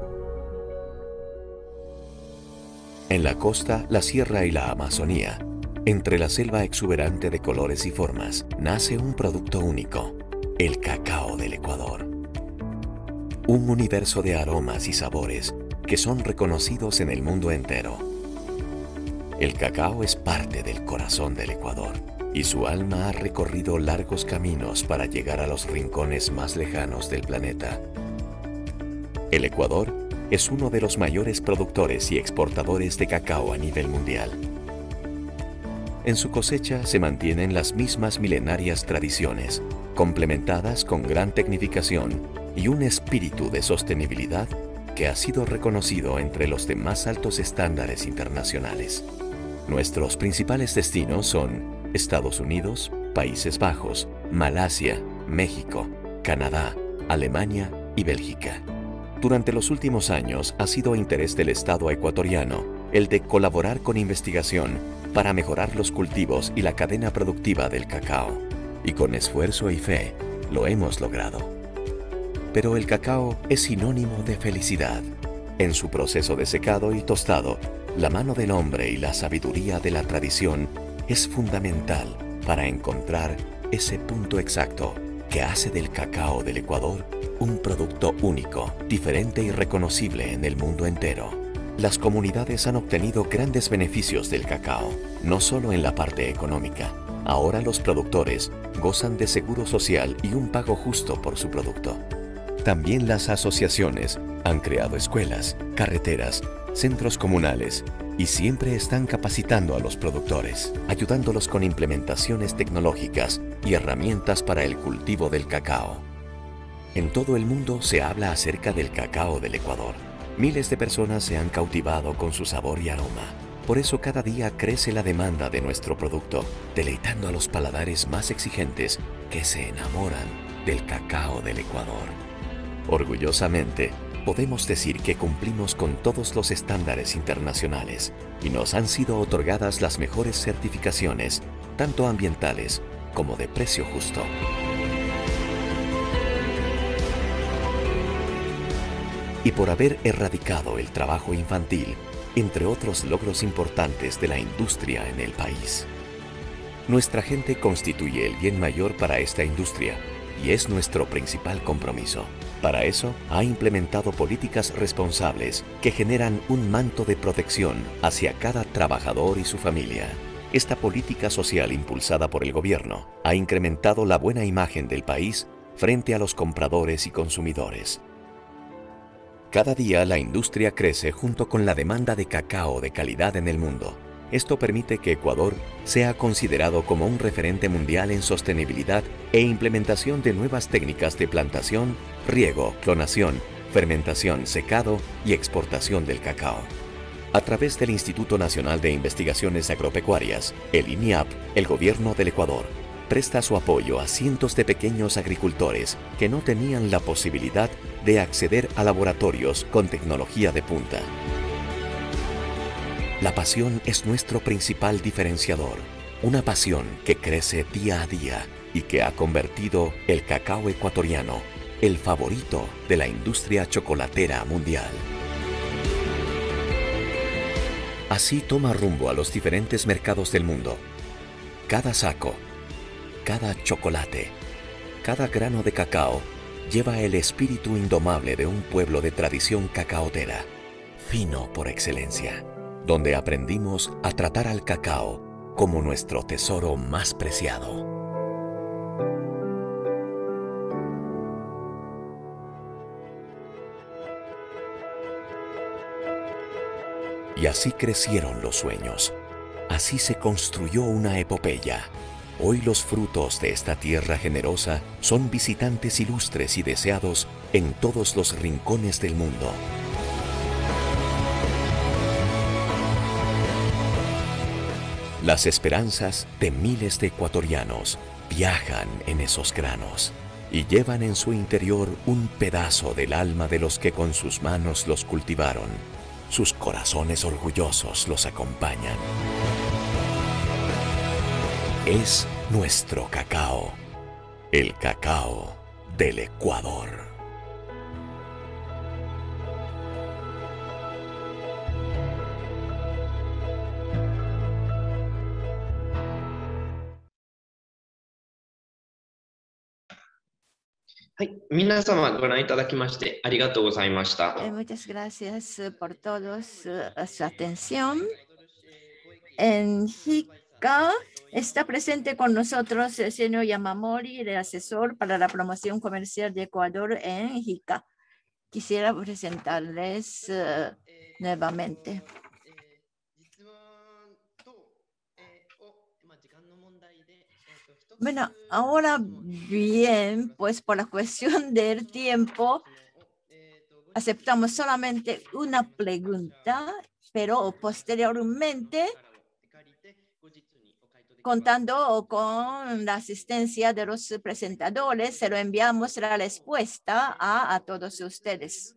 En la costa, la sierra y la Amazonía, entre la selva exuberante de colores y formas, nace un producto único, el cacao del Ecuador. Un universo de aromas y sabores que son reconocidos en el mundo entero. El cacao es parte del corazón del Ecuador y su alma ha recorrido largos caminos para llegar a los rincones más lejanos del planeta. El Ecuador es uno de los mayores productores y exportadores de cacao a nivel mundial. En su cosecha se mantienen las mismas milenarias tradiciones, complementadas con gran tecnificación y un espíritu de sostenibilidad que ha sido reconocido entre los de más altos estándares internacionales. Nuestros principales destinos son Estados Unidos, Países Bajos, Malasia, México, Canadá, Alemania y Bélgica. Durante los últimos años ha sido interés del Estado ecuatoriano el de colaborar con investigación para mejorar los cultivos y la cadena productiva del cacao. Y con esfuerzo y fe lo hemos logrado. Pero el cacao es sinónimo de felicidad. En su proceso de secado y tostado, la mano del hombre y la sabiduría de la tradición es fundamental para encontrar ese punto exacto que hace del cacao del Ecuador un producto único, diferente y reconocible en el mundo entero. Las comunidades han obtenido grandes beneficios del cacao, no solo en la parte económica, Ahora los productores gozan de seguro social y un pago justo por su producto. También las asociaciones han creado escuelas, carreteras, centros comunales y siempre están capacitando a los productores, ayudándolos con implementaciones tecnológicas y herramientas para el cultivo del cacao. En todo el mundo se habla acerca del cacao del Ecuador. Miles de personas se han cautivado con su sabor y aroma. Por eso cada día crece la demanda de nuestro producto, deleitando a los paladares más exigentes que se enamoran del cacao del Ecuador. Orgullosamente, podemos decir que cumplimos con todos los estándares internacionales y nos han sido otorgadas las mejores certificaciones, tanto ambientales como de precio justo. Y por haber erradicado el trabajo infantil, entre otros logros importantes de la industria en el país. Nuestra gente constituye el bien mayor para esta industria y es nuestro principal compromiso. Para eso, ha implementado políticas responsables que generan un manto de protección hacia cada trabajador y su familia. Esta política social impulsada por el gobierno ha incrementado la buena imagen del país frente a los compradores y consumidores. Cada día la industria crece junto con la demanda de cacao de calidad en el mundo. Esto permite que Ecuador sea considerado como un referente mundial en sostenibilidad e implementación de nuevas técnicas de plantación, riego, clonación, fermentación, secado y exportación del cacao. A través del Instituto Nacional de Investigaciones Agropecuarias, el I N I A P, el Gobierno del Ecuador presta su apoyo a cientos de pequeños agricultores que no tenían la posibilidad de acceder a laboratorios con tecnología de punta. La pasión es nuestro principal diferenciador, una pasión que crece día a día y que ha convertido el cacao ecuatoriano el favorito de la industria chocolatera mundial. Así toma rumbo a los diferentes mercados del mundo. Cada saco, cada chocolate, cada grano de cacao lleva el espíritu indomable de un pueblo de tradición cacaotera, fino por excelencia, donde aprendimos a tratar al cacao como nuestro tesoro más preciado. Y así crecieron los sueños. Así se construyó una epopeya. Hoy los frutos de esta tierra generosa son visitantes ilustres y deseados en todos los rincones del mundo. Las esperanzas de miles de ecuatorianos viajan en esos granos y llevan en su interior un pedazo del alma de los que con sus manos los cultivaron. Sus corazones orgullosos los acompañan. Es nuestro cacao, el cacao del Ecuador. Muchas gracias por todos su atención. En Jica está presente con nosotros el señor Yamamori, el asesor para la promoción comercial de Ecuador en Jica. Quisiera presentarles uh, nuevamente. Bueno, ahora bien, pues por la cuestión del tiempo, aceptamos solamente una pregunta, pero posteriormente, contando con la asistencia de los presentadores, se lo enviamos la respuesta a, a todos ustedes.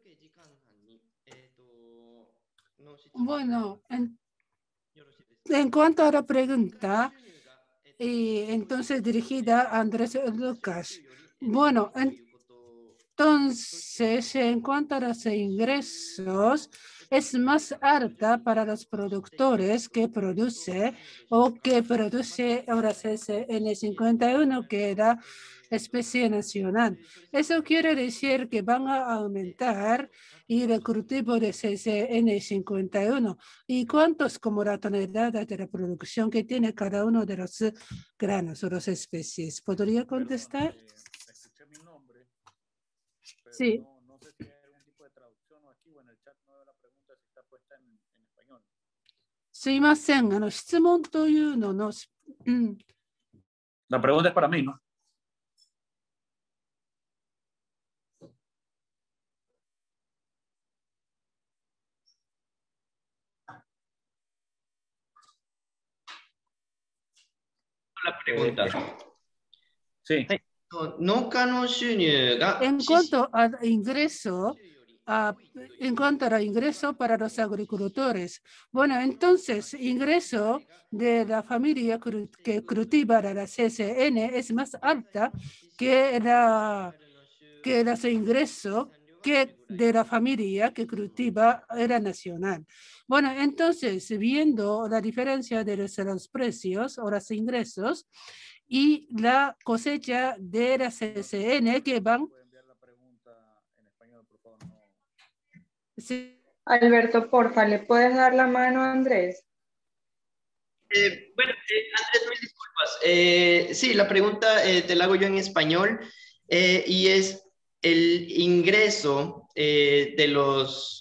Bueno, en, en cuanto a la pregunta, y entonces dirigida a Andrés Lucas. Bueno, en, Entonces, en cuanto a los ingresos, es más alta para los productores que produce o que produce ahora C S N cincuenta y uno, que era especie nacional. Eso quiere decir que van a aumentar el cultivo de C S N cincuenta y uno. ¿Y cuántos como la tonelada de la producción que tiene cada uno de los granos o las especies? ¿Podría contestar? Escuché mi nombre, pero Sí. no, no sé si hay algún tipo de traducción o aquí o en el chat no veo la pregunta si está puesta en, en español. すいません。あの質問というのの、うん、 La pregunta es para mí, ¿no? La pregunta. Sí. En cuanto al ingreso, a, en cuanto al ingreso para los agricultores. Bueno, entonces, ingreso de la familia que cultiva la C S N es más alta que la que los ingresos que de la familia que cultiva era nacional. Bueno, entonces, viendo la diferencia de los, los precios o los ingresos y la cosecha de la C S N que van... Sí. Alberto, porfa, ¿le puedes dar la mano a Andrés? Eh, bueno, eh, Andrés, mil disculpas. Eh, sí, la pregunta eh, te la hago yo en español eh, y es el ingreso eh, de, los,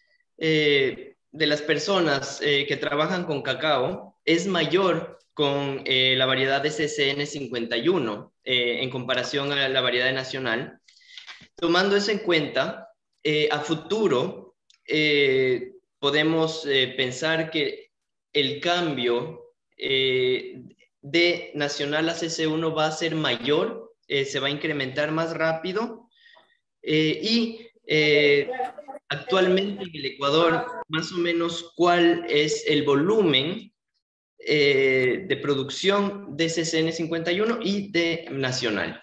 eh, de las personas eh, que trabajan con cacao es mayor con eh, la variedad de C S N cincuenta y uno eh, en comparación a la variedad nacional. Tomando eso en cuenta, eh, a futuro eh, podemos eh, pensar que el cambio eh, de nacional a C S uno va a ser mayor, eh, se va a incrementar más rápido eh, y eh, actualmente en el Ecuador, más o menos, ¿cuál es el volumen eh, de producción de C S N cincuenta y uno y de nacional?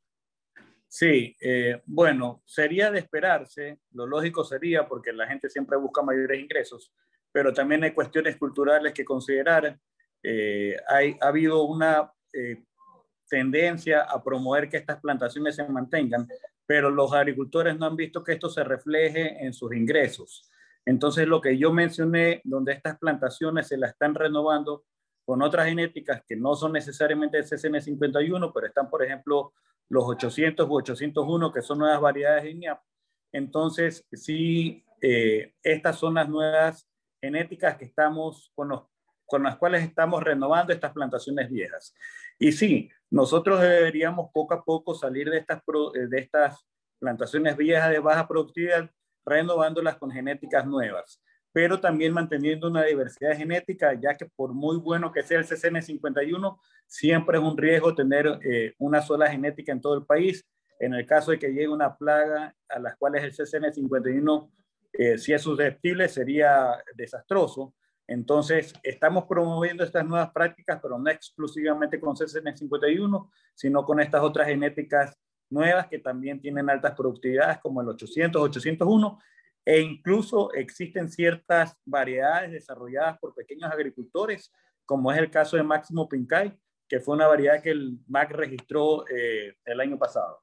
Sí, eh, bueno, sería de esperarse, lo lógico sería porque la gente siempre busca mayores ingresos, pero también hay cuestiones culturales que considerar. Eh, hay, ha habido una eh, tendencia a promover que estas plantaciones se mantengan, pero los agricultores no han visto que esto se refleje en sus ingresos. Entonces, lo que yo mencioné, donde estas plantaciones se las están renovando con otras genéticas que no son necesariamente el C S N cincuenta y uno, pero están, por ejemplo, los ochocientos u ochocientos uno, que son nuevas variedades de I N A P. Entonces, sí, eh, estas son las nuevas genéticas que estamos, con, los, con las cuales estamos renovando estas plantaciones viejas. Y sí, nosotros deberíamos poco a poco salir de estas, de estas plantaciones viejas de baja productividad, renovándolas con genéticas nuevas, pero también manteniendo una diversidad genética, ya que por muy bueno que sea el C S N cincuenta y uno, siempre es un riesgo tener eh, una sola genética en todo el país. En el caso de que llegue una plaga a las cuales el C S N cincuenta y uno, eh, si es susceptible, sería desastroso. Entonces, estamos promoviendo estas nuevas prácticas, pero no exclusivamente con C S N cincuenta y uno, sino con estas otras genéticas nuevas que también tienen altas productividades, como el ochocientos, ochocientos uno, e incluso existen ciertas variedades desarrolladas por pequeños agricultores, como es el caso de Máximo Pincay, que fue una variedad que el M A C registró eh, el año pasado.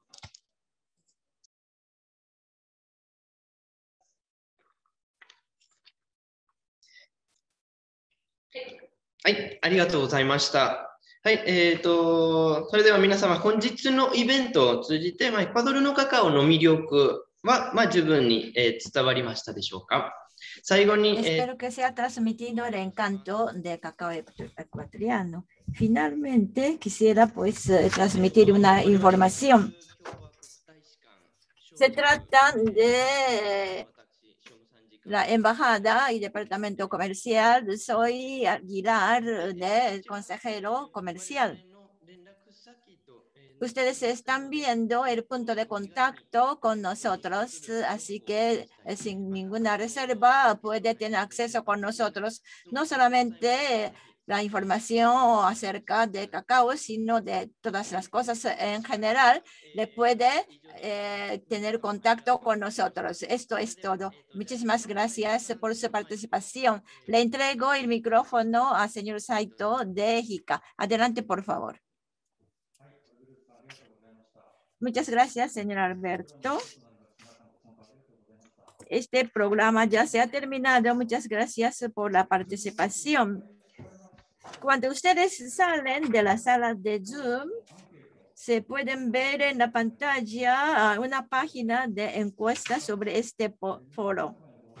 はい、ありがとうございました。はい、えーと、それでは皆様、本日のイベントを通じて、まあ、エクアドルのカカオの魅力は、まあ、十分に、えー、伝わりましたでしょうか。最後に、 えー、Espero que sea transmitido el encanto de cacao ecuatoriano. Finalmente, quisiera pues transmitir una información. Se trata de la embajada y departamento comercial. Soy Aguilar, del consejero comercial. Ustedes están viendo el punto de contacto con nosotros, así que sin ninguna reserva puede tener acceso con nosotros, no solamente la información acerca de cacao, sino de todas las cosas en general, le puede eh, tener contacto con nosotros. Esto es todo. Muchísimas gracias por su participación. Le entrego el micrófono al señor Saito de JICA. Adelante, por favor. Muchas gracias, señor Alberto. Este programa ya se ha terminado. Muchas gracias por la participación. Cuando ustedes salen de la sala de Zoom, se pueden ver en la pantalla una página de encuesta sobre este foro.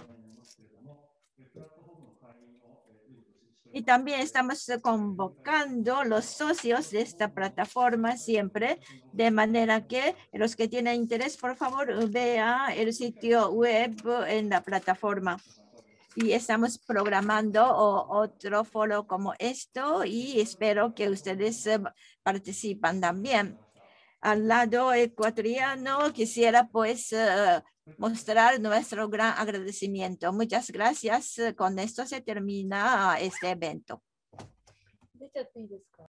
Y también estamos convocando los socios de esta plataforma siempre, de manera que los que tienen interés, por favor, vean el sitio web en la plataforma. Y estamos programando otro foro como esto y espero que ustedes participan también. Al lado ecuatoriano quisiera pues mostrar nuestro gran agradecimiento. Muchas gracias. Con esto se termina este evento.